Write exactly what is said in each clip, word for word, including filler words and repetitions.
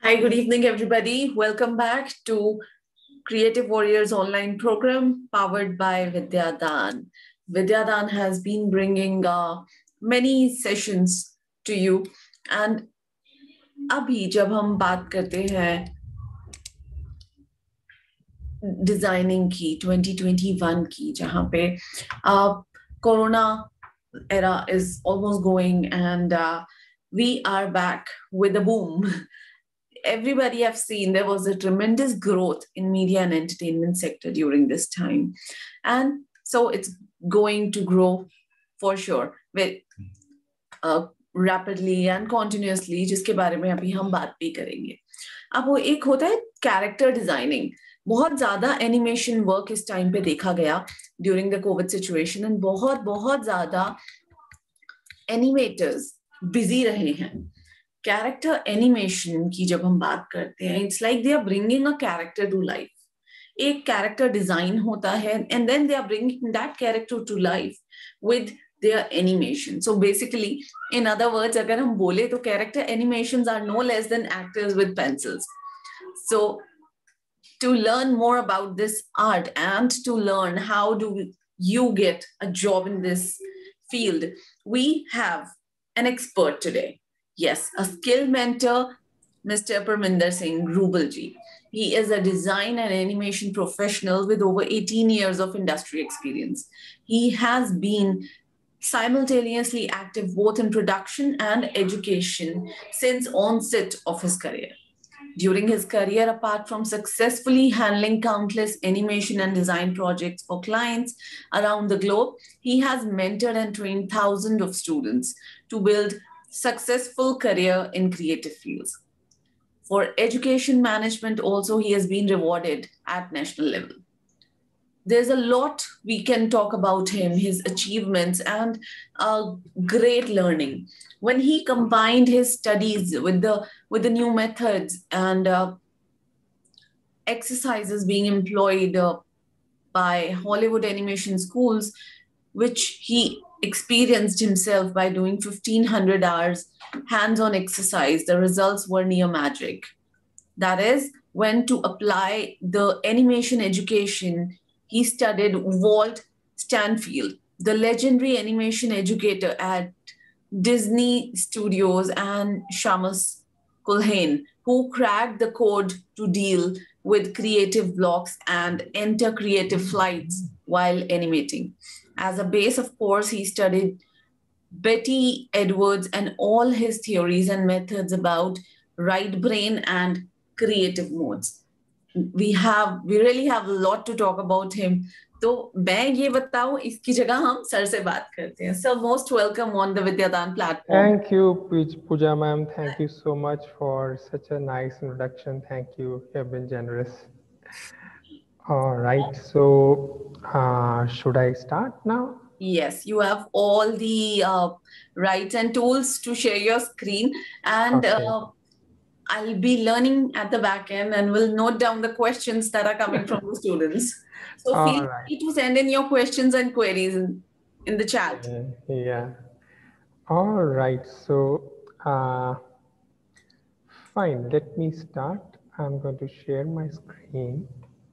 Hi, good evening, everybody. Welcome back to Creative Warriors online program powered by Vidyadan. Vidyadan has been bringing uh, many sessions to you. And अभी जब हम बात करते हैं designing की twenty twenty-one की, जहाँ पे corona era is almost going and uh, we are back with a boom. Everybody have seen there was a tremendous growth in media and entertainment sector during this time. And so it's going to grow for sure with uh, rapidly and continuously, जिसके बारे में अभी हम बात भी करेंगे. अब वो एक होता है कैरेक्टर डिजाइनिंग. बहुत ज्यादा एनिमेशन वर्क इस टाइम पे देखा गया during the covid situation and बहुत बहुत ज्यादा एनिमेटर्स बिजी रहे हैं. कैरेक्टर एनिमेशन की जब हम बात करते हैं, it's like they are bringing a character to life. एक कैरेक्टर डिजाइन होता है and then they are bringing that character to life with their animation. So basically in other words अगर हम बोले तो character animations are no less than actors with pencils. So to learn more about this art and to learn how do you get a job in this field, we have an expert today. Yes, a skill mentor, Mister Parminder Singh Rubalji. He is a design and animation professional with over eighteen years of industry experience. He has been simultaneously active both in production and education since onset of his career. During his career, apart from successfully handling countless animation and design projects for clients around the globe, he has mentored and trained thousands of students to build successful career in creative fields. For education management also, he has been rewarded at national level. There's a lot we can talk about him, his achievements, and uh, great learning. When he combined his studies with the with the new methods and uh, exercises being employed uh, by Hollywood animation schools, which he experienced himself by doing fifteen hundred hours hands-on exercise, the results were near magic. That is, when to apply the animation education, he studied Walt Stanfield, the legendary animation educator at Disney Studios, and Shamus Culhane, who cracked the code to deal with creative blocks and enter creative flights while animating. As a base, of course, he studied Betty Edwards and all his theories and methods about right brain and creative modes. We have, we really have a lot to talk about him. तो मैं ये बताऊं, इसकी जगह हम sir से बात करते हैं. So most welcome on the Vidyadan platform. Thank you, Pooja ma'am. Thank you so much for such a nice introduction. Thank you. You have been generous. All right. So, uh, should I start now? Yes, you have all the uh, rights and tools to share your screen, and Okay. uh, I'll be learning at the back end and will note down the questions that are coming from the students. So All feel right. free to send in your questions and queries in, in the chat. Yeah. yeah. All right. So, uh, fine. Let me start. I'm going to share my screen.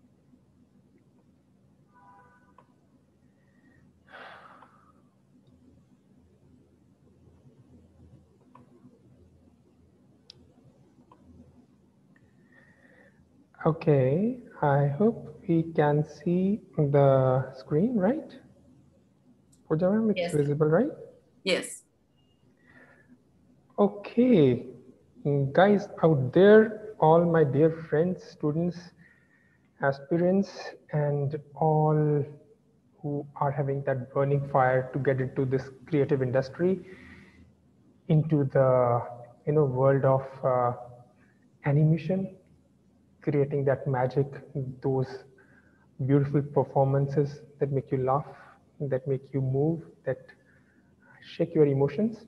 Okay, I hope we can see the screen, right? Pooja ma'am, it's Yes. visible, right? Yes. Okay, guys out there, all my dear friends, students, aspirants, and all who are having that burning fire to get into this creative industry, into the you know world of uh, animation, creating that magic, those beautiful performances that make you laugh, that make you move, that shake your emotions.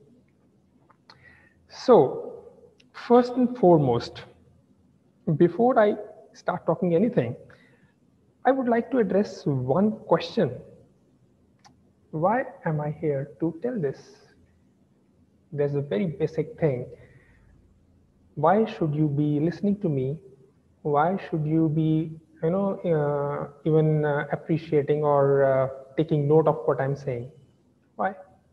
So, first and foremost, before I start talking anything, I would like to address one question. Why am I here to tell this? There's a very basic thing. why should you be listening to me? Why should you be, you know, uh, even uh, appreciating or uh, taking note of what I'm saying? Why?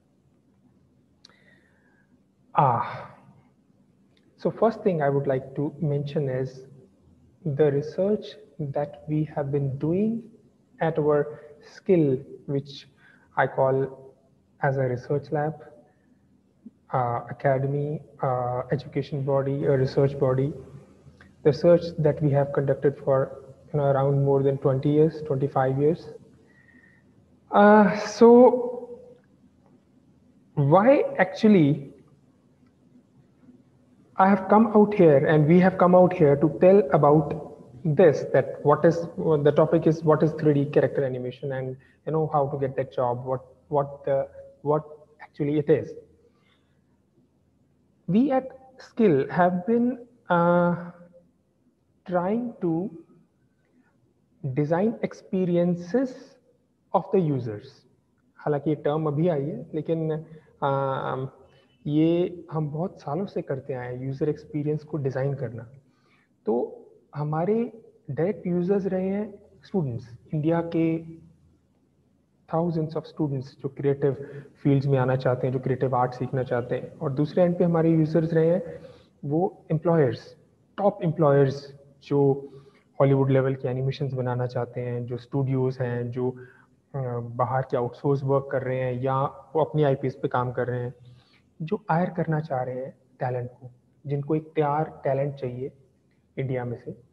Ah, so first thing I would like to mention is the research that we have been doing at our skill, which I call as a research lab, uh, academy, uh, education body, a research body. The research that we have conducted for, you know, around more than twenty years, twenty-five years. Uh, so why actually I have come out here, and we have come out here to tell about this, that what is, the topic is what is three D character animation, and you know how to get that job, what what the what actually it is. We at Skill have been uh, trying to design experiences of the users. हालांकि ये term अभी आई है, लेकिन आ, ये हम बहुत सालों से करते आए हैं, यूज़र एक्सपीरियंस को डिज़ाइन करना। तो हमारे डायरेक्ट यूज़र्स रहे हैं स्टूडेंट्स, इंडिया के थाउजेंड्स ऑफ स्टूडेंट्स जो क्रिएटिव फील्ड्स में आना चाहते हैं, जो क्रिएटिव आर्ट सीखना चाहते हैं। और दूसरे एंड पे हमारे यूज़र्स रहे हैं वो एम्प्लॉयर्स, टॉप एम्प्लॉयर्स जो हॉलीवुड लेवल के एनिमेशंस बनाना चाहते हैं, जो स्टूडियोज़ हैं, जो बाहर के आउटसोर्स वर्क कर रहे हैं या वो अपनी आईपीएस पे काम कर रहे हैं, जो हायर करना चाह रहे हैं टैलेंट को, जिनको एक तैयार टैलेंट चाहिए इंडिया में से,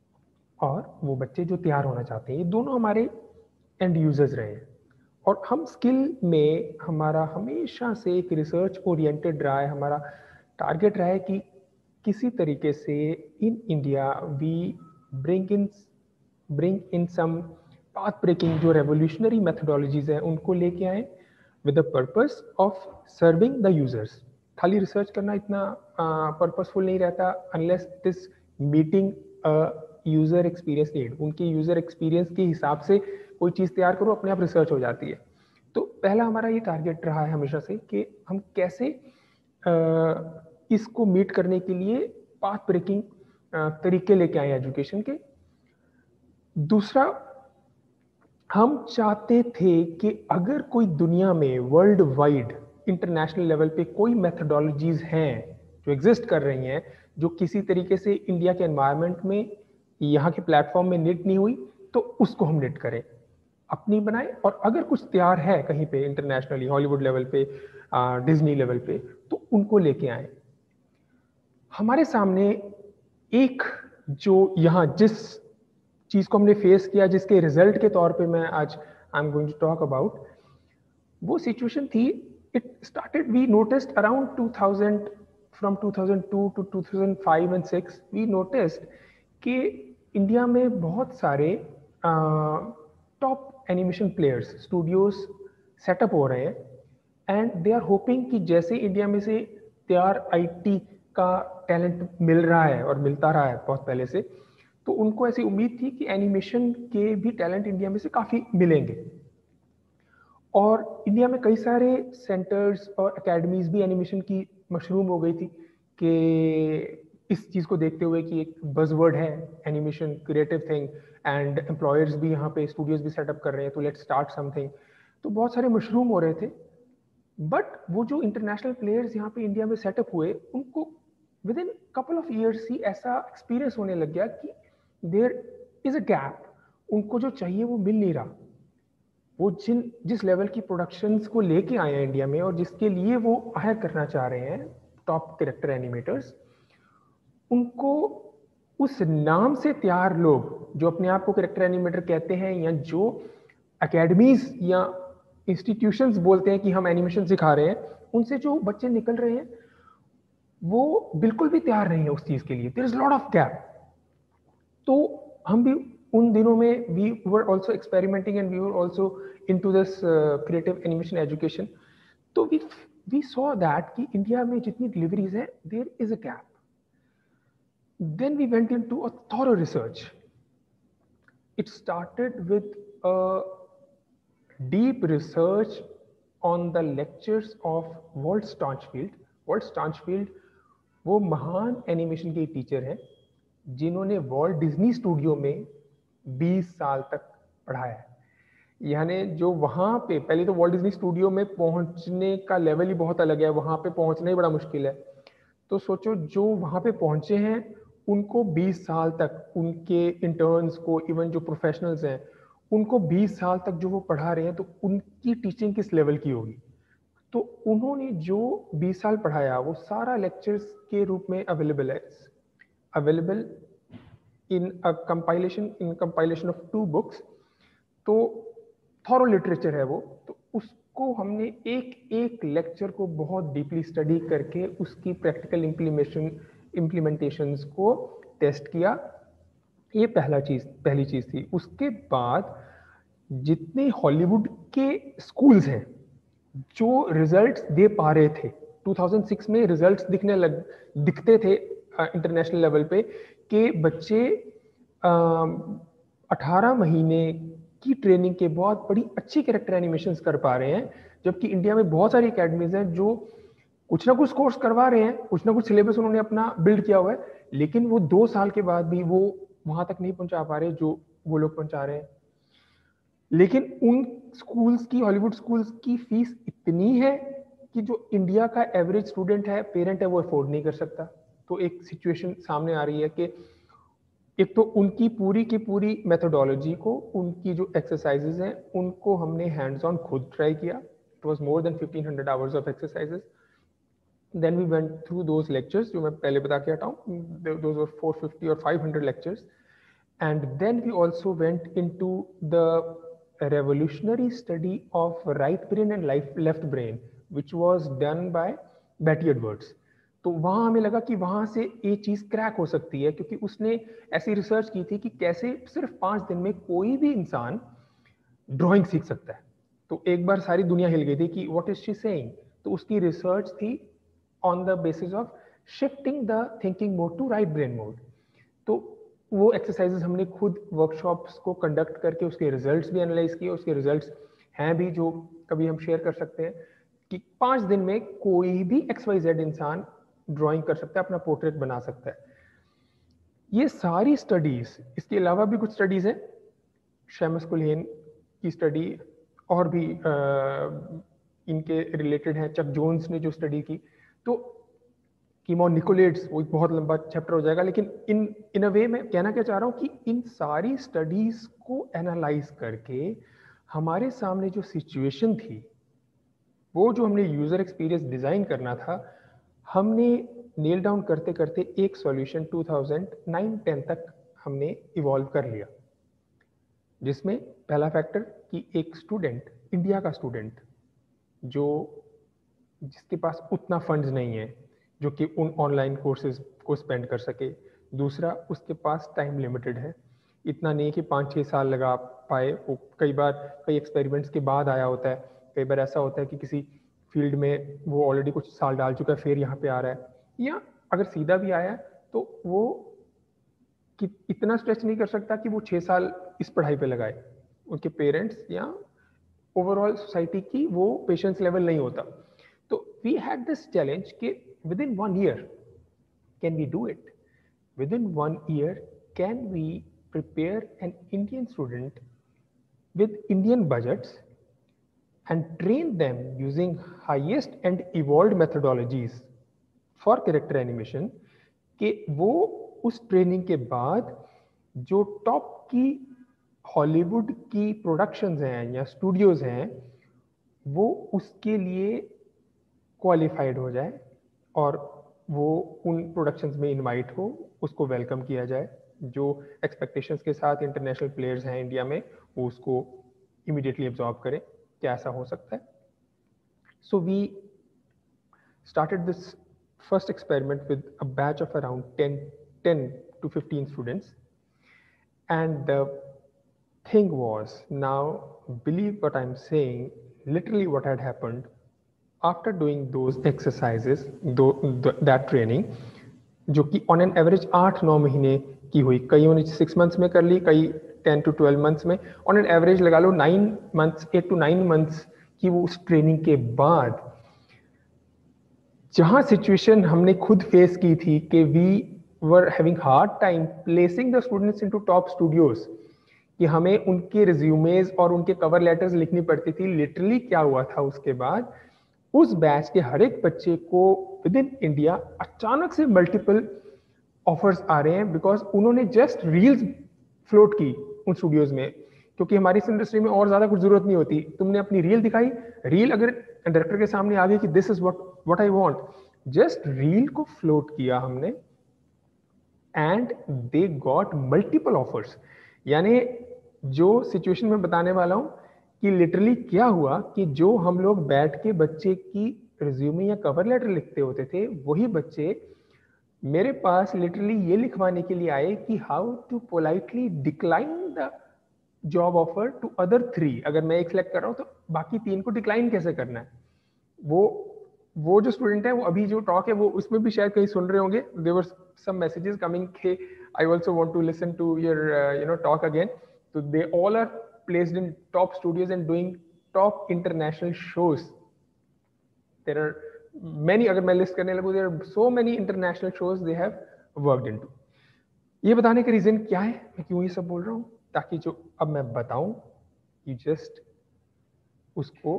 और वो बच्चे जो तैयार होना चाहते हैं, ये दोनों हमारे एंड यूजर्स रहे हैं। और हम स्किल में हमारा हमेशा से एक रिसर्च ओरिएंटेड रहा है, हमारा टारगेट रहा है कि किसी तरीके से in India we bring in bring in some path breaking, जो रेवोल्यूशनरी मेथडोलॉजीज हैं उनको लेके आए with the purpose of serving the users. खाली रिसर्च करना इतना पर्पसफुल uh, नहीं रहता unless it is meeting user experience need. उनके यूजर एक्सपीरियंस के हिसाब से कोई चीज़ तैयार करो, अपने आप रिसर्च हो जाती है। तो पहला हमारा ये टारगेट रहा है हमेशा से कि हम कैसे आ, इसको मीट करने के लिए पाथ ब्रेकिंग तरीके लेके आए एजुकेशन के। दूसरा, हम चाहते थे कि अगर कोई दुनिया में वर्ल्ड वाइड इंटरनेशनल लेवल पे कोई मेथडोलॉजीज हैं जो एग्जिस्ट कर रही हैं, जो किसी तरीके से इंडिया के एनवायरनमेंट में, यहाँ के प्लेटफॉर्म में निट नहीं हुई, तो उसको हम निट करें, अपनी बनाए। और अगर कुछ तैयार है कहीं पे इंटरनेशनली, हॉलीवुड लेवल पे, डिज्नी लेवल पे, तो उनको लेके आए। हमारे सामने एक जो यहाँ जिस चीज को हमने फेस किया, जिसके रिजल्ट के तौर पे मैं आज I am going to talk about, वो सिचुएशन थी, it started, we noticed around two thousand, from two thousand to to two thousand five and six, we noticed कि इंडिया में बहुत सारे top animation players, studios setup हो रहे हैं, and they are hoping कि जैसे इंडिया में से तैयार आईटी का टैलेंट मिल रहा है और मिलता रहा है बहुत पहले से, तो उनको ऐसी उम्मीद थी कि एनिमेशन के भी टैलेंट इंडिया में से काफ़ी मिलेंगे। और इंडिया में कई सारे सेंटर्स और एकेडमीज भी एनिमेशन की मशरूम हो गई थी कि इस चीज़ को देखते हुए कि एक बज़वर्ड है animation, creative thing, and employers भी यहाँ पे स्टूडियोज भी सेटअप कर रहे हैं, तो लेट्स स्टार्ट समथिंग। तो बहुत सारे मशरूम हो रहे थे। बट वो जो इंटरनेशनल प्लेयर्स यहाँ पे इंडिया में सेटअप हुए, उनको within couple of years ही ऐसा एक्सपीरियंस होने लग गया कि देयर इज अ गैप, उनको जो चाहिए वो मिल नहीं रहा। वो जिन जिस लेवल की प्रोडक्शंस को लेके आए हैं इंडिया में और जिसके लिए वो हायर करना चाह रहे हैं टॉप कैरेक्टर एनिमेटर्स, उनको उस नाम से तैयार लोग जो अपने आप को कैरेक्टर एनिमेटर कहते हैं, या जो एकेडमीज या इंस्टीट्यूशंस बोलते हैं कि हम एनिमेशन सिखा रहे हैं, उनसे जो बच्चे निकल रहे हैं वो बिल्कुल भी तैयार नहीं है उस चीज़ के लिए। There is lot of gap. तो हम भी उन दिनों में we were also experimenting and we were also into this creative animation education. तो वी वी सॉ दैट कि इंडिया में जितनी डिलीवरीज है, there is a gap. Then we went into a thorough research. It started with a deep research on the lectures of Walt Staunchfield. Walt Staunchfield वो महान animation के teacher हैं जिन्होंने Walt Disney studio में बीस साल तक पढ़ाया है। यानी जो वहाँ पे, पहले तो वॉल्ट डिज्नी स्टूडियो में पहुँचने का लेवल ही बहुत अलग है, वहाँ पे पहुँचना ही बड़ा मुश्किल है। तो सोचो जो वहाँ पे पहुँचे हैं उनको बीस साल तक, उनके इंटर्न्स को, इवन जो प्रोफेशनल्स हैं उनको बीस साल तक जो वो पढ़ा रहे हैं, तो उनकी टीचिंग किस लेवल की होगी। तो उन्होंने जो बीस साल पढ़ाया वो सारा लेक्चर्स के रूप में अवेलेबल है, available in a compilation in compilation of two books. तो थॉरो लिटरेचर है वो, तो उसको हमने एक एक लेक्चर को बहुत डीपली स्टडी करके उसकी प्रैक्टिकल इम्प्लीमेशन इम्प्लीमेंटेशंस को टेस्ट किया। ये पहला चीज पहली चीज थी। उसके बाद जितने हॉलीवुड के स्कूल्स हैं जो रिजल्ट्स दे पा रहे थे, दो हज़ार छह में रिजल्ट्स दिखने लग दिखते थे इंटरनेशनल लेवल पे कि बच्चे अठारह महीने की ट्रेनिंग के बाद बड़ी अच्छी कैरेक्टर एनिमेशंस कर पा रहे हैं, जबकि इंडिया में बहुत सारी एकेडमीज हैं जो कुछ ना कुछ कोर्स करवा रहे हैं, कुछ ना कुछ सिलेबस उन्होंने अपना बिल्ड किया हुआ है, लेकिन वो दो साल के बाद भी वो वहां तक नहीं पहुंचा पा रहे जो वो लोग पहुंचा रहे हैं। लेकिन उन स्कूल्स की, हॉलीवुड स्कूल्स की फीस इतनी है कि जो इंडिया का एवरेज स्टूडेंट है, पेरेंट है, वो अफोर्ड नहीं कर सकता। तो एक सिचुएशन सामने आ रही है कि एक तो उनकी पूरी की पूरी मेथोडोलॉजी को, उनकी जो एक्सरसाइजेज हैं उनको हमने हैंड्स ऑन खुद ट्राई किया। It was more than fifteen hundred hours of exercises. Then we went through those lectures जो मैं पहले बता के हटा हूँ, दोज वर फोर फिफ्टी और five hundred lectures. And then we also went into the revolutionary study of right brain and left brain which was done by Betty Edwards। तो वहां हमें लगा कि वहां से ये चीज क्रैक हो सकती है, क्योंकि उसने ऐसी रिसर्च की थी कि कैसे सिर्फ पांच दिन में कोई भी इंसान ड्राइंग सीख सकता है। तो एक बार सारी दुनिया हिल गई थी कि व्हाट इज शी सेइंग। तो उसकी रिसर्च थी on the basis of shifting the thinking mode to right brain mode. तो वो एक्सरसाइजेस हमने खुद वर्कशॉप्स को कंडक्ट करके उसके रिजल्ट्स भी एनालाइज किए। उसके रिजल्ट्स हैं भी जो कभी हम शेयर कर सकते हैं कि पाँच दिन में कोई भी एक्स वाई जेड इंसान ड्राइंग कर सकता है, अपना पोर्ट्रेट बना सकता है। ये सारी स्टडीज, इसके अलावा भी कुछ स्टडीज हैं, शैमस कुल्हेन की स्टडी और भी आ, इनके रिलेटेड हैं, चक जोन्स ने जो स्टडी की। तो कीमोनिकोलेट्स, वो एक बहुत लंबा चैप्टर हो जाएगा, लेकिन इन इन अ वे मैं कहना क्या चाह रहा हूँ कि इन सारी स्टडीज को एनालाइज करके हमारे सामने जो सिचुएशन थी, वो जो हमने यूजर एक्सपीरियंस डिजाइन करना था, हमने नेल डाउन करते करते एक सॉल्यूशन दो हज़ार नौ टेन तक हमने इवॉल्व कर लिया, जिसमें पहला फैक्टर कि एक स्टूडेंट, इंडिया का स्टूडेंट जो जिसके पास उतना फंड्स नहीं है जो कि उन ऑनलाइन कोर्सेज को स्पेंड कर सके। दूसरा, उसके पास टाइम लिमिटेड है, इतना नहीं कि पाँच छः साल लगा पाए। वो कई बार कई एक्सपेरिमेंट्स के बाद आया होता है, कई बार ऐसा होता है कि किसी फील्ड में वो ऑलरेडी कुछ साल डाल चुका है, फिर यहाँ पे आ रहा है, या अगर सीधा भी आया तो वो कि इतना स्ट्रेच नहीं कर सकता कि वो छः साल इस पढ़ाई पे लगाए। उनके पेरेंट्स या ओवरऑल सोसाइटी की वो पेशेंस लेवल नहीं होता। तो वी हैड दिस चैलेंज कि within one year can we do it? Within one year can we prepare an Indian student with Indian budgets and train them using highest and evolved methodologies for character animation, कि वो उस training के बाद जो top की Hollywood की productions हैं या स्टूडियोज हैं वो उसके लिए क्वालिफाइड हो जाए और वो उन प्रोडक्शंस में इनवाइट हो, उसको वेलकम किया जाए। जो एक्सपेक्टेशंस के साथ इंटरनेशनल प्लेयर्स हैं इंडिया में, वो उसको इमीडिएटली एब्जॉर्ब करें। क्या ऐसा हो सकता है? So we started this first experiment with a batch of around ten to fifteen students, and the thing was, now believe what I'm saying, literally what had happened after doing those exercises, that training, जो कि on an average आठ नौ महीने की हुई, कईयों ने six months में कर ली, कई टेन टू ट्वेल्व मंथ्स में, ऑन एन एवरेज लगा लो nine months eight to nine months की वो उस ट्रेनिंग के बाद जहाँ सिचुएशन हमने खुद फेस की थी कि we were having hard time placing the students into top studios, कि हमें उनके रिज्यूमेज और उनके कवर लेटर्स लिखनी पड़ती थी। लिटरली क्या हुआ था उसके बाद, उस बैच के हर एक बच्चे को विद इन इंडिया अचानक से मल्टीपल ऑफर्स आ रहे हैं, बिकॉज उन्होंने जस्ट रील्स फ्लोट की उन स्टूडियोज में। क्योंकि हमारी इस इंडस्ट्री में और ज्यादा कुछ जरूरत नहीं होती, तुमने अपनी रील दिखाई, रील अगर डायरेक्टर के सामने आ गई कि this is what what I want, just reel को फ्लोट किया हमने and they got multiple offers. यानी जो सिचुएशन में बताने वाला हूं कि लिटरली क्या हुआ कि जो हम लोग बैठ के बच्चे की रिज्यूमे या कवर लेटर लिखते होते थे, वही बच्चे मेरे पास लिटरली ये लिखवाने के लिए आए कि how to politely decline the job offer to other three. अगर मैं एक सिलेक्ट कर रहा हूँ तो बाकी तीन को डिक्लाइन कैसे करना है। वो वो जो स्टूडेंट है, वो अभी जो टॉक है वो उसमें भी शायद कहीं सुन रहे होंगे। There were some messages coming के I also want to listen to your you know talk again. तो they all are placed in top studios and doing top international shows. There are many, अगर मैं list करने लगूं, there are so many international shows they have worked into। ये बताने का reason क्या है, मैं क्यों ये सब बोल रहा हूँ, ताकि जो अब मैं बताऊं कि जस्ट उसको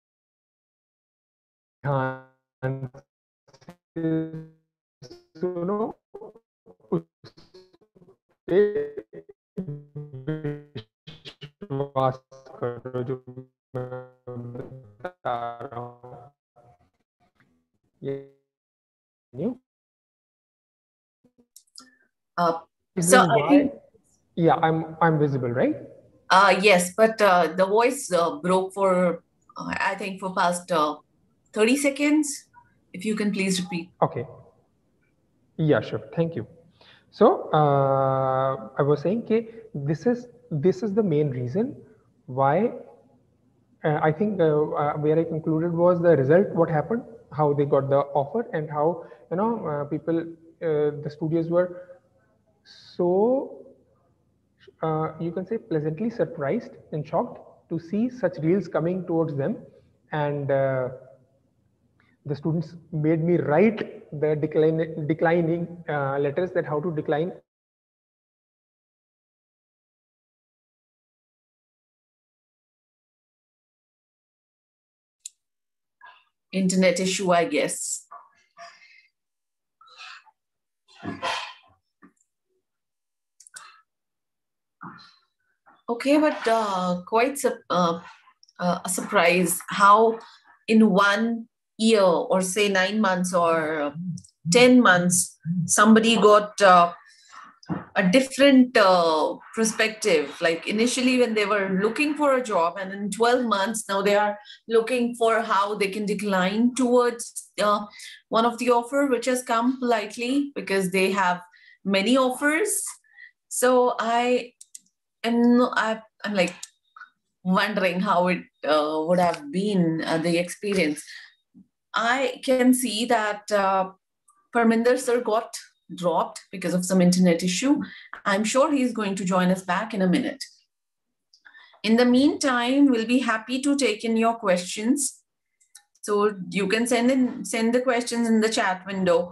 ध्यान से सुनो, उस पे विश्वास करो जो मैं बता रहा हूँ। ये new Uh, reason so I why, think, yeah, i'm i'm visible, right? uh, yes, but uh, the voice uh, broke for, uh, I think, for past uh, thirty seconds. If you can please repeat. Okay. Yeah, sure. Thank you. So uh, I was saying that this is this is the main reason why uh, I think uh, uh, where I concluded was the result, what happened, how they got the offer, and how you know uh, people, uh, the studios were so uh, you can say pleasantly surprised and shocked to see such reels coming towards them, and uh, the students made me write the decline, declining uh, letters, that how to decline. Internet issue, I guess. Okay, but uh, quite su- uh, uh, a surprise how in one year, or say nine months or ten months, somebody got uh, a different uh, perspective. Like initially when they were looking for a job, and in twelve months now they are looking for how they can decline towards uh, one of the offer which has come politely, because they have many offers. So I am I, I'm like wondering how it uh, would have been uh, the experience. I can see that uh, Parminder sir got dropped because of some internet issue. I'm sure he's going to join us back in a minute. In the meantime, we'll be happy to take in your questions. So you can send in send the questions in the chat window.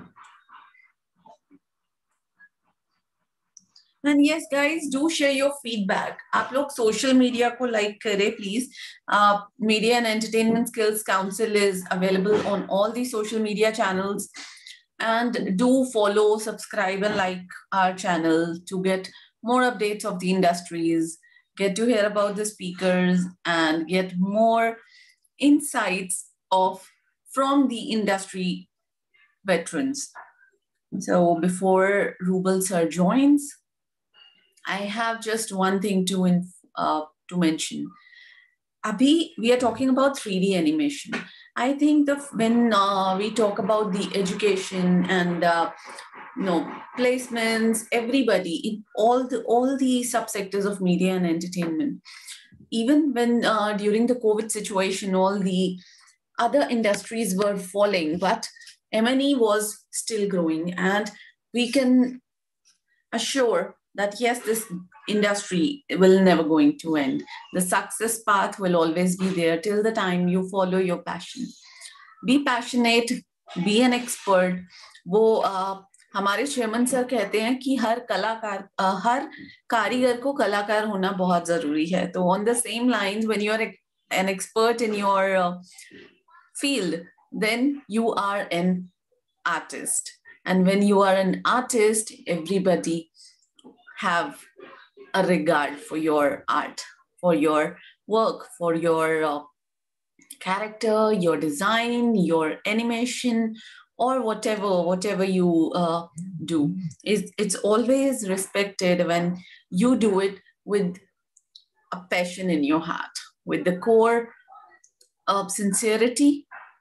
And yes, guys, do share your feedback. आप लोग social media को like करें, please. Uh, Media and Entertainment Skills Council is available on all the social media channels. And do follow, subscribe, and like our channel to get more updates of the industries, get to hear about the speakers, and get more insights of from the industry veterans. So before Rubal sir joins, I have just one thing to uh, to mention. Abhi, we are talking about three D animation. I think the when uh, we talk about the education and uh, you know placements, everybody in all the all the subsectors of media and entertainment, even when uh, during the COVID situation, all the other industries were falling, but M and E was still growing, and we can assure that yes, this industry will never going to end. The success path will always be there till the time you follow your passion. Be passionate, be an expert. वो uh, हमारे chairman sir कहते हैं कि हर कलाकार uh, हर कारीगर को कलाकार होना बहुत जरूरी है. तो on the same lines, when you are an expert in your field, then you are an artist. And when you are an artist, everybody have a regard for your art, for your work, for your uh, character, your design, your animation, or whatever whatever you uh, do. It's, it's always respected when you do it with a passion in your heart, with the core of sincerity.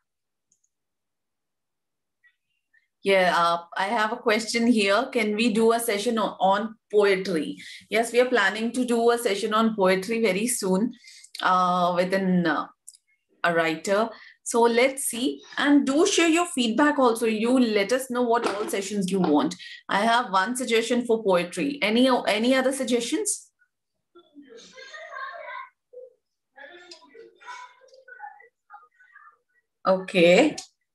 Yeah, uh, I have a question here. Can we do a session on, on poetry? Yes, we are planning to do a session on poetry very soon uh, with an, uh, a writer. So let's see. And do share your feedback also. You let us know what all sessions you want. I have one suggestion for poetry. Any, any other suggestions? Okay.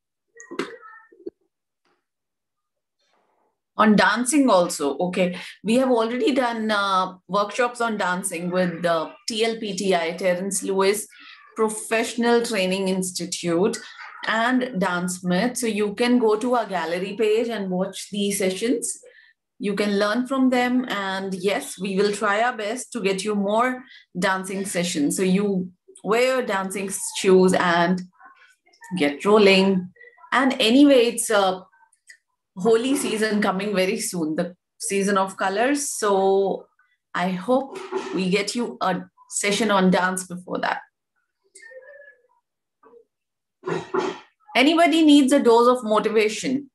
On dancing also, okay. We have already done uh, workshops on dancing with the T L P T I, Terence Lewis Professional Training Institute, and Dance Myth. So you can go to our gallery page and watch these sessions. You can learn from them. And yes, we will try our best to get you more dancing sessions. So you wear your dancing shoes and get rolling. And anyway, it's a holy season coming very soon, the season of colors. So I hope we get you a session on dance before that. Anybody needs a dose of motivation?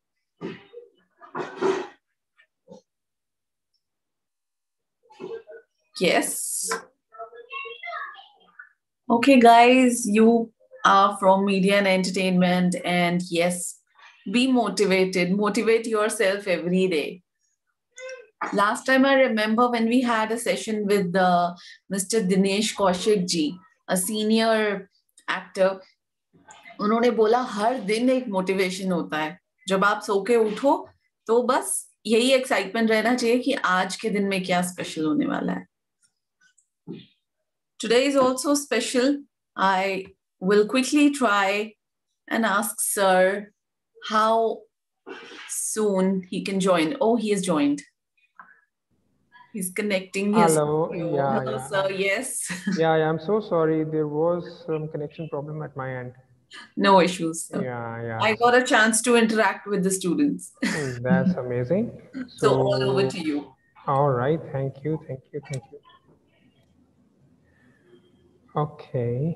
Yes. Okay, guys, you are from media and entertainment, and yes, be motivated. Motivate yourself every day. Last time I remember when we had a session with uh, Mister Dinesh Kaushik ji, a senior actor, उन्होंने बोला हर दिन एक motivation होता है. जब आप सो के उठो तो बस यही एक्साइटमेंट रहना चाहिए कि आज के दिन में क्या स्पेशल होने वाला है. Today is also special. I will quickly try and ask sir how soon he can join. Oh, he has joined. He's connecting his. Hello. Yeah, Hello, yeah. sir. Yes. Yeah, yeah. I'm so sorry. There was some connection problem at my end. No issues, sir. Yeah, yeah. I got a chance to interact with the students. That's amazing. So, so all over to you. All right. Thank you. Thank you. Thank you. Okay.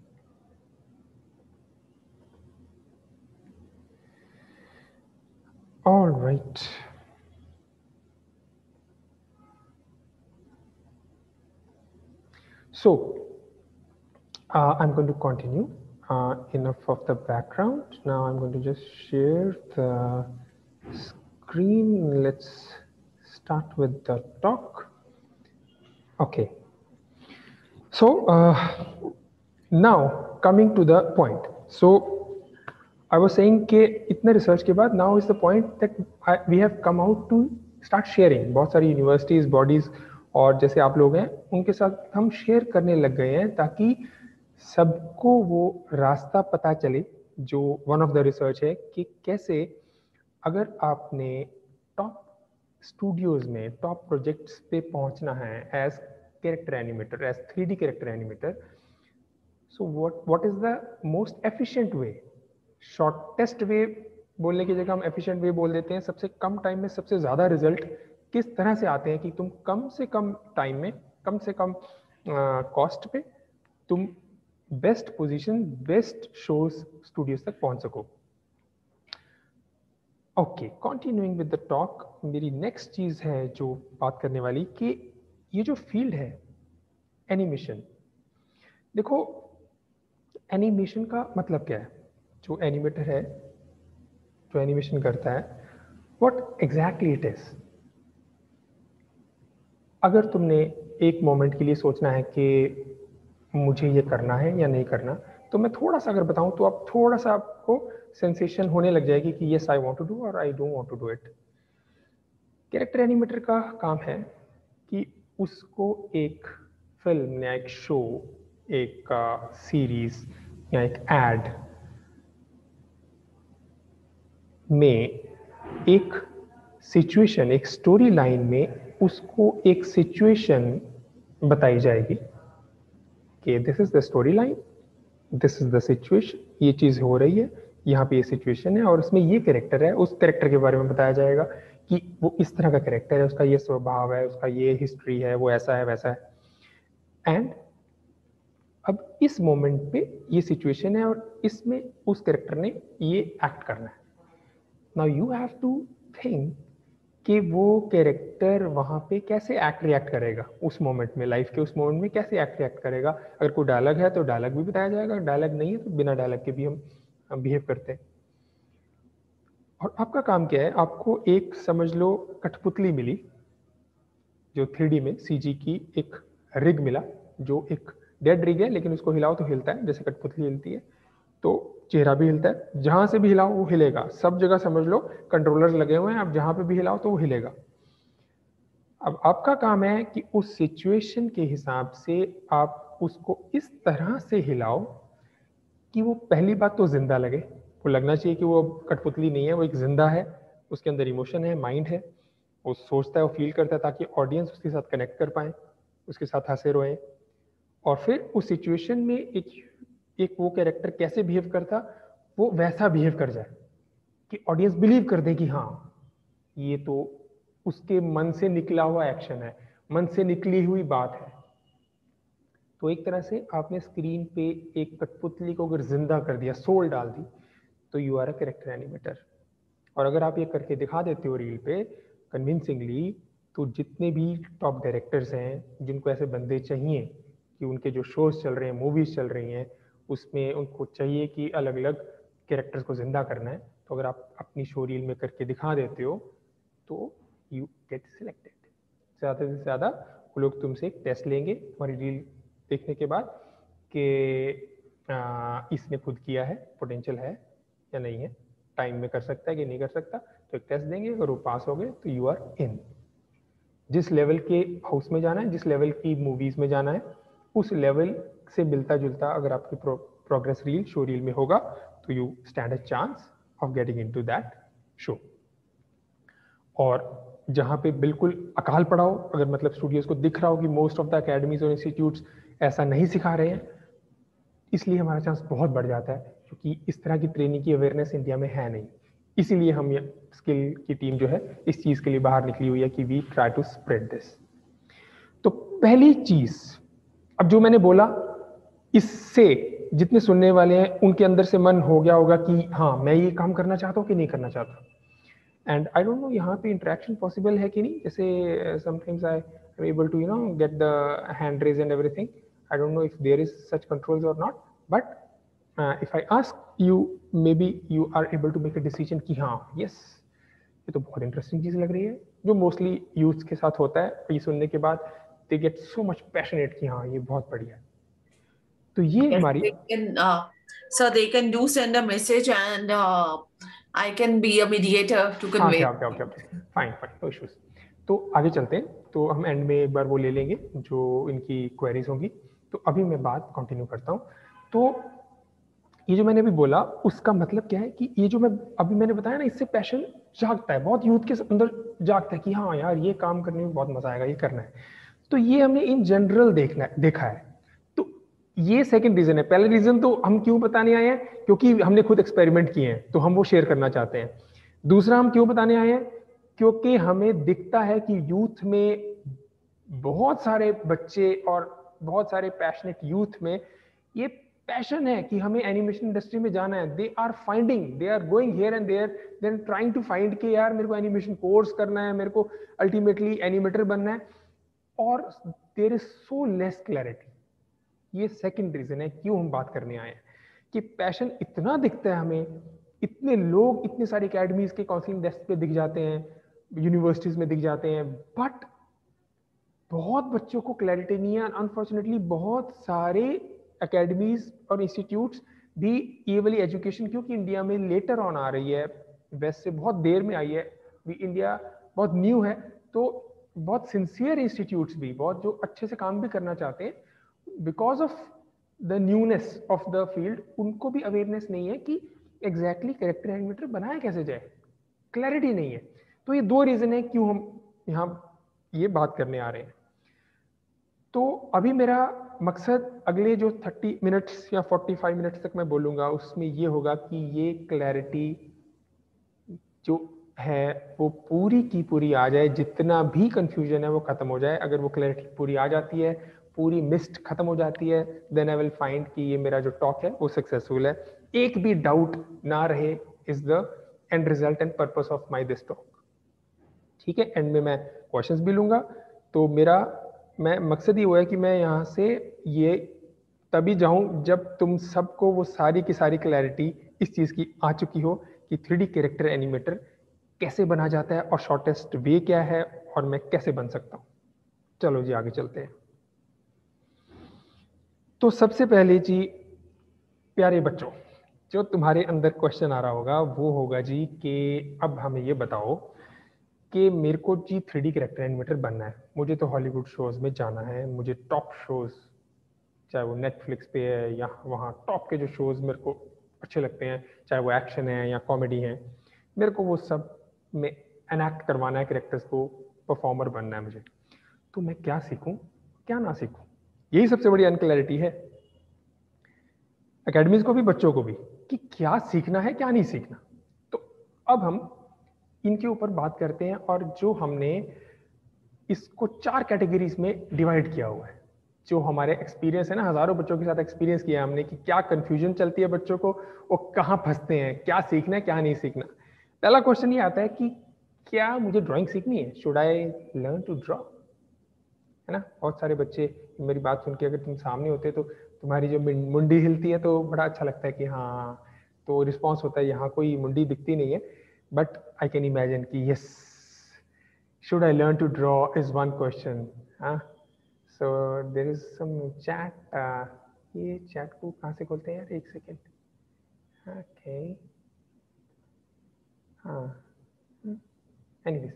All right. So, uh, I'm going to continue. Uh, enough of the background. Now I'm going to just share the screen. Let's start with the talk. Okay. So uh, now coming to the point. So I was saying कि इतने research के बाद now is the point that I, we have come out to start sharing. बहुत सारी universities, bodies और जैसे आप लोग हैं उनके साथ हम शेयर करने लग गए हैं ताकि सबको वो रास्ता पता चले जो वन ऑफ द रिसर्च है कि कैसे अगर आपने टॉप स्टूडियोज में टॉप प्रोजेक्ट्स पे पहुंचना है as character animator, as three D character animator, so what what is the most efficient way. Shortest way बोलने की जगह हम एफिशिएंट वे बोल देते हैं. सबसे कम टाइम में सबसे ज़्यादा रिजल्ट किस तरह से आते हैं कि तुम कम से कम टाइम में कम से कम कॉस्ट पे तुम best position, best shows studios तक पहुंच सको. Okay, continuing with the talk. मेरी नेक्स्ट चीज है जो बात करने वाली कि ये जो फील्ड है एनिमेशन, देखो एनिमेशन का मतलब क्या है. जो एनिमेटर है, जो एनिमेशन करता है, व्हाट एग्जैक्टली इट इज. अगर तुमने एक मोमेंट के लिए सोचना है कि मुझे ये करना है या नहीं करना, तो मैं थोड़ा सा अगर बताऊं तो आप थोड़ा सा आपको सेंसेशन होने लग जाएगी कि yes I want to do और I don't want to do it. Character animator का काम है कि उसको एक फिल्म या एक शो, एक सीरीज या एक एड में एक सिचुएशन, एक स्टोरी लाइन में उसको एक सिचुएशन बताई जाएगी कि this is the story line, this is the situation, ये चीज हो रही है, यहाँ पे ये सिचुएशन है और उसमें ये कैरेक्टर है, उस कैरेक्टर के बारे में बताया जाएगा कि वो इस तरह का कैरेक्टर है, उसका ये स्वभाव है, उसका ये हिस्ट्री है, वो ऐसा है वैसा है। एंड अब इस मोमेंट पे ये सिचुएशन है और इसमें उस कैरेक्टर ने ये एक्ट करना है। Now you have to think कि वो कैरेक्टर वहां पे कैसे एक्ट रिएक्ट करेगा, उस मोमेंट में, लाइफ के उस मोमेंट में कैसे एक्ट रिएक्ट करेगा। अगर कोई डायलॉग है तो डायलॉग भी बताया जाएगा, अगर डायलॉग नहीं है तो बिना डायलॉग के भी हम, हम बिहेव करते हैं। और आपका काम क्या है, आपको एक समझ लो कठपुतली मिली जो थ्री डी में सीजी की एक रिग मिला, जो एक डेड रिग है लेकिन उसको हिलाओ तो हिलता है, जैसे कठपुतली हिलती है तो चेहरा भी हिलता है, जहां से भी हिलाओ वो हिलेगा, सब जगह समझ लो कंट्रोलर्स लगे हुए हैं, आप जहां पे भी हिलाओ तो वो हिलेगा। अब आपका काम है कि उस सिचुएशन के हिसाब से आप उसको इस तरह से हिलाओ कि वो पहली बात तो जिंदा लगे, वो लगना चाहिए कि वो कठपुतली नहीं है, वो एक जिंदा है, उसके अंदर इमोशन है, माइंड है, वो सोचता है, वो फील करता है, ताकि ऑडियंस उसके साथ कनेक्ट कर पाए, उसके साथ हंसे रोए। और फिर उस सिचुएशन में एक एक वो कैरेक्टर कैसे बिहेव करता, वो वैसा बिहेव कर जाए कि ऑडियंस बिलीव कर दे कि हाँ ये तो उसके मन से निकला हुआ एक्शन है, मन से निकली हुई बात है। तो एक तरह से आपने स्क्रीन पे एक कठपुतली को अगर जिंदा कर दिया, सोल डाल दी, तो you are a character animator. और अगर आप ये करके दिखा देते हो रील पे कन्विंसिंगली, तो जितने भी टॉप डायरेक्टर्स हैं जिनको ऐसे बंदे चाहिए कि उनके जो शोज चल रहे हैं, मूवीज चल रही हैं, उसमें उनको चाहिए कि अलग अलग कैरेक्टर्स को जिंदा करना है, तो अगर आप अपनी शो रील में करके दिखा देते हो तो यू गेट सिलेक्टेड। ज़्यादा से ज़्यादा वो लोग तुमसे एक टेस्ट लेंगे हमारी रील देखने के बाद कि इसने खुद किया है, पोटेंशियल है या नहीं है, टाइम में कर सकता है कि नहीं कर सकता, तो एक टेस्ट देंगे, अगर वो पास हो गए तो यू आर इन। जिस लेवल के हाउस में जाना है, जिस लेवल की मूवीज में जाना है, उस लेवल से मिलता जुलता अगर आपकी pro, progress reel show reel में होगा तो you stand a chance of getting into that show. और जहाँ पे बिल्कुल अकाल पड़ा हो, अगर मतलब स्टूडियोज को दिख रहा हो कि मोस्ट ऑफ द अकेडमीज और इंस्टीट्यूट्स ऐसा नहीं सिखा रहे हैं, इसलिए हमारा चांस बहुत बढ़ जाता है, क्योंकि इस तरह की ट्रेनिंग की अवेयरनेस इंडिया में है नहीं। इसीलिए हम ये स्किल की टीम जो है इस चीज के लिए बाहर निकली हुई है कि we try to spread this. तो पहली चीज, अब जो मैंने बोला, इससे जितने सुनने वाले हैं उनके अंदर से मन हो गया होगा कि हाँ मैं ये काम करना चाहता हूँ कि नहीं करना चाहता। एंड आई डोंट नो यहाँ पे इंटरेक्शन पॉसिबल है कि नहीं, जैसे sometimes I am able to you know get the hand raise and everything. I don't know if there is such controls or not, but uh, if I ask you, maybe you are able to make a decision कि हाँ yes ये तो बहुत interesting चीज लग रही है, जो मोस्टली यूथ के साथ होता है। ये सुनने के बाद they get so much passionate कि हाँ ये बहुत बढ़िया है। तो ये Yes, हमारी they can, uh, so they can do send a message and uh, I can be a mediator to हाँ convey. क्या क्या क्या फाइन फाइन नो इश्यूज। तो आगे चलते हैं, तो हम एंड में एक बार वो ले लेंगे जो इनकी क्वेरीज होंगी। तो अभी मैं बात कंटिन्यू करता हूँ। तो ये जो मैंने अभी बोला उसका मतलब क्या है कि ये जो मैं अभी मैंने बताया ना, इससे पैशन जागता है, बहुत यूथ के अंदर जागता है कि हाँ यार ये काम करने में बहुत मजा आएगा, ये करना है। तो ये हमने इन जनरल देखना देखा है। तो ये सेकंड रीजन है। पहला रीजन तो हम क्यों बताने आए हैं, क्योंकि हमने खुद एक्सपेरिमेंट किए हैं तो हम वो शेयर करना चाहते हैं। दूसरा हम क्यों बताने आए हैं, क्योंकि हमें दिखता है कि यूथ में बहुत सारे बच्चे और बहुत सारे पैशनेट यूथ में ये पैशन है कि हमें एनिमेशन इंडस्ट्री में जाना है। They are finding, they are going here and there, they are trying to find कि यार मेरे को एनिमेशन कोर्स करना है, मेरे को अल्टीमेटली एनिमेटर बनना है, और there is so less clarity. ये सेकंड रीजन है क्यों हम बात करने आए हैं, कि पैशन इतना दिखता है हमें, इतने लोग इतने सारी अकेडमीज के काउंसलिंग डेस्क पे दिख जाते हैं, यूनिवर्सिटीज में दिख जाते हैं, बट बहुत बच्चों को क्लैरिटी नहीं है। अनफॉर्चुनेटली बहुत सारे एकेडमीज और इंस्टीट्यूट्स भी ये वाली एजुकेशन क्योंकि इंडिया में लेटर ऑन आ रही है, वेस्ट से बहुत देर में आई है, भी इंडिया बहुत न्यू है, तो बहुत सिंसियर इंस्टीट्यूट्स भी, बहुत जो अच्छे से काम भी करना चाहते हैं, because of the newness of the field, उनको भी अवेयरनेस नहीं है कि एग्जैक्टली कैरेक्टर एनिमेटर बनाया कैसे जाए, क्लैरिटी नहीं है। तो ये दो रीजन है क्यों हम यहाँ ये बात करने आ रहे हैं। तो अभी मेरा मकसद अगले जो तीस मिनट्स या पैंतालीस मिनट्स तक मैं बोलूँगा उसमें ये होगा कि ये क्लैरिटी जो है वो पूरी की पूरी आ जाए, जितना भी कंफ्यूजन है वो खत्म हो जाए। अगर वो क्लैरिटी पूरी आ जाती है, पूरी मिस्ट खत्म हो जाती है, देन आई विल फाइंड कि ये मेरा जो टॉक है वो सक्सेसफुल है। एक भी डाउट ना रहे is the end result and purpose of my this talk. ठीक है, एंड में मैं क्वेश्चंस भी लूंगा। तो मेरा मैं मकसद ये हुआ है कि मैं यहाँ से ये तभी जाऊं जब तुम सबको वो सारी की सारी क्लैरिटी इस चीज़ की आ चुकी हो कि थ्री डी कैरेक्टर एनिमेटर कैसे बना जाता है और शॉर्टेस्ट वे क्या है और मैं कैसे बन सकता हूँ। चलो जी आगे चलते हैं। तो सबसे पहले जी प्यारे बच्चों, जो तुम्हारे अंदर क्वेश्चन आ रहा होगा वो होगा जी कि अब हमें ये बताओ कि मेरे को जी थ्री डी कैरेक्टर एनिमेटर बनना है, मुझे तो हॉलीवुड शोज में जाना है, मुझे टॉप शोज चाहे वो नेटफ्लिक्स पे है या वहाँ टॉप के जो शोज मेरे को अच्छे लगते हैं, चाहे वो एक्शन है या कॉमेडी है, मेरे को वो सब में एनैक्ट करवाना है, कैरेक्टर्स को परफॉर्मर बनना है मुझे। तो मैं क्या सीखूं क्या ना सीखूं, यही सबसे बड़ी अनक्लैरिटी है एकेडमीज को भी बच्चों को भी, कि क्या सीखना है क्या नहीं सीखना। तो अब हम इनके ऊपर बात करते हैं, और जो हमने इसको चार कैटेगरीज में डिवाइड किया हुआ है, जो हमारे एक्सपीरियंस है ना, हजारों बच्चों के साथ एक्सपीरियंस किया हमने कि क्या कंफ्यूजन चलती है बच्चों को, वो कहाँ फंसते हैं, क्या सीखना है क्या नहीं सीखना। पहला क्वेश्चन ये आता है कि क्या मुझे ड्राइंग सीखनी है, should I learn to draw, है ना। बहुत सारे बच्चे मेरी बात सुन के, अगर तुम सामने होते तो तुम्हारी जो मुंडी हिलती है तो बड़ा अच्छा लगता है कि हाँ, तो रिस्पॉन्स होता है, यहाँ कोई मुंडी दिखती नहीं है, बट आई कैन इमेजिन कि yes, should I learn to draw is one question. huh? So there is some chat. uh, ये चैट को कहाँ से खोलते हैं यार, एक सेकेंड। ओके, हाँ, एनीवेज,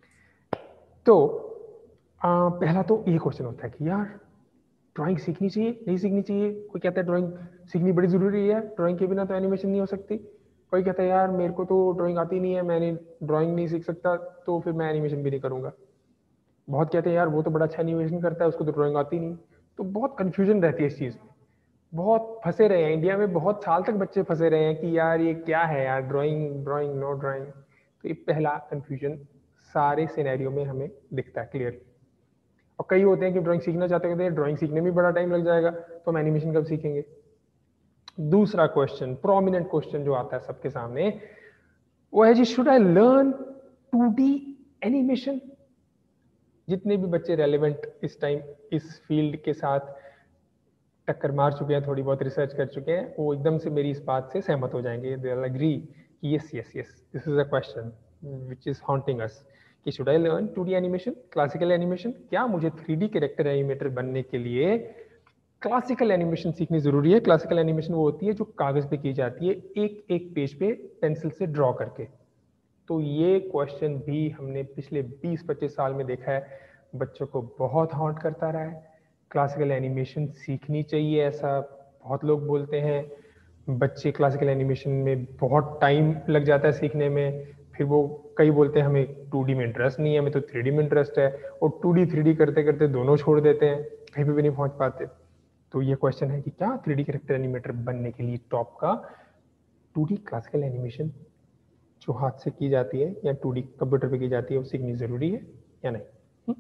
तो आ, पहला तो ये क्वेश्चन होता है कि यार ड्राइंग सीखनी चाहिए नहीं सीखनी चाहिए। कोई कहता है ड्राइंग सीखनी बड़ी जरूरी है, ड्राइंग के बिना तो एनिमेशन नहीं हो सकती। कोई कहता है यार मेरे को तो ड्राइंग आती नहीं है, मैं ड्राइंग नहीं सीख सकता, तो फिर मैं एनिमेशन भी नहीं करूंगा। बहुत कहते हैं यार वो तो बड़ा अच्छा एनिमेशन करता है, उसको तो ड्राइंग आती नहीं। तो बहुत कंफ्यूजन रहती है इस चीज़ में, बहुत फंसे रहे हैं इंडिया में, बहुत साल तक बच्चे फंसे रहे हैं कि यार ये क्या है यार, ड्राइंग ड्राइंग नो ड्राइंग। तो ये पहला कंफ्यूजन सारे सिनेरियो में हमें दिखता है क्लियर। और कई होते हैं कि ड्राइंग सीखना चाहते हैं, ड्राइंग सीखने में बड़ा टाइम लग जाएगा, तो हम एनिमेशन कब सीखेंगे। दूसरा क्वेश्चन, प्रोमिनेंट क्वेश्चन जो आता है सबके सामने, वो है जी should I learn two D animation. जितने भी बच्चे रेलेवेंट इस टाइम इस फील्ड के साथ टक्कर मार चुके हैं, थोड़ी बहुत रिसर्च कर चुके हैं, वो एकदम से मेरी इस बात से सहमत हो जाएंगे, दे विल एग्री कि yes yes yes this is a question which is haunting us कि should I learn two D animation, classical animation. क्या मुझे थ्री डी कैरेक्टर एनिमेटर बनने के लिए क्लासिकल एनिमेशन सीखनी जरूरी है। क्लासिकल एनिमेशन वो होती है जो कागज पे की जाती है, एक एक पेज पे पेंसिल से ड्रॉ करके। तो ये क्वेश्चन भी हमने पिछले बीस पच्चीस साल में देखा है, बच्चों को बहुत हॉन्ट करता रहा है। क्लासिकल एनिमेशन सीखनी चाहिए ऐसा बहुत लोग बोलते हैं, बच्चे क्लासिकल एनिमेशन में बहुत टाइम लग जाता है सीखने में, फिर वो कई बोलते हैं हमें टू डी में इंटरेस्ट नहीं है, हमें तो थ्री डी में इंटरेस्ट है, और टू डी थ्री डी करते करते दोनों छोड़ देते हैं, कहीं पे भी नहीं पहुंच पाते। तो ये क्वेश्चन है कि क्या थ्री डी कैरेक्टर एनिमेटर बनने के लिए टॉप का टू डी क्लासिकल एनिमेशन जो हाथ से की जाती है या टू डी कंप्यूटर पे की जाती है वो सीखनी जरूरी है या नहीं। हुँ?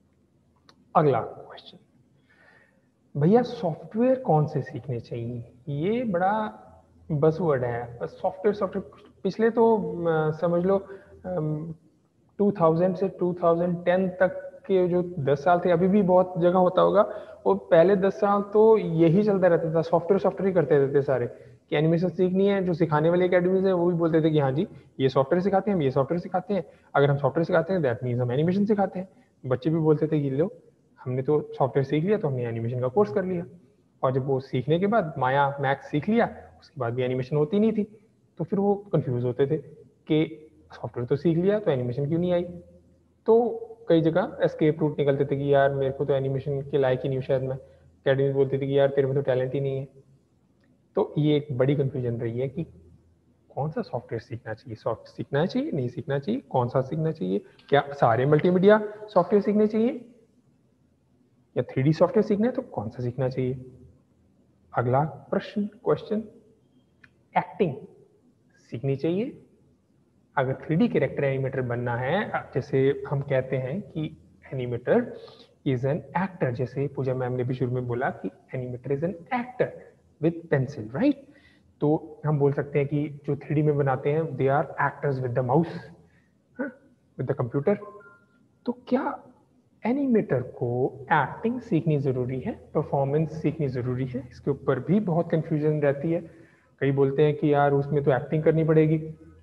अगला क्वेश्चन, भैया सॉफ्टवेयर कौन से सीखने चाहिए। ये बड़ा बसवर्ड है, बस सॉफ्टवेयर सॉफ्टवेयर। पिछले तो समझ लो टू थाउज़ेंड से टू थाउज़ेंड टेन तक के जो दस साल थे, अभी भी बहुत जगह होता होगा, और पहले दस साल तो यही चलता रहता था, सॉफ्टवेयर सॉफ्टवेयर ही करते रहते सारे कि एनिमेशन सीखनी है। जो सिखाने वाले अकेडमीज है वो भी बोलते थे कि हाँ जी ये सॉफ्टवेयर सिखाते हैं, हम ये सॉफ्टवेयर सिखाते हैं, अगर हम सॉफ्टवेयर सिखाते हैं दैट मीन्स हम एनिमेशन सिखाते हैं। बच्चे भी बोलते थे कि लो हमने तो सॉफ्टवेयर सीख लिया तो हमने एनिमेशन का कोर्स कर लिया। और जब वो सीखने के बाद माया मैक्स सीख लिया, उसके बाद भी एनिमेशन होती नहीं थी, तो फिर वो कंफ्यूज होते थे कि सॉफ्टवेयर तो सीख लिया तो एनिमेशन क्यों नहीं आई। तो कई जगह एस्केप रूट निकलते थे कि यार मेरे को तो एनिमेशन के लायक ही नहीं हूँ, शायद मैं अकेडमी बोलती थी कि यार तेरे में तो टैलेंट ही नहीं है। तो ये एक बड़ी कंफ्यूजन रही है कि कौन सा सॉफ्टवेयर सीखना चाहिए, सॉफ्ट सीखना चाहिए नहीं सीखना चाहिए, कौन सा सीखना चाहिए, क्या सारे मल्टीमीडिया सॉफ्टवेयर सीखने चाहिए या थ्री डी सॉफ्टवेयर सीखना है तो कौन सा सीखना चाहिए। अगला प्रश्न क्वेश्चन, एक्टिंग सीखनी चाहिए। अगर थ्री डी कैरेक्टर एनिमेटर बनना है, जैसे हम कहते हैं कि एनिमेटर इज एन एक्टर, जैसे पूजा मैम ने भी शुरू में बोला कि animator is an actor with pencil, right. तो हम बोल सकते हैं कि जो थ्री डी में बनाते हैं they are actors with the mouse, with the computer. तो क्या एनिमेटर को एक्टिंग सीखनी जरूरी है, परफॉर्मेंस सीखनी जरूरी है? इसके ऊपर भी बहुत कंफ्यूजन रहती है। कई बोलते हैं कि यार उसमें तो एक्टिंग करनी पड़ेगी,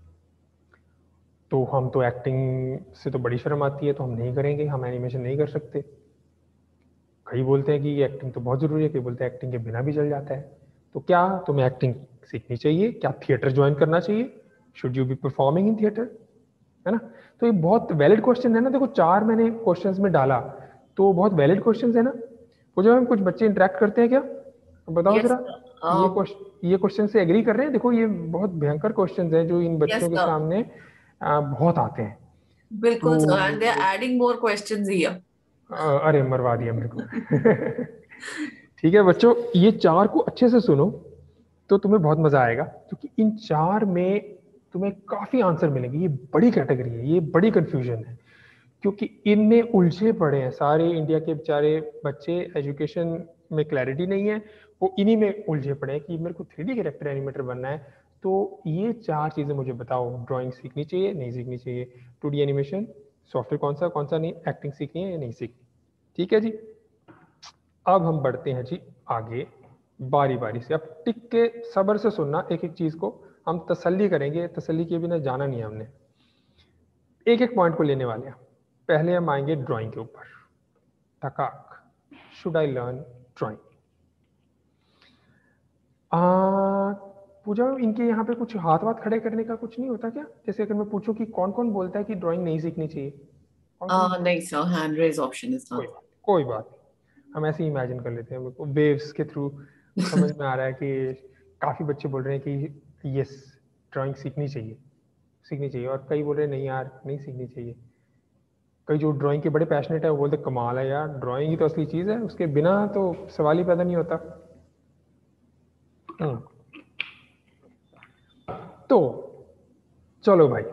तो हम तो एक्टिंग से तो बड़ी शर्म आती है तो हम नहीं करेंगे, हम एनिमेशन नहीं कर सकते। कई बोलते हैं कि एक्टिंग तो बहुत जरूरी है, कई बोलते हैं एक्टिंग के बिना भी चल जाता है। तो क्या तुम्हें एक्टिंग सीखनी चाहिए? क्या थिएटर ज्वाइन करना चाहिए? Should you be performing in theatre, है ना। तो ये बहुत वैलिड क्वेश्चन है ना। देखो चार मैंने क्वेश्चंस में डाला तो बहुत वैलिड क्वेश्चंस है ना। पूजा मैम कुछ बच्चे इंटरेक्ट करते हैं क्या, बताओ yes जरा। ये uh, क्वेश्चन ये क्वेश्चन से एग्री कर रहे हैं? देखो ये बहुत भयंकर क्वेश्चंस हैं जो इन yes बच्चों के sir, सामने आ, बहुत आते हैं। बिल्कुल सर, एंड दे आर तो एडिंग मोर क्वेश्चंस हियर। आ, अरे मरवा दिया मेरे को। ठीक है बच्चों, ये चार को अच्छे से सुनो तो तुम्हें बहुत मजा आएगा, क्योंकि इन चार में तुम्हें काफी आंसर मिलेंगे। ये बड़ी कैटेगरी है, ये बड़ी कंफ्यूजन है, क्योंकि इनमें उलझे पड़े हैं सारे इंडिया के बेचारे बच्चे। एजुकेशन में क्लैरिटी नहीं है, वो इन्हीं में उलझे पड़े हैं कि मेरे को थ्री डी कैरेक्टर एनिमेटर बनना है। तो ये चार चीजें मुझे बताओ, ड्राइंग सीखनी चाहिए नहीं सीखनी चाहिए, टू डी एनिमेशन सॉफ्टवेयर कौन सा कौन सा नहीं, एक्टिंग सीखनी है या नहीं सीखनी। ठीक है जी, अब हम बढ़ते हैं जी आगे बारी बारी से। अब टिक के सब्र से सुनना एक एक चीज को, हम तसल्ली करेंगे, तसल्ली के बिना जाना नहीं है हमने। एक एक पॉइंट को लेने वाले हैं। पहले हम आएंगे ड्राइंग के ऊपर। तकाक, should I learn drawing? Puja इनके यहाँ पे कुछ हाथ वाथ खड़े करने का कुछ नहीं होता क्या? जैसे अगर मैं पूछूं कि कौन कौन बोलता है कि ड्राइंग नहीं सीखनी चाहिए, कौन कौन uh, बोलता नहीं है? Sir, hand raise option is कोई बात कोई बात नहीं, हम ऐसे ही इमेजिन कर लेते हैं। मेरे को वेव्स के थ्रू समझ में आ रहा है कि काफी बच्चे बोल रहे हैं कि यस ड्राइंग सीखनी चाहिए सीखनी चाहिए, और कई बोल रहे हैं नहीं यार नहीं सीखनी चाहिए। कई जो ड्राइंग के बड़े पैशनेट है वो बोलते कमाल है यार, ड्राइंग ही तो असली चीज है, उसके बिना तो सवाल ही पैदा नहीं होता। हम्म, तो चलो भाई,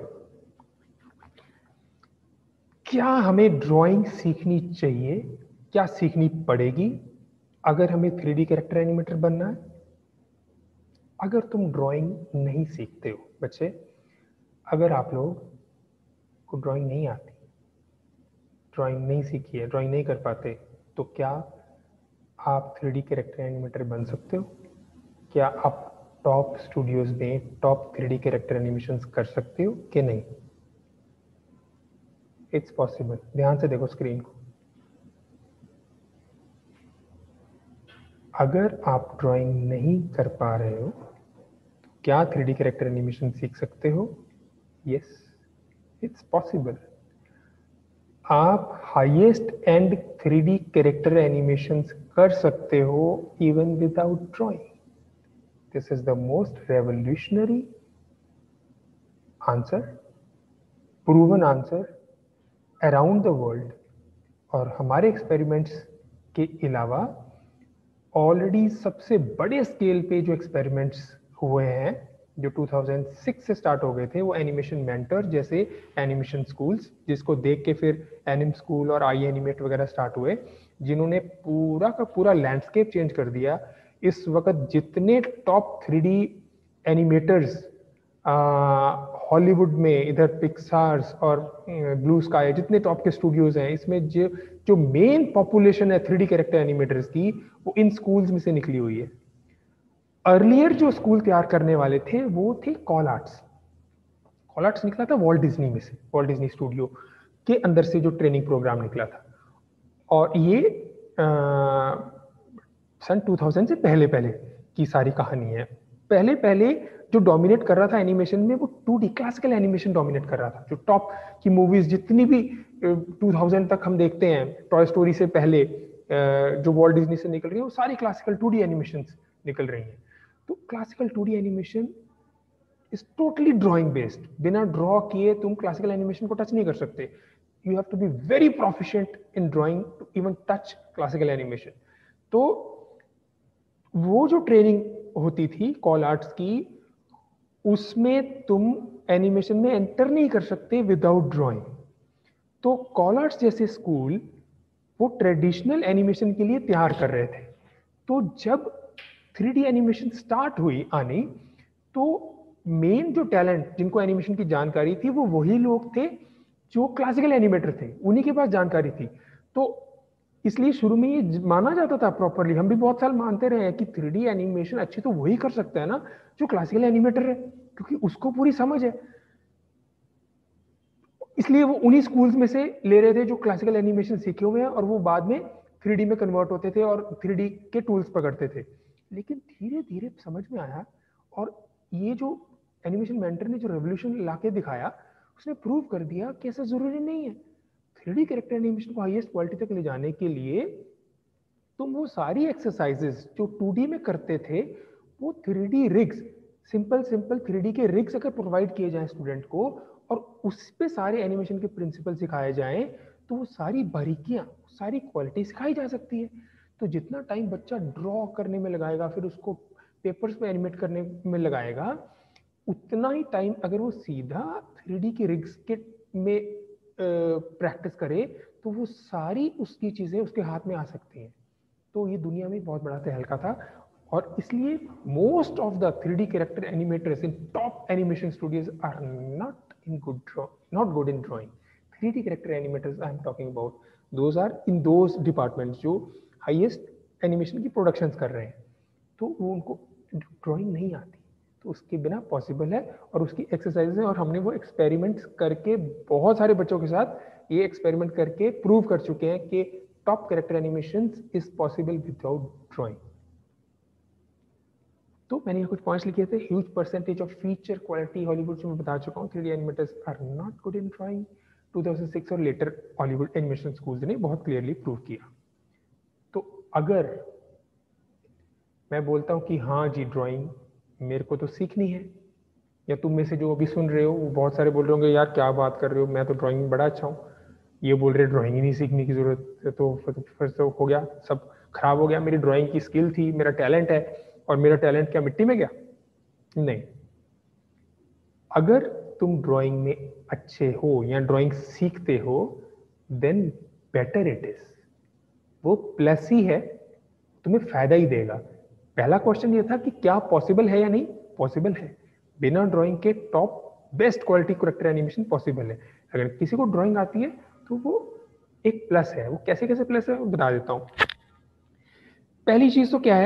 क्या हमें ड्राइंग सीखनी चाहिए, क्या सीखनी पड़ेगी अगर हमें थ्री डी कैरेक्टर एनिमेटर बनना है? अगर तुम ड्राइंग नहीं सीखते हो बच्चे, अगर आप लोग को ड्राइंग नहीं आती, ड्राइंग नहीं सीखी है, ड्राइंग नहीं कर पाते, तो क्या आप थ्री डी कैरेक्टर एनिमेटर बन सकते हो? क्या आप टॉप स्टूडियोज में top three D character animation कर सकते हो कि नहीं? It's possible. ध्यान से देखो स्क्रीन को। अगर आप ड्राइंग नहीं कर पा रहे हो, क्या थ्री डी कैरेक्टर एनिमेशन सीख सकते हो? Yes, it's possible. आप highest end three D character animation कर सकते हो even without drawing. This is the most revolutionary answer, proven answer around the world. और हमारे एक्सपेरिमेंट्स के अलावा ऑलरेडी सबसे बड़े स्केल पे जो एक्सपेरिमेंट्स हुए हैं जो टू थाउज़ेंड सिक्स से स्टार्ट हो गए थे, वो एनिमेशन मेंटर जैसे एनिमेशन स्कूल्स, जिसको देख के फिर एनिम स्कूल और आई एनिमेट वगैरह स्टार्ट हुए, जिन्होंने पूरा का पूरा लैंडस्केप चेंज कर दिया। इस वक्त जितने top three D animators Hollywood में, इधर पिक्सार्स और ब्लू स्काई, जितने टॉप के स्टूडियोज हैं, इसमें जो जो मेन पॉपुलेशन है थ्री डी कैरेक्टर एनिमेटर्स की, वो इन स्कूल्स में से निकली हुई है। अर्लियर जो स्कूल तैयार करने वाले थे वो थे कॉल आर्ट्स। कॉल आर्ट्स निकला था वॉल्ट डिज्नी में से, वॉल्ट डिज्नी स्टूडियो के अंदर से जो ट्रेनिंग प्रोग्राम निकला था। और ये सन टू थाउज़ेंड से पहले पहले की सारी कहानी है। पहले पहले जो डोमिनेट कर रहा था एनिमेशन में वो two D classical animation dominate कर रहा था। जो टॉप की मूवीज जितनी भी टू थाउज़ेंड तक हम देखते हैं, टॉय स्टोरी से पहले जो वॉल्ट डिज्नी से निकल रही है वो सारी क्लासिकल टू डी एनिमेशन निकल रही हैं। तो classical two D animation is totally drawing based. बिना ड्रॉ किए तुम क्लासिकल एनिमेशन को टच नहीं कर सकते। You have to be very proficient in drawing to even touch classical animation. तो वो जो ट्रेनिंग होती थी कॉल आर्ट्स की, उसमें तुम एनिमेशन में एंटर नहीं कर सकते विदाउट ड्राइंग। तो कॉल आर्ट्स जैसे स्कूल वो ट्रेडिशनल एनिमेशन के लिए तैयार कर रहे थे। तो जब थ्री डी एनिमेशन स्टार्ट हुई आनी, तो मेन जो टैलेंट जिनको एनिमेशन की जानकारी थी वो वही लोग थे जो क्लासिकल एनिमेटर थे, उन्हीं के पास जानकारी थी। तो इसलिए शुरू में ये माना जाता था प्रॉपरली, हम भी बहुत साल मानते रहे हैं कि थ्री डी एनिमेशन अच्छी तो वही कर सकता है ना जो क्लासिकल एनिमेटर है, क्योंकि उसको पूरी समझ है। इसलिए वो उन्हीं स्कूल्स में से ले रहे थे जो क्लासिकल एनिमेशन सीखे हुए हैं, और वो बाद में थ्री डी में कन्वर्ट होते थे और थ्री डी के टूल्स पकड़ते थे। लेकिन धीरे धीरे समझ में आया, और ये जो एनिमेशन मेंटर ने जो रेवोल्यूशन लाके दिखाया, उसने प्रूव कर दिया कि ऐसा जरूरी नहीं है। थ्री डी कैरेक्टर एनिमेशन को हाईएस्ट क्वालिटी तक ले जाने के लिए तुम वो सारी एक्सरसाइजेस जो टू डी में करते थे, वो three D rigs, simple simple three D के रिग्स अगर प्रोवाइड किए जाएं स्टूडेंट को, और उस पे सारे एनिमेशन के प्रिंसिपल सिखाए जाएं, तो वो सारी बारीकियां, सारी क्वालिटी सिखाई जा सकती है। तो जितना टाइम बच्चा ड्रॉ करने में लगाएगा, फिर उसको पेपर्स पे एनिमेट करने में लगाएगा, उतना ही टाइम अगर वो सीधा थ्री डी के रिग्स के में प्रैक्टिस करे, तो वो सारी उसकी चीज़ें उसके हाथ में आ सकती हैं। तो ये दुनिया में बहुत बड़ा तहलका था, और इसलिए most of the three D character animators in top animation studios are not in good draw not good in drawing. Three D character animators I am talking about, those are in those departments जो highest animation की productions कर रहे हैं। तो वो उनको drawing नहीं आती, तो उसके बिना पॉसिबल है, और उसकी एक्सरसाइज है। और हमने वो एक्सपेरिमेंट्स करके बहुत सारे बच्चों के साथ ये एक्सपेरिमेंट करके प्रूव कर चुके हैं कि top character animation is possible without drawing. तो मैंने यहाँ कुछ पॉइंट्स लिखे थे। Huge percentage of feature quality Hollywood जो मैं बता चुका हूँ, three D animators are not good in drawing. Two thousand six और लेटर हॉलीवुड एनिमेशन स्कूल्स ने बहुत क्लियरली प्रूव किया। तो अगर मैं बोलता हूँ कि हाँ जी ड्राइंग मेरे को तो सीखनी है, या तुम में से जो अभी सुन रहे हो वो बहुत सारे बोल रहे होंगे यार क्या बात कर रहे हो, मैं तो ड्राइंग में बड़ा अच्छा हूँ, ये बोल रहे ड्राइंग ही नहीं सीखने की जरूरत है, तो फिर तो हो गया, सब खराब हो गया, मेरी ड्राइंग की स्किल थी, मेरा टैलेंट है, और मेरा टैलेंट क्या मिट्टी में गया? नहीं। अगर तुम ड्राइंग में अच्छे हो या ड्राइंग सीखते हो, देन बेटर इट इज, वो प्लस ही है, तुम्हें फायदा ही देगा। पहला क्वेश्चन ये था कि क्या पॉसिबल है या नहीं, पॉसिबल है। बिना ड्राइंग के top best quality character animation possible है। अगर किसी को ड्राइंग आती है तो वो एक प्लस है। वो कैसे कैसे प्लस है वो बता देता हूं। पहली चीज तो क्या है,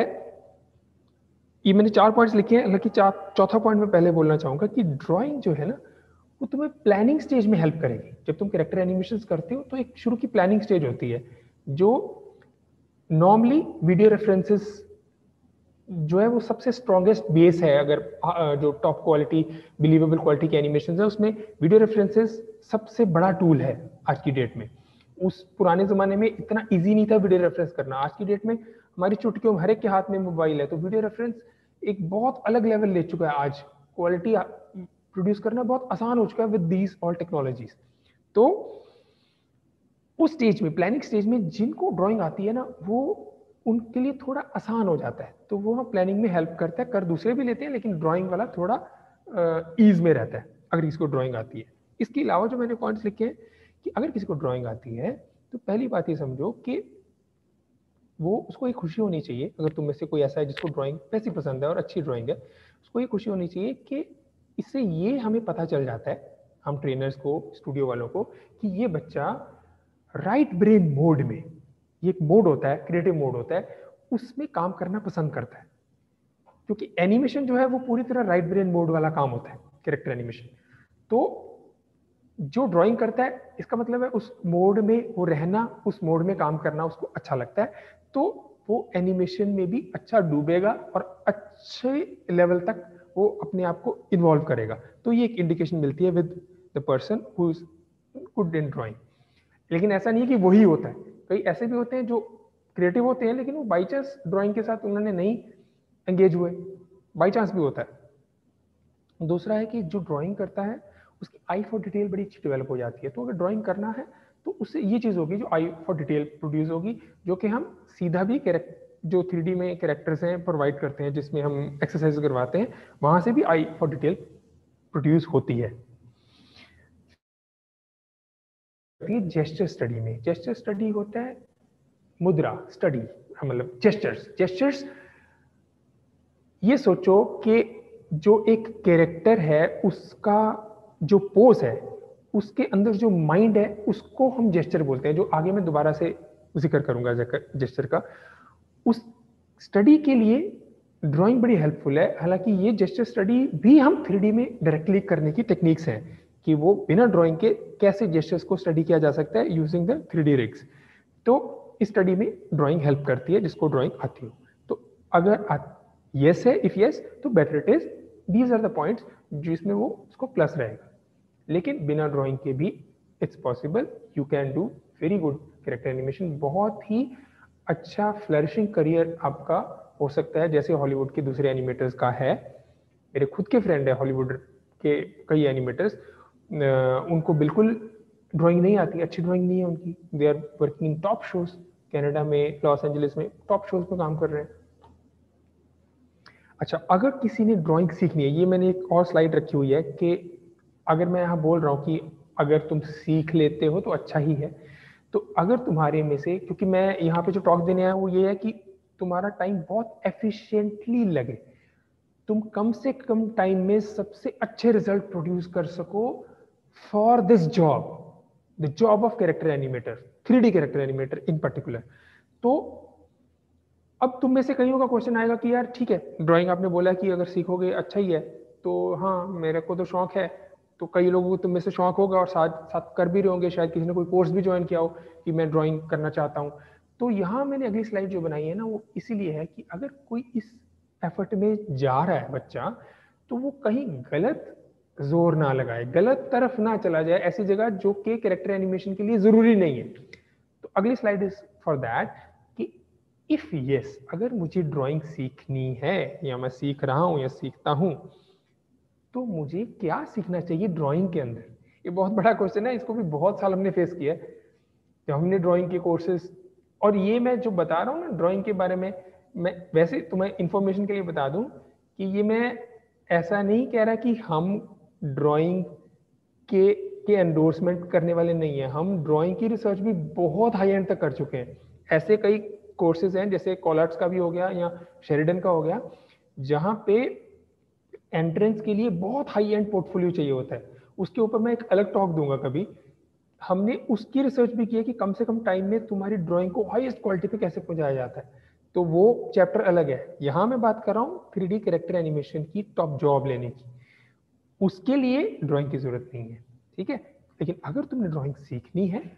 ये मैंने चार पॉइंट्स लिखे हैं, हालांकि चौथा पॉइंट मैं पहले बोलना चाहूंगा कि ड्राइंग जो है ना वो तुम्हें प्लानिंग स्टेज में हेल्प करेगी। जब तुम कैरेक्टर एनिमेशन करते हो तो एक शुरू की प्लानिंग स्टेज होती है, जो नॉर्मली वीडियो रेफरेंसेस जो है वो सबसे स्ट्रॉन्गेस्ट बेस है। अगर जो टॉप क्वालिटी बिलीवेबल क्वालिटी की एनिमेशन है उसमें वीडियो रेफरेंसेस सबसे बड़ा टूल है आज की डेट में। उस पुराने जमाने में इतना इजी नहीं था वीडियो रेफरेंस करना। आज की डेट में हमारी चुटकियों में हर एक के हाथ में मोबाइल है, तो वीडियो रेफरेंस एक बहुत अलग लेवल ले चुका है। आज क्वालिटी प्रोड्यूस करना बहुत आसान हो चुका है विद दीज ऑल टेक्नोलॉजीज। तो उस स्टेज में, प्लानिंग स्टेज में जिनको ड्राइंग आती है ना, वो उनके लिए थोड़ा आसान हो जाता है, तो वो प्लानिंग में हेल्प करता है। कर दूसरे भी लेते हैं, लेकिन ड्राइंग वाला थोड़ा ईज में रहता है अगर किसी को ड्राइंग आती है। इसके अलावा जो मैंने पॉइंट्स लिखे हैं कि अगर किसी को ड्राइंग आती है तो पहली बात ये समझो कि वो उसको एक खुशी होनी चाहिए। अगर तुम में से कोई ऐसा है जिसको ड्राइंग वैसी पसंद है और अच्छी ड्राइंग है, उसको ये खुशी होनी चाहिए कि इससे ये हमें पता चल जाता है, हम ट्रेनर्स को, स्टूडियो वालों को, कि ये बच्चा राइट ब्रेन मोड में, ये एक मोड होता है, क्रिएटिव मोड होता है, उसमें काम करना पसंद करता है। क्योंकि एनिमेशन जो है वो पूरी तरह राइट ब्रेन मोड वाला काम होता है, कैरेक्टर एनिमेशन। तो जो ड्राइंग करता है इसका मतलब है उस मोड में वो रहना, उस मोड में काम करना उसको अच्छा लगता है। तो वो एनिमेशन में भी अच्छा डूबेगा और अच्छे लेवल तक वो अपने आप को इन्वॉल्व करेगा। तो ये एक इंडिकेशन मिलती है with the person who is good in drawing. लेकिन ऐसा नहीं है कि वही होता है, कई ऐसे भी होते हैं जो क्रिएटिव होते हैं लेकिन वो बाई चांस ड्राइंग के साथ उन्होंने नहीं एंगेज हुए, बाई चांस भी होता है। दूसरा है कि जो ड्राइंग करता है उसकी आई फॉर डिटेल बड़ी अच्छी डेवलप हो जाती है। तो अगर ड्राइंग करना है तो उससे ये चीज़ होगी जो आई फॉर डिटेल प्रोड्यूस होगी, जो कि हम सीधा भी कैरेक्टर जो थ्री डी में कैरेक्टर्स हैं प्रोवाइड करते हैं जिसमें हम एक्सरसाइज करवाते हैं, वहाँ से भी आई फॉर डिटेल प्रोड्यूस होती है। जेस्चर स्टडी में, जेस्चर स्टडी होता है मुद्रा स्टडी, मतलब जेस्चर्स। जेस्चर्स ये सोचो कि जो एक कैरेक्टर है उसका जो पोज है उसके अंदर जो माइंड है उसको हम जेस्चर बोलते हैं, जो आगे मैं दोबारा से जिक्र करूंगा जेस्चर का। उस स्टडी के लिए ड्राइंग बड़ी हेल्पफुल है। हालांकि ये जेस्चर स्टडी भी हम थ्री डी में डायरेक्टली करने की टेक्निक्स हैं कि वो बिना ड्राइंग के कैसे जेस्चर्स को स्टडी किया जा सकता है using the three D rigs. तो इस स्टडी में ड्राइंग हेल्प करती है जिसको ड्राइंग आती हो। तो अगर यस है, इफ यस तो better it is. These are the points जिसमें वो उसको प्लस रहेगा। लेकिन बिना ड्राइंग के भी it's possible, you can do very good character animation. बहुत ही अच्छा फ्लरिशिंग करियर आपका हो सकता है, जैसे हॉलीवुड के दूसरे एनिमेटर्स का है। मेरे खुद के फ्रेंड है हॉलीवुड के कई एनिमेटर्स, उनको बिल्कुल ड्राइंग नहीं आती, अच्छी ड्राइंग नहीं है उनकी। They are working in top shows, Canada में, लॉस एंजलिस में टॉप शोज पे काम कर रहे हैं। अच्छा, अगर किसी ने ड्राइंग सीखनी है, ये मैंने एक और स्लाइड रखी हुई है कि अगर मैं यहाँ बोल रहा हूँ कि अगर तुम सीख लेते हो तो अच्छा ही है। तो अगर तुम्हारे में से, क्योंकि मैं यहाँ पे जो टॉक देने आया वो ये है कि तुम्हारा टाइम बहुत एफिशिएंटली लगे, तुम कम से कम टाइम में सबसे अच्छे रिजल्ट प्रोड्यूस कर सको for this job, the job of character animator, three D character animator in particular. तो अब तुम में से कईयों का क्वेश्चन आएगा कि यार ठीक है, ड्राइंग आपने बोला कि अगर सीखोगे अच्छा ही है, तो हाँ मेरे को तो शौक है। तो कई लोगों को तुम में से शौक होगा और साथ साथ कर भी रहे होंगे, शायद किसी ने कोई कोर्स भी ज्वाइन किया हो कि मैं ड्राइंग करना चाहता हूँ। तो यहाँ मैंने अगली स्लाइड जो बनाई है ना, वो इसीलिए है कि अगर कोई इस एफर्ट में जा रहा है बच्चा, तो वो कहीं गलत जोर ना लगाए, गलत तरफ ना चला जाए, ऐसी जगह जो कि कैरेक्टर एनिमेशन के लिए जरूरी नहीं है। तो अगली स्लाइड इज फॉर दैट कि इफ यस, अगर मुझे ड्राइंग सीखनी है या मैं सीख रहा हूं या सीखता हूं, तो मुझे क्या सीखना चाहिए ड्राइंग के अंदर। ये बहुत बड़ा क्वेश्चन है, इसको भी बहुत साल हमने फेस किया है जब हमने ड्राइंग के कोर्सेज। और ये मैं जो बता रहा हूँ ना ड्राइंग के बारे में, मैं वैसे तुम्हें इंफॉर्मेशन के लिए बता दूं कि ये मैं ऐसा नहीं कह रहा कि हम ड्राइंग के के एंडोर्समेंट करने वाले नहीं है। हम ड्राइंग की रिसर्च भी बहुत हाई एंड तक कर चुके हैं। ऐसे कई कोर्सेज हैं, जैसे कॉलर्ट्स का भी हो गया या शेरिडन का हो गया, जहाँ पे एंट्रेंस के लिए बहुत हाई एंड पोर्टफोलियो चाहिए होता है। उसके ऊपर मैं एक अलग टॉक दूंगा कभी। हमने उसकी रिसर्च भी की है कि कम से कम टाइम में तुम्हारी ड्राइंग को हाईएस्ट क्वालिटी पे कैसे पहुंचाया जाता है। तो वो चैप्टर अलग है। यहाँ मैं बात कर रहा हूँ थ्री डी कैरेक्टर एनिमेशन की टॉप जॉब लेने की, उसके लिए ड्राइंग की जरूरत नहीं है, ठीक है। लेकिन अगर तुमने ड्राइंग सीखनी है,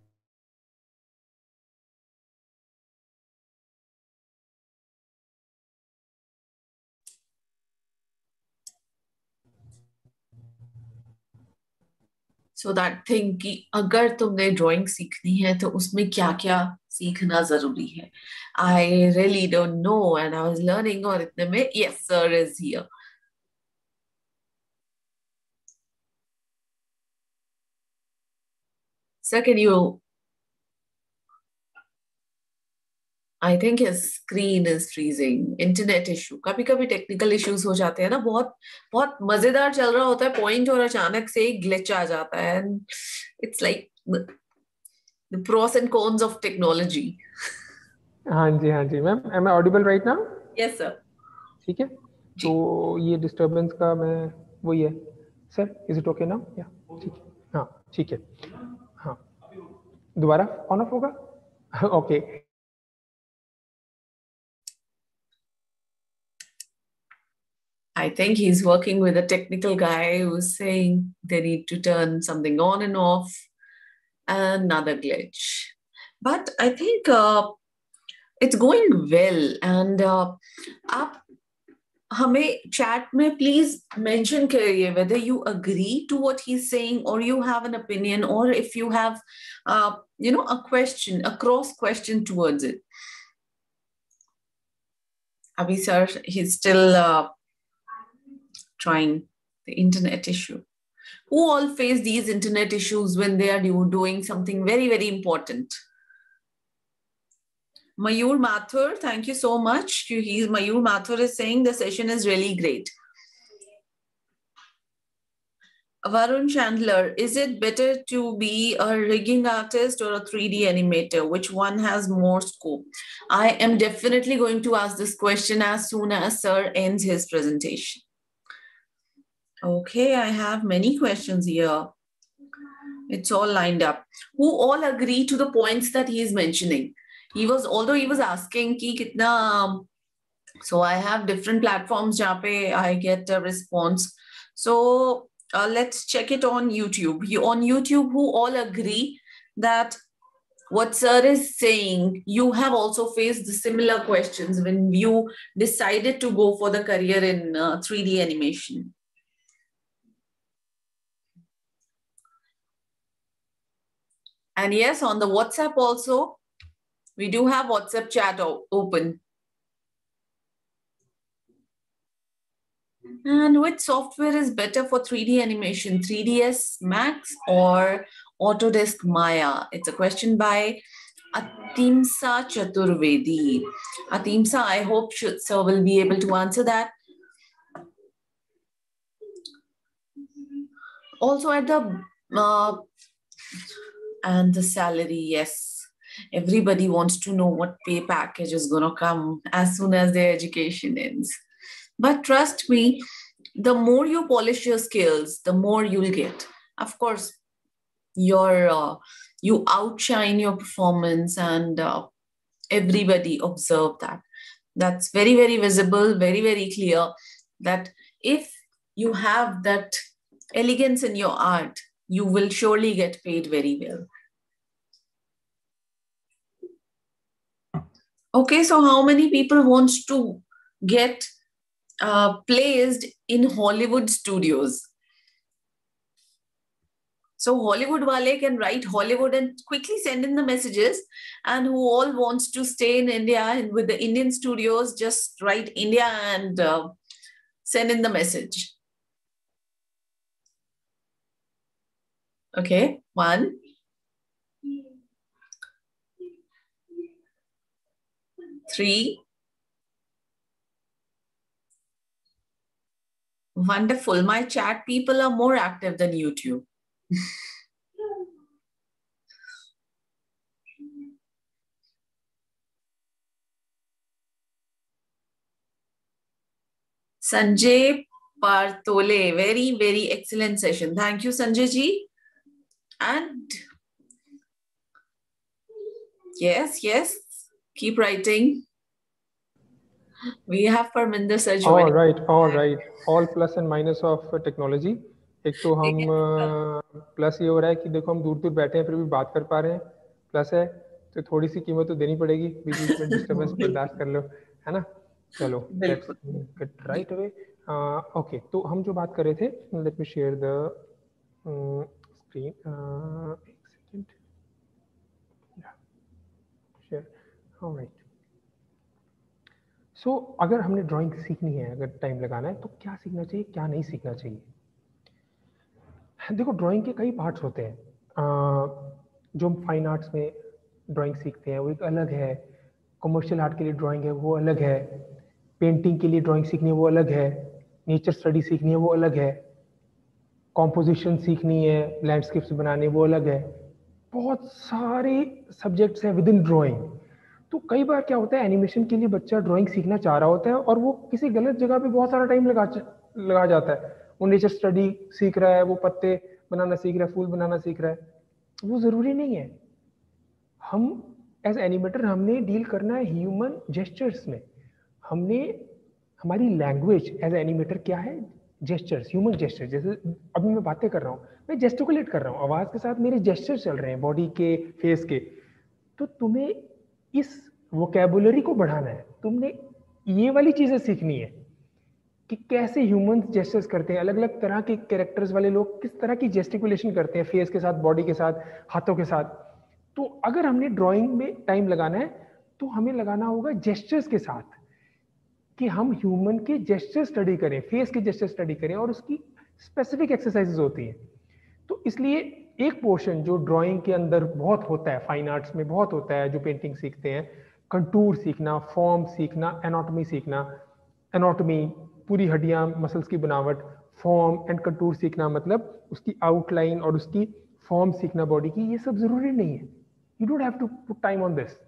सो दैट थिंग कि अगर तुमने ड्राइंग सीखनी है तो उसमें क्या क्या सीखना जरूरी है। I really don't know and I was learning, और इतने में yes sir is here. Sir can you, I think screen is freezing, internet issue, कभी कभी टेक्निकल इश्यूज हो जाते हैं ना। बहुत बहुत मजेदार चल रहा होता है पॉइंट और अचानक से एक ग्लिच आ जाता है। It's like the pros and cons of technology. हाँ जी हाँ जी ma'am, am I audible right now? Yes sir. ठीक है। जी। तो ये डिस्टर्बेंस का मैं वही है sir, is it okay now? या ठीक है, हाँ ठीक है, हाँ दोबारा ऑन ऑफ होगा okay. I think he's working with a technical guy who's saying they need to turn something on and off. Another glitch. But I think uh, It's going well. And uh, आप हमें chat में please mention करिए whether you agree to what he's saying or you have an opinion, or if you have uh, you know a question, a cross question towards it. Abhi sir, he's still uh, trying the internet issue. Who all face these internet issues when they are doing something very, very important? Mayur Mathur, thank you so much. He's, Mayur Mathur is saying the session is really great. Varun Chandler, is it better to be a rigging artist or a three D animator? Which one has more scope? I am definitely going to ask this question as soon as Sir ends his presentation. Okay, I have many questions here. It's all lined up. Who all agree to the points that he is mentioning? He was, although he was asking ki kitna, so I have different platforms jahan pe I get a response. So uh, let's check it on YouTube. You, on YouTube, who all agree that what sir is saying, you have also faced the similar questions when you decided to go for the career in uh, three D animation? And yes, on the WhatsApp also, we do have WhatsApp chat open. And which software is better for three D animation, three D S Max or Autodesk Maya? It's a question by Atimsa Chaturvedi. Atimsa, I hope sir will be able to answer that. Also at the, uh, and the salary, yes. Everybody wants to know what pay package is going to come as soon as their education ends. But trust me, the more you polish your skills, the more you'll get. Of course, your uh, you outshine your performance, and uh, everybody observe that. That's very, very visible, very, very clear that if you have that elegance in your art, you will surely get paid very well. Okay, so how many people want to get uh, placed in Hollywood studios? So Hollywood wale can write Hollywood and quickly send in the messages, and who all wants to stay in India and with the Indian studios, just write India and uh, send in the message. Okay, one. Three. Wonderful. My chat people are more active than YouTube. Sanjay Partole, very, very excellent session. Thank you, Sanjay ji. And yes, yes, keep writing. We have Parminder sir joining. All right, all right. All plus and minus of technology. एक तो हम plus ये हो रहा है कि देखो हम दूर दूर बैठे हैं फिर भी बात कर पा रहे हैं, प्लस है तो थोड़ी सी कीमत तो देनी पड़ेगी, बीच बीच में डिस्टर्बेंस बर्दाश्त कर लो, है ना. चलो let's get right away. Okay, तो हम जो बात कर रहे थे, let me share the screen. एक second. Share. Alright. So so, अगर हमने ड्राइंग सीखनी है, अगर टाइम लगाना है, तो क्या सीखना चाहिए, क्या नहीं सीखना चाहिए. देखो, ड्राइंग के कई पार्ट्स होते हैं. uh, जो हम फाइन आर्ट्स में ड्राइंग सीखते हैं वो एक अलग है, कमर्शियल आर्ट के लिए ड्राइंग है वो अलग है, पेंटिंग के लिए ड्राइंग सीखनी है वो अलग है, नेचर स्टडी सीखनी है वो अलग है, कॉम्पोजिशन सीखनी है, लैंडस्केप्स बनाने वो अलग है. बहुत सारे सब्जेक्ट्स हैं विद इन ड्राइंग. तो कई बार क्या होता है, एनिमेशन के लिए बच्चा ड्राइंग सीखना चाह रहा होता है और वो किसी गलत जगह पे बहुत सारा टाइम लगा लगा जाता है. वो नेचर स्टडी सीख रहा है, वो पत्ते बनाना सीख रहा है, फूल बनाना सीख रहा है. वो ज़रूरी नहीं है. हम एज एनिमेटर हमने डील करना है ह्यूमन जेस्चर्स में. हमने हमारी लैंग्वेज एज एनिमेटर क्या है, जेस्चर्स, ह्यूमन जेस्चर. जैसे अभी मैं बातें कर रहा हूँ, मैं जेस्टिकुलेट कर रहा हूँ, आवाज़ के साथ मेरे जेस्चर चल रहे हैं बॉडी के, फेस के. तो तुम्हें इस वोकेबुलरी को बढ़ाना है, तुमने ये वाली चीजें सीखनी है कि कैसे ह्यूमंस जेस्चर्स करते हैं, अलग अलग तरह के कैरेक्टर्स वाले लोग किस तरह की जेस्टिकुलेशन करते हैं, फेस के साथ, बॉडी के साथ, हाथों के साथ। तो अगर हमने ड्राइंग में टाइम लगाना है तो हमें लगाना होगा जेस्चर्स के साथ, कि हम ह्यूमन के जेस्चर स्टडी करें, फेस के जेस्चर स्टडी करें, और उसकी स्पेसिफिक एक्सरसाइजेस होती हैं। तो इसलिए एक पोर्शन जो ड्राइंग के अंदर बहुत होता है, फाइन आर्ट्स में बहुत होता है, जो पेंटिंग सीखते हैं, कंटूर सीखना, फॉर्म सीखना, एनाटॉमी सीखना। एनाटॉमी पूरी हड्डियां, मसल्स की बनावट, फॉर्म एंड कंटूर सीखना मतलब उसकी आउटलाइन और उसकी फॉर्म सीखना बॉडी की, ये सब जरूरी नहीं है, you don't have to put time on this.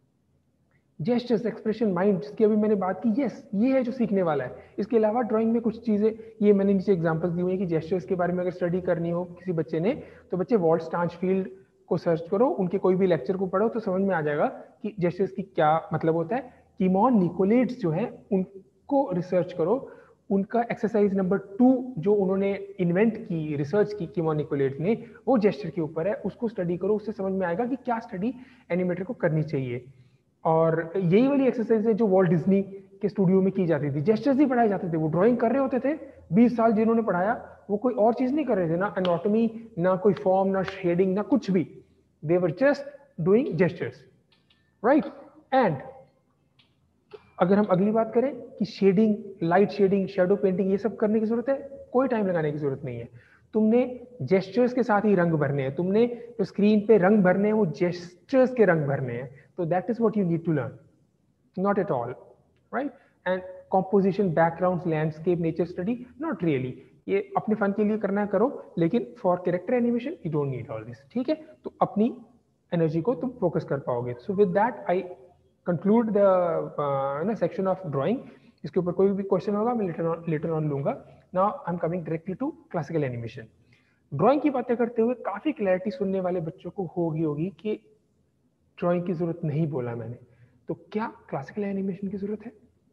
Gestures, expression, mind, जिसकी अभी मैंने बात की, यस ये है जो सीखने वाला है। इसके अलावा ड्राइंग में कुछ चीजें, ये मैंने नीचे एग्जांपल्स दी हुई है कि जेस्चर्स के बारे में अगर स्टडी करनी हो किसी बच्चे ने, तो बच्चे वॉल्ट स्टांचफील्ड को सर्च करो, उनके कोई भी लेक्चर को पढ़ो तो समझ में आ जाएगा कि जेस्चर्स की क्या मतलब होता है। कीमॉन निकोलेट्स जो है उनको रिसर्च करो, उनका एक्सरसाइज नंबर टू जो उन्होंने इन्वेंट की, रिसर्च की कीमॉन निकोलेट्स ने, वो जेस्चर के ऊपर है, उसको स्टडी करो, उससे समझ में आएगा कि क्या स्टडी एनिमेटर को करनी चाहिए। और यही वाली एक्सरसाइज है जो वॉल्ट डिज्नी के स्टूडियो में की जाती थी, जेस्चर्स ही पढ़ाए जाते थे, वो ड्राइंग कर रहे होते थे, बीस साल जिन्होंने पढ़ाया वो कोई और चीज नहीं कर रहे थे, ना एनाटॉमी, ना कोई फॉर्म, ना शेडिंग, ना कुछ भी, they were just doing gestures, right. And अगर हम अगली बात करें कि shading, light shading, shadow painting, ये सब करने की जरूरत है, कोई टाइम लगाने की जरूरत नहीं है, तुमने जेस्चर्स के साथ ही रंग भरने हैं, तुमने जो स्क्रीन पे रंग भरने हैं वो जेस्चर्स के रंग भरने हैं, तो that is what you need to learn, not at all, right. And composition, background, landscape, nature study, not really, ये अपने फन के लिए करना है करो, लेकिन for character animation you don't need all this, ठीक है। तो अपनी एनर्जी को तुम फोकस कर पाओगे। So with that I conclude the section of drawing. इसके ऊपर कोई भी क्वेश्चन होगा मैं लेटर ऑन लेटर ऑन लूंगा। Now I am coming directly to classical animation. Drawing की बातें करते हुए काफी क्लैरिटी सुनने वाले बच्चों को होगी होगी कि ड्राइंग की जरूरत नहीं बोला मैंने, तो क्या क्लासिकल एनिमेशन की जरूरत है?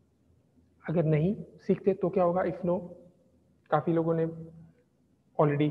अगर नहीं सीखते तो क्या होगा? इफ नो, काफी लोगों ने ऑलरेडी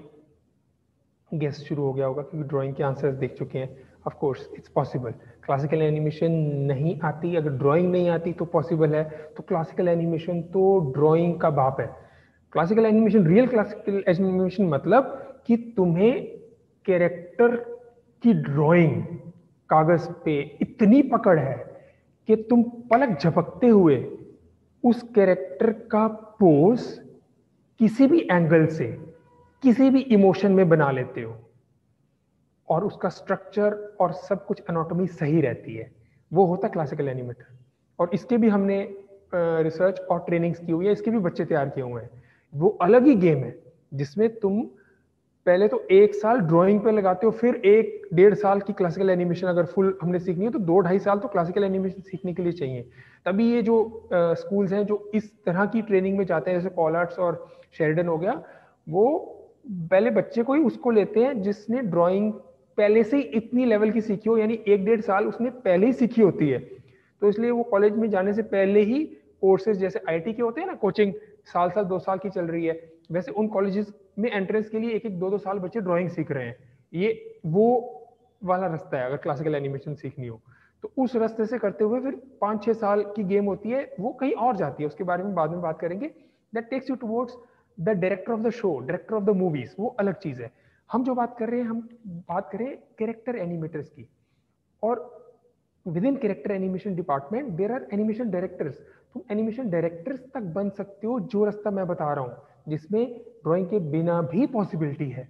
गेस शुरू हो गया होगा क्योंकि ड्राइंग के आंसर्स देख चुके हैं। Of course it's possible. Classical animation नहीं आती, अगर ड्राइंग नहीं आती तो पॉसिबल है, तो क्लासिकल एनिमेशन तो ड्राइंग का बाप है। Classical animation, real classical animation मतलब कि तुम्हें कैरेक्टर की ड्राइंग कागज पे इतनी पकड़ है कि तुम पलक झपकते हुए उस कैरेक्टर का पोज किसी भी एंगल से किसी भी इमोशन में बना लेते हो, और उसका स्ट्रक्चर और सब कुछ एनाटॉमी सही रहती है, वो होता है क्लासिकल एनिमेटर। और इसके भी हमने रिसर्च और ट्रेनिंग्स की हुई है, इसके भी बच्चे तैयार किए हुए हैं। वो अलग ही गेम है जिसमें तुम पहले तो एक साल ड्राइंग पे लगाते हो, फिर एक डेढ़ साल की क्लासिकल एनिमेशन अगर फुल हमने सीखनी है तो दो ढाई साल तो क्लासिकल एनिमेशन सीखने के लिए चाहिए। तभी ये जो स्कूल्स हैं जो इस तरह की ट्रेनिंग में जाते हैं, जैसे पॉलार्ड्स और शेरिडन हो गया, वो पहले बच्चे को ही उसको लेते हैं जिसने ड्राइंग पहले से ही इतनी लेवल की सीखी हो, यानी एक डेढ़ साल उसने पहले ही सीखी होती है। तो इसलिए वो कॉलेज में जाने से पहले ही कोर्सेज जैसे आईटी के होते हैं ना, कोचिंग साल साल दो साल की चल रही है, वैसे उन कॉलेजेस में एंट्रेंस के लिए एक एक दो दो साल बच्चे ड्राइंग सीख रहे हैं। ये वो वाला रास्ता है अगर क्लासिकल एनिमेशन सीखनी हो तो। उस रास्ते से करते हुए फिर पाँच छः साल की गेम होती है, वो कहीं और जाती है, उसके बारे में बाद में बात करेंगे। That takes you towards the director of the show, director of the movies, वो अलग चीज है। हम जो बात कर रहे हैं, हम बात करें कैरेक्टर एनिमेटर्स की, और within character animation department there are animation directors. तुम एनिमेशन डायरेक्टर्स तक बन सकते हो, जो रास्ता मैं बता रहा हूं, जिसमें ड्राइंग के बिना भी पॉसिबिलिटी है।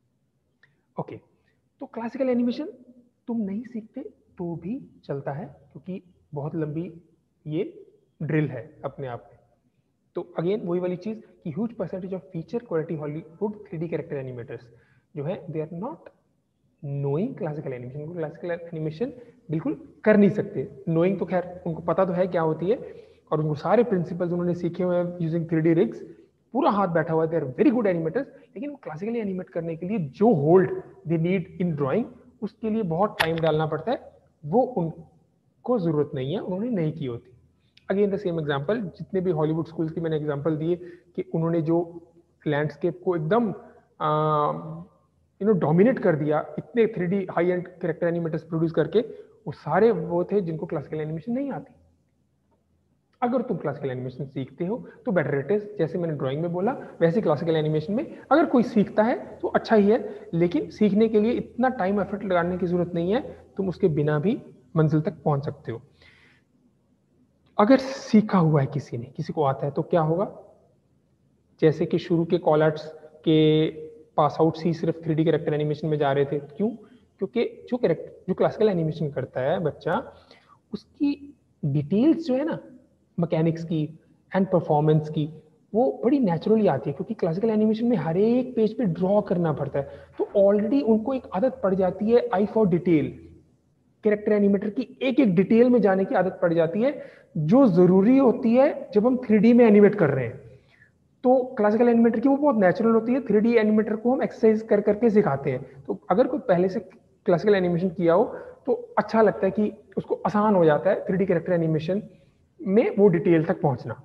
Okay okay. तो क्लासिकल एनिमेशन तुम नहीं सीखते तो भी चलता है, क्योंकि बहुत लंबी ये ड्रिल है अपने आप में। तो अगेन वही वाली चीज कि huge percentage of feature quality Hollywood three D character animators जो है, they are not knowing classical animation. Classical animation बिल्कुल कर नहीं सकते। नोइंग तो खैर उनको पता तो है क्या होती है, और उनको सारे प्रिंसिपल्स उन्होंने सीखे हुए हैं यूजिंग थ्री डी रिग्स, पूरा हाथ बैठा हुआ है, they are very good animators. लेकिन क्लासिकली एनिमेट करने के लिए जो hold they need in drawing, उसके लिए बहुत टाइम डालना पड़ता है, वो उनको जरूरत नहीं है, उन्होंने नहीं की होती। अगेन द सेम एग्जांपल, जितने भी हॉलीवुड स्कूल्स की मैंने एग्जांपल दिए कि उन्होंने जो लैंडस्केप को एकदम यू नो डोमिनेट कर दिया, इतने three D high end character animators produce करके, वो सारे वो थे जिनको क्लासिकल एनिमेशन नहीं आती। अगर तुम क्लासिकल एनिमेशन सीखते हो तो बेटर इट इज, जैसे मैंने ड्राइंग में बोला वैसे क्लासिकल एनिमेशन में अगर कोई सीखता है तो अच्छा ही है, लेकिन सीखने के लिए इतना टाइम एफर्ट लगाने की जरूरत नहीं है, तुम उसके बिना भी मंजिल तक पहुंच सकते हो। अगर सीखा हुआ है किसी ने, किसी को आता है, तो क्या होगा, जैसे कि शुरू के कॉल आउट्स के पास आउट्स ही सिर्फ थ्री डी कैरेक्टर एनिमेशन में जा रहे थे, क्यों? क्योंकि जो कैरेक्टर जो क्लासिकल एनिमेशन करता है बच्चा, उसकी डिटेल्स जो है ना मैकेनिक्स की एंड परफॉर्मेंस की, वो बड़ी नेचुरली आती है, क्योंकि क्लासिकल एनिमेशन में हर एक पेज पे ड्रॉ करना पड़ता है, तो ऑलरेडी उनको एक आदत पड़ जाती है eye for detail. Character animator की एक एक डिटेल में जाने की आदत पड़ जाती है, जो जरूरी होती है जब हम थ्री डी में एनिमेट कर रहे हैं। तो क्लासिकल एनिमेटर की वो बहुत नेचुरल होती है, थ्री डी एनिमेटर को हम एक्सरसाइज कर करके सिखाते हैं। तो अगर कोई पहले से क्लासिकल एनिमेशन किया हो तो अच्छा लगता है कि उसको आसान हो जाता है थ्री डी कैरेक्टर एनिमेशन में वो डिटेल तक पहुंचना।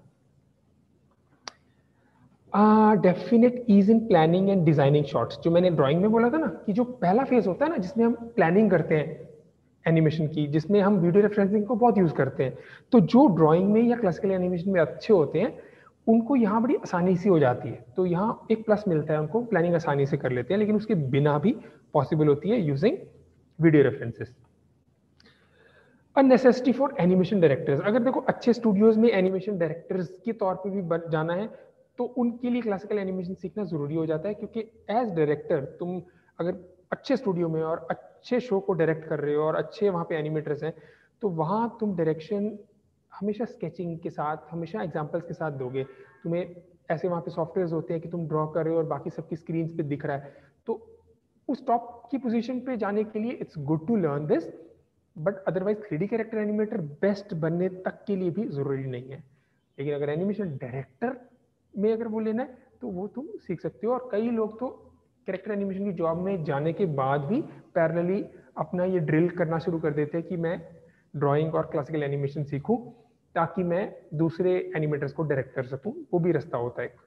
Definite ease in planning and designing shots, जो मैंने ड्राइंग में बोला था ना कि जो पहला फेज होता है ना जिसमें हम प्लानिंग करते हैं एनिमेशन की, जिसमें हम वीडियो रेफरेंसिंग को बहुत यूज करते हैं, तो जो ड्राइंग में या क्लासिकल एनिमेशन में अच्छे होते हैं उनको यहाँ बड़ी आसानी से हो जाती है, तो यहाँ एक प्लस मिलता है, उनको प्लानिंग आसानी से कर लेते हैं, लेकिन उसके बिना भी पॉसिबल होती है using video references. A necessity for animation directors, अगर देखो अच्छे स्टूडियोज में एनिमेशन डायरेक्टर्स के तौर पे भी बन जाना है तो उनके लिए क्लासिकल एनिमेशन सीखना जरूरी हो जाता है, क्योंकि एज डायरेक्टर तुम अगर अच्छे स्टूडियो में और अच्छे शो को डायरेक्ट कर रहे हो और अच्छे वहाँ पे एनिमेटर्स हैं, तो वहाँ तुम डायरेक्शन हमेशा स्केचिंग के साथ, हमेशा एग्जाम्पल्स के साथ दोगे। तुम्हें ऐसे वहाँ पे सॉफ्टवेयर होते हैं कि तुम ड्रॉ कर रहे हो और बाकी सबकी स्क्रीन पे दिख रहा है, तो उस टॉप की पोजीशन पे जाने के लिए it's good to learn this, but otherwise three D character animator best बनने तक के लिए भी जरूरी नहीं है। लेकिन अगर एनिमेशन डायरेक्टर में अगर वो लेना है तो वो तुम सीख सकते हो, और कई लोग तो कैरेक्टर एनिमेशन की जॉब में जाने के बाद भी पैरेलली अपना ये ड्रिल करना शुरू कर देते हैं कि मैं ड्राइंग और क्लासिकल एनिमेशन सीखूं ताकि मैं दूसरे एनिमेटर्स को डायरेक्ट कर सकूं, वो भी रास्ता होता है।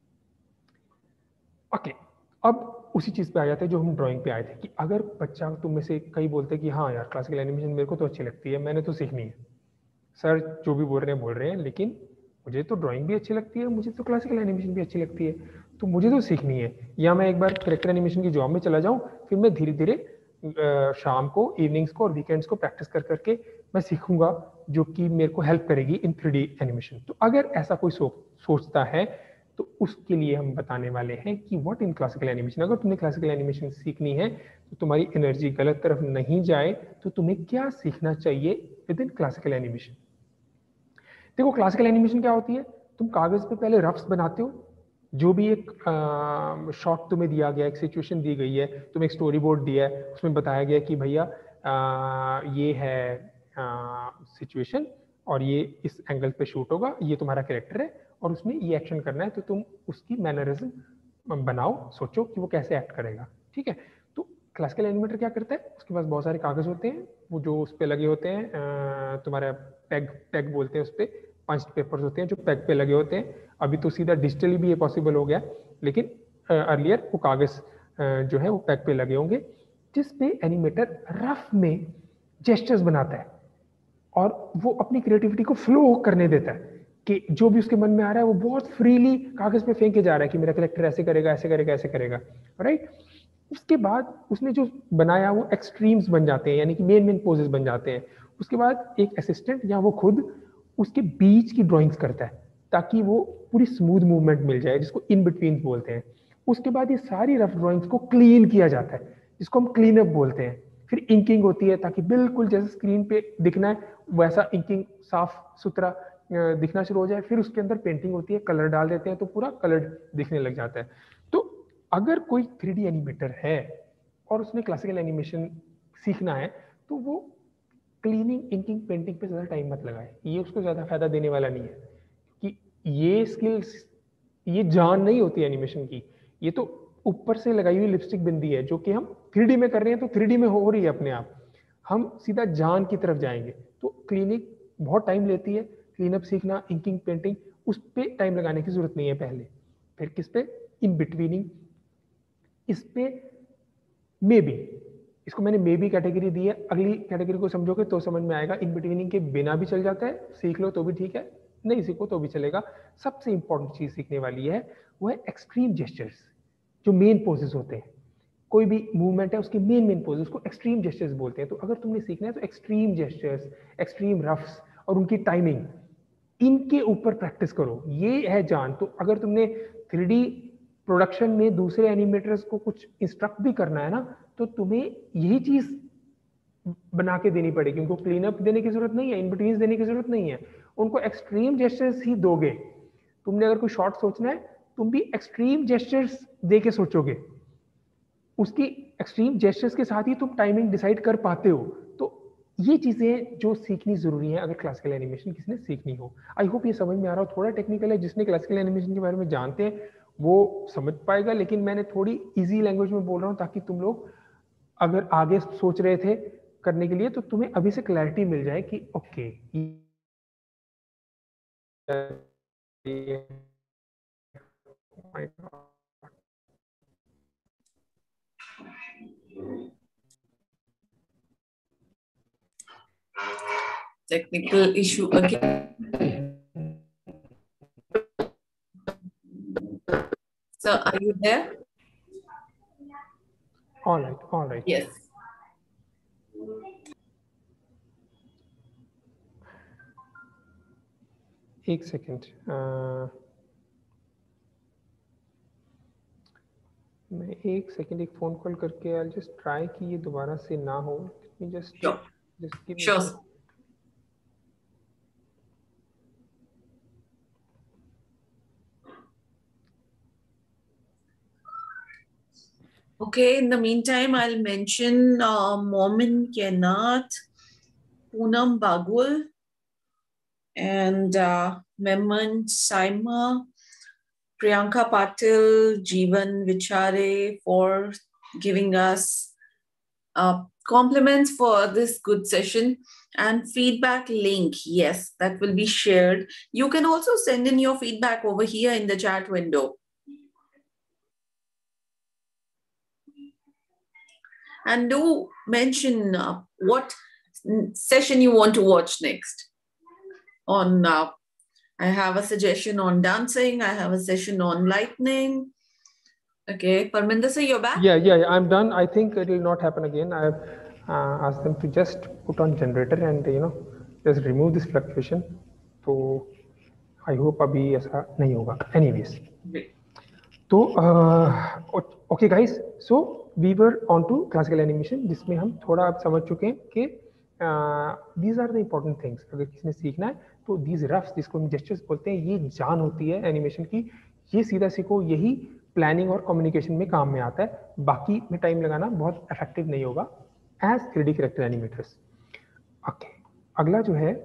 ओके, अब उसी चीज पे आ जाते हैं जो हम ड्राइंग पे आए थे, कि अगर बच्चा तुम में से कई बोलते हैं कि हाँ यार क्लासिकल एनिमेशन मेरे को तो अच्छी लगती है, मैंने तो सीखनी है, सर जो भी बोल रहे हैं बोल रहे हैं, लेकिन मुझे तो ड्राइंग भी अच्छी लगती है, मुझे तो क्लासिकल एनिमेशन भी अच्छी लगती है, तो मुझे तो सीखनी है, या मैं एक बार कैरेक्टर एनिमेशन की जॉब में चला जाऊं, फिर मैं धीरे धीरे शाम को, इवनिंग्स को और वीकेंड्स को प्रैक्टिस कर करके मैं सीखूंगा, जो कि मेरे को हेल्प करेगी इन थ्री डी एनिमेशन। तो अगर ऐसा कोई सो, सोचता है तो उसके लिए हम बताने वाले हैं कि व्हाट इन क्लासिकल एनिमेशन। अगर तुम्हें क्लासिकल एनिमेशन सीखनी है तो तुम्हारी एनर्जी गलत तरफ नहीं जाए, तो तुम्हें क्या सीखना चाहिए विद इन क्लासिकल एनिमेशन। देखो क्लासिकल एनिमेशन क्या होती है, तुम कागज पे पहले रफ्स बनाते हो, जो भी एक शॉट तुम्हें दिया गया, एक सिचुएशन दी गई है, तुम्हें एक स्टोरी बोर्ड दिया है, उसमें बताया गया कि भैया ये है सिचुएशन और ये इस एंगल पे शूट होगा, ये तुम्हारा कैरेक्टर है और उसमें ये एक्शन करना है, तो तुम उसकी मैनरिज्म बनाओ, सोचो कि वो कैसे एक्ट करेगा, ठीक है। तो क्लासिकल एनिमेटर क्या करता है, उसके पास बहुत सारे कागज होते हैं, वो जो उस पर लगे होते हैं, तुम्हारा पैग पैग बोलते हैं उस पर, पंच पेपर्स होते हैं जो पैग पे लगे होते हैं। अभी तो सीधा डिजिटली भी ये पॉसिबल हो गया, लेकिन अर्लियर वो कागज जो है वो पैग पे लगे होंगे, जिस पे एनिमेटर रफ में जेस्चर्स बनाता है और वो अपनी क्रिएटिविटी को फ्लो करने देता है, कि जो भी उसके मन में आ रहा है वो बहुत फ्रीली कागज पे फेंके जा रहा है कि मेरा कैरेक्टर ऐसे करेगा, ऐसे करेगा, ऐसे करेगा, राइट। उसके बाद उसने जो बनाया वो एक्सट्रीम्स बन जाते हैं, यानी कि मेन मेन पोजेस बन जाते हैं। उसके बाद एक असिस्टेंट या वो खुद उसके बीच की ड्राइंग्स करता है ताकि वो पूरी स्मूथ मूवमेंट मिल जाए, जिसको इन बिटवीन बोलते हैं। उसके बाद ये सारी रफ ड्राइंग्स को क्लीन किया जाता है, जिसको हम क्लीन अप बोलते हैं। फिर इंकिंग होती है ताकि बिल्कुल जैसे स्क्रीन पे दिखना है वैसा इंकिंग साफ सुथरा दिखना शुरू हो जाए। फिर उसके अंदर पेंटिंग होती है, कलर डाल देते हैं तो पूरा कलर दिखने लग जाता है। तो अगर कोई थ्री डी एनिमेटर है और उसने क्लासिकल एनिमेशन सीखना है तो वो क्लीनिंग, इंकिंग, पेंटिंग पे ज़्यादा टाइम मत लगाए, ये उसको ज़्यादा फायदा देने वाला नहीं है, कि ये स्किल्स, ये जान नहीं होती एनिमेशन की, ये तो ऊपर से लगाई हुई लिपस्टिक बिंदी है जो कि हम थ्री डी में कर रहे हैं, तो थ्री डी में हो रही है अपने आप, हम सीधा जान की तरफ जाएंगे। तो क्लीनिंग बहुत टाइम लेती है, क्लीनअप सीखना, इंकिंग, पेंटिंग, उस पर टाइम लगाने की जरूरत नहीं है पहले। फिर किस पे, इन बिटवीनिंग, इस पे मे बी इसको मैंने मे बी कैटेगरी दी है, अगली कैटेगरी को समझोगे तो समझ में आएगा। इन बिटवीनिंग के बिना भी चल जाता है, सीख लो तो भी ठीक है, नहीं सीखो तो भी चलेगा। सबसे इंपॉर्टेंट चीज सीखने वाली है वो है एक्सट्रीम जेस्चर्स, जो मेन पोजेस होते हैं। कोई भी मूवमेंट है उसकी मेन मेन पोज, उसको एक्सट्रीम जेस्चर्स बोलते हैं। तो अगर तुमने सीखना है तो एक्सट्रीम जेस्चर्स, एक्सट्रीम रफ्स और उनकी टाइमिंग, इनके ऊपर प्रैक्टिस करो, ये है जान। तो अगर तुमने थ्री डी प्रोडक्शन में दूसरे एनिमेटर्स को कुछ इंस्ट्रक्ट भी करना है ना, तो तुम्हें यही चीज बना के देनी पड़ेगी। उनको क्लीन अप देने की जरूरत नहीं है, इन बिटवीन देने की जरूरत नहीं है, उनको एक्सट्रीम जेस्चर्स ही दोगे। तुमने अगर कोई शॉट सोचना है, तुम भी एक्सट्रीम जेस्चर्स दे के सोचोगे, उसकी एक्सट्रीम जेस्चर्स के साथ ही तुम टाइमिंग डिसाइड कर पाते हो। तो ये चीजें जो सीखनी जरूरी है अगर क्लासिकल एनिमेशन किसी ने सीखनी हो। आई होप ये समझ में आ रहा हो। थोड़ा टेक्निकल है, जिसने क्लासिकल एनिमेशन के बारे में जानते हैं वो समझ पाएगा, लेकिन मैंने थोड़ी इजी लैंग्वेज में बोल रहा हूँ ताकि तुम लोग अगर आगे सोच रहे थे करने के लिए तो तुम्हें अभी से क्लैरिटी मिल जाए कि okay Technical issue again. So, are you there? All right, all right. Yes. एक सेकेंड, मैं एक सेकेंड एक फोन कॉल करके आई जस्ट ट्राई कि ये दोबारा से ना हो। Just Sure. Just give me Sure. Okay, in the meantime, I'll mention uh, Momin Kenat, Poonam Bagul, and uh, Memon Saima, Priyanka Patil, Jeevan Vichare for giving us uh, compliments for this good session, and feedback link. Yes, that will be shared. You can also send in your feedback over here in the chat window. And do mention uh, what session you want to watch next. On uh, I have a suggestion on dancing. I have a session on lightning. Okay, Parminder sir, you're back? Yeah, yeah, I'm done. I think it will not happen again. I have uh, asked them to just put on generator and you know just remove this fluctuation. So I hope abhi aisa nahi hoga. Anyways. तो okay guys, so we were on to classical animation, जिसमें हम थोड़ा आप समझ चुके हैं कि these are the important things. अगर किसी ने सीखना है तो दीज रफ्स, जिसको हम जेस्चर्स बोलते हैं, ये जान होती है एनिमेशन की। ये सीधा सीखो, यही प्लानिंग और कम्युनिकेशन में काम में आता है। बाकी में टाइम लगाना बहुत इफेक्टिव नहीं होगा as three D character animators. Okay, अगला जो है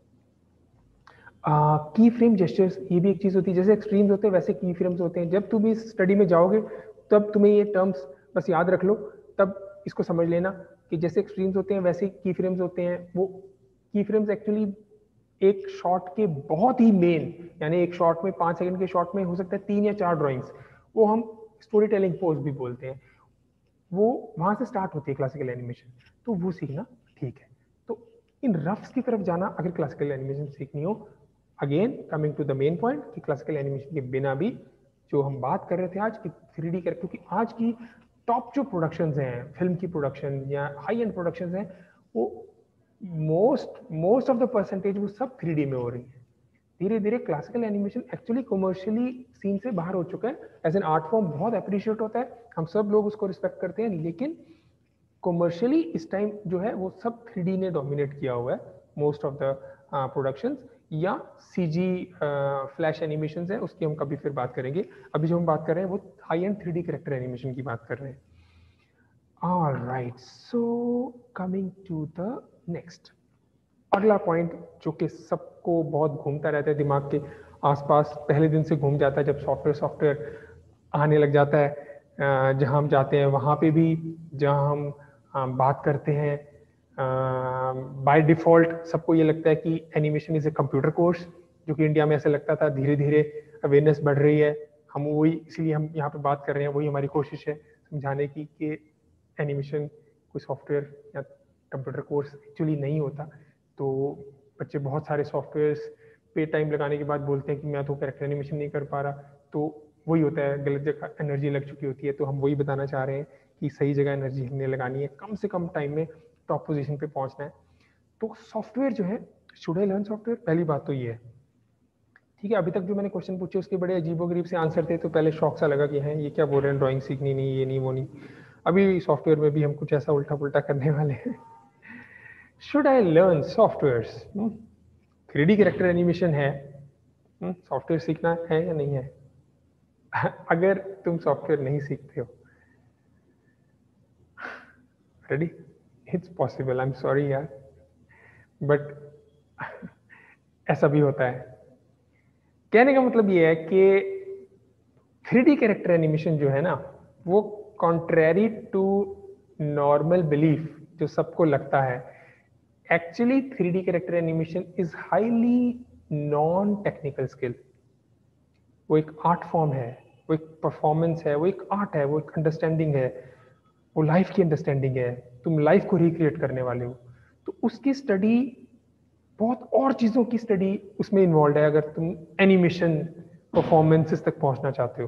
की फ्रेम जेस्चर्स, ये भी एक चीज होती है। जैसे एक्सट्रीम्स होते हैं वैसे की फ्रेम्स होते हैं। जब तुम इस स्टडी में जाओगे तब तुम्हें ये टर्म्स बस याद रख लो, तब इसको समझ लेना कि जैसे एक्सट्रीम्स होते हैं वैसे की फ्रेम्स होते हैं। वो की फ्रेम्स एक्चुअली एक शॉट के बहुत ही मेन, यानी एक शॉट में पाँच सेकंड के शॉट में हो सकता है तीन या चार ड्राइंग्स, वो हम स्टोरी टेलिंग पोज भी बोलते हैं, वो वहां से स्टार्ट होती है क्लासिकल एनिमेशन। तो वो सीखना ठीक है। तो इन रफ्स की तरफ जाना अगर क्लासिकल एनिमेशन सीखनी हो, again coming to the main point कि क्लासिकल एनिमेशन के बिना भी जो हम बात कर रहे थे आज की थ्री डी कैरेक्टर, क्योंकि आज की टॉप जो प्रोडक्शंस हैं, फिल्म की प्रोडक्शन या हाई एंड प्रोडक्शंस हैं, वो most most of the percentage वो सब थ्री डी में हो रही है। धीरे धीरे classical animation actually commercially scene से बाहर हो चुका है। एज एन आर्ट फॉर्म बहुत अप्रिशिएट होता है, हम सब लोग उसको रिस्पेक्ट करते हैं, लेकिन कमर्शियली इस टाइम जो है वो सब थ्री डी ने डोमिनेट किया हुआ है। मोस्ट ऑफ द प्रोडक्शंस या सीजी फ्लैश एनिमेशन है, उसकी हम कभी फिर बात करेंगे। अभी जो हम बात कर रहे हैं वो high end three D character animation की बात कर रहे हैं। All right, so coming to the next, अगला पॉइंट जो कि सबको बहुत घूमता रहता है दिमाग के आसपास, पहले दिन से घूम जाता है जब सॉफ्टवेयर सॉफ्टवेयर आने लग जाता है। जहां हम जाते हैं वहां पे भी, जहां हम बात करते हैं, बाय डिफॉल्ट सबको ये लगता है कि animation is a computer course, जो कि इंडिया में ऐसे लगता था। धीरे धीरे अवेयरनेस बढ़ रही है, हम वही इसलिए हम यहाँ पे बात कर रहे हैं, वही हमारी कोशिश है समझाने की कि एनिमेशन कोई सॉफ्टवेयर या कंप्यूटर कोर्स एक्चुअली नहीं होता, तो बच्चे बहुत सारे सॉफ्टवेयर्स पे टाइम लगाने के बाद बोलते हैं कि मैं तो कैरेक्टर एनिमेशन नहीं कर पा रहा, तो वही होता है, गलत जगह एनर्जी लग चुकी होती है। तो हम वही बताना चाह रहे हैं कि सही जगह एनर्जी हमने लगानी है, कम से कम टाइम में टॉप पोजीशन पे पहुंचना है। तो सॉफ्टवेयर जो है, शुड आई लर्न सॉफ्टवेयर, पहली बात तो ये है, ठीक है। अभी तक जो मैंने क्वेश्चन पूछे उसके बड़े अजीबोगरीब से आंसर थे, तो पहले शौक सा लगा कि हैं ये क्या बोल रहे हैं, ड्राइंग सीखनी नहीं, ये नहीं वो नहीं। अभी सॉफ्टवेयर में भी हम कुछ ऐसा उल्टा पुल्टा करने वाले हैं। Should I learn softwares, three D character animation है, सॉफ्टवेयर सीखना है या नहीं है? अगर तुम सॉफ्टवेयर नहीं सीखते हो, ready, it's possible, I am sorry यार, बट ऐसा भी होता है। कहने का मतलब ये है कि थ्री डी कैरेक्टर एनिमेशन जो है ना, वो कॉन्ट्रेरी टू नॉर्मल बिलीफ जो सबको लगता है, actually three D character animation is highly non technical skill. वो एक आर्ट फॉर्म है, वो एक परफॉर्मेंस है, वो एक आर्ट है, वो एक अंडरस्टैंडिंग है, वो लाइफ की अंडरस्टैंडिंग है। तुम लाइफ को रिक्रिएट करने वाले हो, तो उसकी स्टडी, बहुत और चीज़ों की स्टडी उसमें इन्वॉल्व है अगर तुम एनिमेशन परफॉर्मेंसेस तक पहुंचना चाहते हो।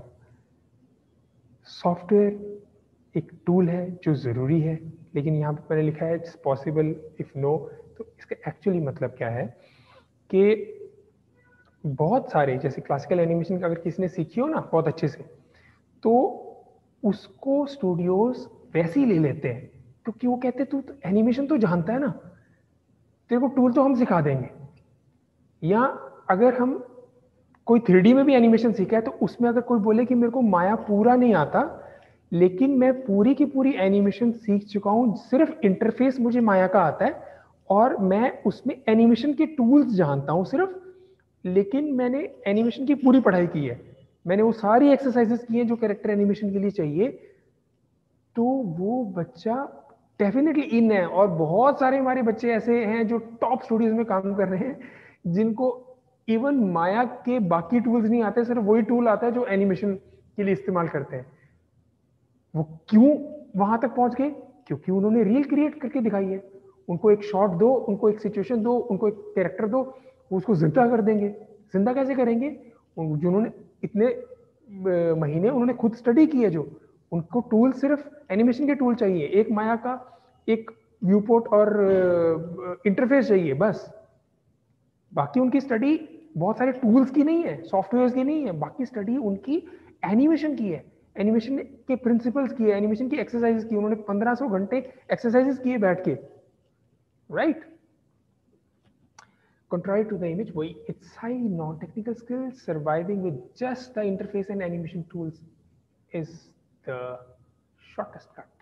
सॉफ्टवेयर एक टूल है जो ज़रूरी है, लेकिन यहाँ पे मैंने लिखा है इट्स पॉसिबल इफ नो, तो इसका एक्चुअली मतलब क्या है कि बहुत सारे, जैसे क्लासिकल एनिमेशन अगर किसी ने सीखी हो ना बहुत अच्छे से, तो उसको स्टूडियोज वैसे ही ले लेते हैं, क्योंकि वो कहते हैं तू तो एनिमेशन तो जानता है ना, तेरे को टूल तो हम सिखा देंगे। या अगर हम कोई थ्री डी में भी एनिमेशन सीखा है, तो उसमें अगर कोई बोले कि मेरे को माया पूरा नहीं आता, लेकिन मैं पूरी की पूरी एनिमेशन सीख चुका हूँ, सिर्फ इंटरफेस मुझे माया का आता है और मैं उसमें एनिमेशन के टूल्स जानता हूँ सिर्फ, लेकिन मैंने एनिमेशन की पूरी पढ़ाई की है, मैंने वो सारी एक्सरसाइजेस की हैं जो कैरेक्टर एनिमेशन के लिए चाहिए, तो वो बच्चा डेफिनेटली इन है। और बहुत सारे हमारे बच्चे ऐसे हैं जो टॉप स्टूडियोज में काम कर रहे हैं, जिनको इवन माया के बाकी टूल्स नहीं आते, सिर्फ वही टूल आता है जो एनिमेशन के लिए इस्तेमाल करते हैं। वो क्यों वहां तक पहुंच गए? क्योंकि उन्होंने रील क्रिएट करके दिखाई है। उनको एक शॉट दो, उनको एक सिचुएशन दो, उनको एक कैरेक्टर दो, वो उसको जिंदा कर देंगे। जिंदा कैसे करेंगे? जिन्होंने इतने महीने उन्होंने खुद स्टडी की है, जो उनको टूल सिर्फ एनिमेशन के टूल चाहिए, एक माया का एक व्यूपोर्ट और इंटरफेस चाहिए बस। बाकी उनकी स्टडी बहुत सारे टूल्स की नहीं है, सॉफ्टवेयर्स की नहीं है, बाकी स्टडी उनकी एनिमेशन की है, एनिमेशन के प्रिंसिपल्स की है, एनिमेशन की एक्सरसाइजेस की। उन्होंने पंद्रह सौ घंटे एक्सरसाइजेस किए बैठ के, right. Contrary to the image, वही it's highly non-technical skills. Surviving with just the interface and animation tools is the shortest cut.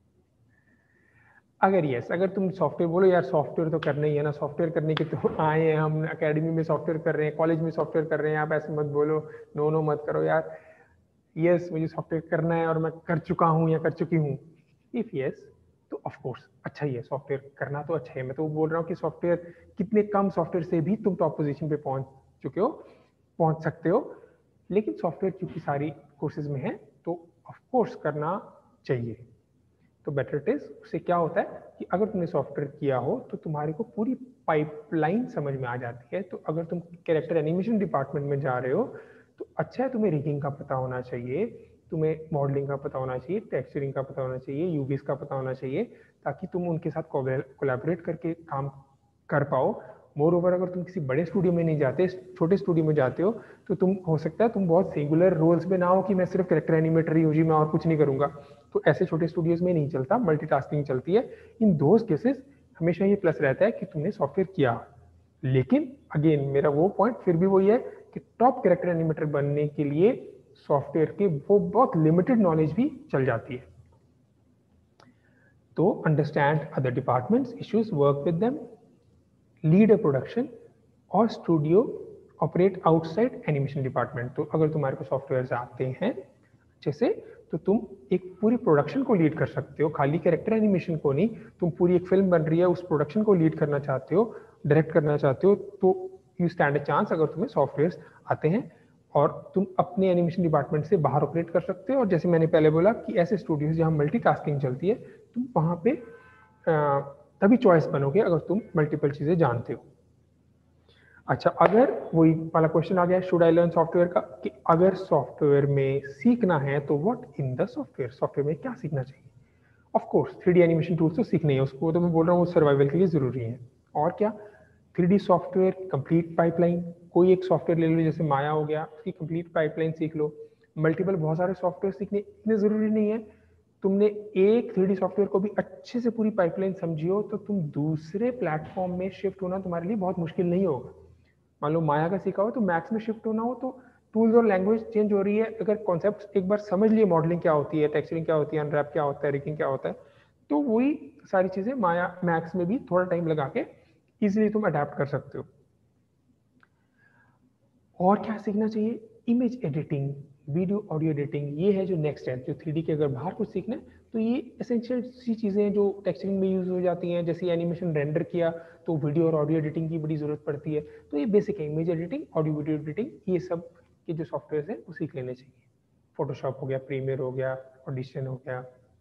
अगर यस, अगर तुम सॉफ्टवेयर बोलो यार सॉफ्टवेयर तो करना ही है ना, सॉफ्टवेयर करने के तो आए हैं हम, एकेडमी में सॉफ्टवेयर कर रहे हैं, कॉलेज में सॉफ्टवेयर कर रहे हैं, आप ऐसे मत बोलो, नो नो मत करो यार। यस, मुझे सॉफ्टवेयर करना है और मैं कर चुका हूँ या कर चुकी हूँ। इफ यस, तो ऑफ कोर्स अच्छा ही है, सॉफ्टवेयर करना तो अच्छा है। मैं तो बोल रहा हूँ कि सॉफ्टवेयर, कितने कम सॉफ्टवेयर से भी तुम टॉप पोजीशन पे पहुंच चुके हो, पहुंच सकते हो। लेकिन सॉफ्टवेयर क्योंकि सारी कोर्सेज में है, तो ऑफ कोर्स करना चाहिए। तो बेटर इट इज, उससे क्या होता है कि अगर तुमने सॉफ्टवेयर किया हो तो तुम्हारे को पूरी पाइपलाइन समझ में आ जाती है। तो अगर तुम कैरेक्टर एनिमेशन डिपार्टमेंट में जा रहे हो, तो अच्छा है तुम्हें रिगिंग का पता होना चाहिए, तुम्हें मॉडलिंग का पता होना चाहिए, टेक्सचरिंग का पता होना चाहिए, यूवीज का पता होना चाहिए, ताकि तुम उनके साथ कोलैबोरेट करके काम कर पाओ। मोर ओवर, अगर तुम किसी बड़े स्टूडियो में नहीं जाते, छोटे स्टूडियो में जाते हो, तो तुम हो सकता है तुम बहुत सिंगुलर रोल्स में ना हो कि मैं सिर्फ कैरेक्टर एनिमेटर ही हूँ जी, मैं और कुछ नहीं करूंगा। तो ऐसे छोटे स्टूडियोज में नहीं चलता, मल्टीटास्किंग चलती है। इन दोज केसेस हमेशा ये प्लस रहता है कि तुमने सॉफ्टवेयर किया। लेकिन अगेन मेरा वो पॉइंट फिर भी वही है कि टॉप कैरेक्टर एनिमेटर बनने के लिए सॉफ्टवेयर के वो बहुत लिमिटेड नॉलेज भी चल जाती है। तो understand other departments issues, work with them, lead a production और studio operate outside animation department. तो अगर तुम्हारे को सॉफ्टवेयर आते हैं अच्छे से, तो तुम एक पूरी प्रोडक्शन को लीड कर सकते हो, खाली कैरेक्टर एनिमेशन को नहीं। तुम पूरी एक फिल्म बन रही है, उस प्रोडक्शन को लीड करना चाहते हो, डायरेक्ट करना चाहते हो, तो यू स्टैंड अ चांस अगर तुम्हें सॉफ्टवेयर आते हैं। और तुम अपने एनिमेशन डिपार्टमेंट से बाहर ऑपरेट कर सकते हो। और जैसे मैंने पहले बोला कि ऐसे स्टूडियोज जहाँ मल्टीटास्किंग चलती है, तुम वहाँ पे तभी चॉइस बनोगे अगर तुम मल्टीपल चीज़ें जानते हो। अच्छा, अगर वही वाला क्वेश्चन आ गया शुड आई लर्न सॉफ्टवेयर का, कि अगर सॉफ्टवेयर में सीखना है तो what in the software, software में क्या सीखना चाहिए। Of course three D animation tools तो सीखने है, उसको तो मैं बोल रहा हूँ वो सर्वाइवल के लिए ज़रूरी है। और क्या, three D software complete pipeline, कोई एक सॉफ्टवेयर ले लो जैसे माया हो गया, उसकी कंप्लीट पाइपलाइन सीख लो। मल्टीपल बहुत सारे सॉफ्टवेयर सीखने इतने ज़रूरी नहीं है। तुमने एक थ्री डी सॉफ्टवेयर को भी अच्छे से पूरी पाइपलाइन समझी हो तो तुम दूसरे प्लेटफॉर्म में शिफ्ट होना तुम्हारे लिए बहुत मुश्किल नहीं होगा। मान लो माया का सीखा हो तो मैक्स में शिफ्ट होना हो तो टूल्स और लैंग्वेज चेंज हो रही है, अगर कॉन्सेप्ट एक बार समझ लिए, मॉडलिंग क्या होती है, टेक्सचरिंग क्या होती है, अनरैप क्या होता है, रिगिंग क्या होता है, तो वही सारी चीज़ें माया मैक्स में भी थोड़ा टाइम लगा के इजीली तुम अडेप्ट कर सकते हो। और क्या सीखना चाहिए, image editing, video audio editing, ये है जो नेक्स्ट है। जो थ्री डी के अगर बाहर कुछ सीखना है तो ये एसेंशियल सी चीज़ें हैं जो टेक्सचरिंग में यूज हो जाती हैं। जैसे एनिमेशन रेंडर किया तो वीडियो और ऑडियो एडिटिंग की बड़ी ज़रूरत पड़ती है, तो ये बेसिक है, image editing, audio video editing, ये सब के जो सॉफ्टवेयर हैं वो सीख लेने चाहिए। फोटोशॉप हो गया, प्रीमियर हो गया, ऑडिशन हो गया।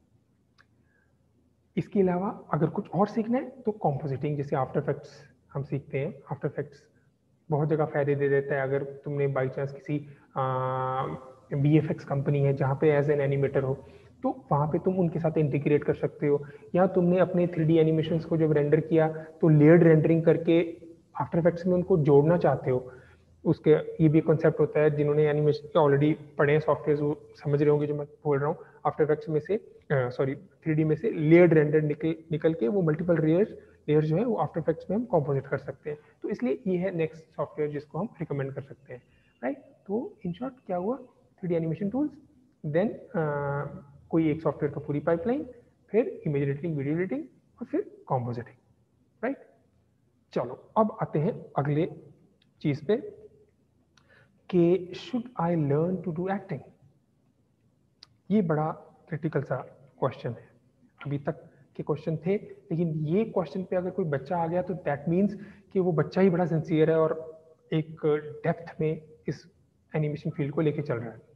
इसके अलावा अगर कुछ और सीखना है तो कॉम्पोजिटिंग, जैसे आफ्टर इफेक्ट्स हम सीखते हैं। आफ्टर इफेक्ट्स बहुत जगह फायदे दे देता है। अगर तुमने बाई चांस किसी बी एफ एक्स कंपनी है जहाँ पे एज एन एनिमेटर हो तो वहाँ पे तुम उनके साथ इंटीग्रेट कर सकते हो। या तुमने अपने थ्री डी एनिमेशंस को जब रेंडर किया तो लेयर्ड रेंडरिंग करके आफ्टर इफेक्ट्स में उनको जोड़ना चाहते हो, उसके ये भी कॉन्सेप्ट होता है। जिन्होंने एनिमेशन ऑलरेडी पढ़े हैं सॉफ्टवेयर वो समझ रहे होंगे जो मैं बोल रहा हूँ। आफ्टर इफेक्ट्स में से सॉरी थ्री डी में से लेयर्ड रेंडर निकल निकल के वो मल्टीपल लेयर्स लेयर जो है वो आफ्टर इफेक्ट्स में हम कॉम्पोजिट कर सकते हैं। तो इसलिए ये है नेक्स्ट सॉफ्टवेयर जिसको हम रिकमेंड कर सकते हैं, राइट। तो इन शॉर्ट क्या हुआ, three D animation tools, then कोई एक सॉफ्टवेयर का पूरी पाइपलाइन, फिर इमेज एडिटिंग, वीडियो एडिटिंग, और फिर कॉम्पोजिटिंग, राइट। चलो अब आते हैं अगले चीज पे कि should I learn to do acting. ये बड़ा क्रिटिकल सा क्वेश्चन है। अभी तक के क्वेश्चन थे, लेकिन ये क्वेश्चन पे अगर कोई बच्चा आ गया तो दैट मीन्स कि वो बच्चा ही बड़ा सिंसियर है और एक डेप्थ में इस एनिमेशन फील्ड को लेके चल रहा है,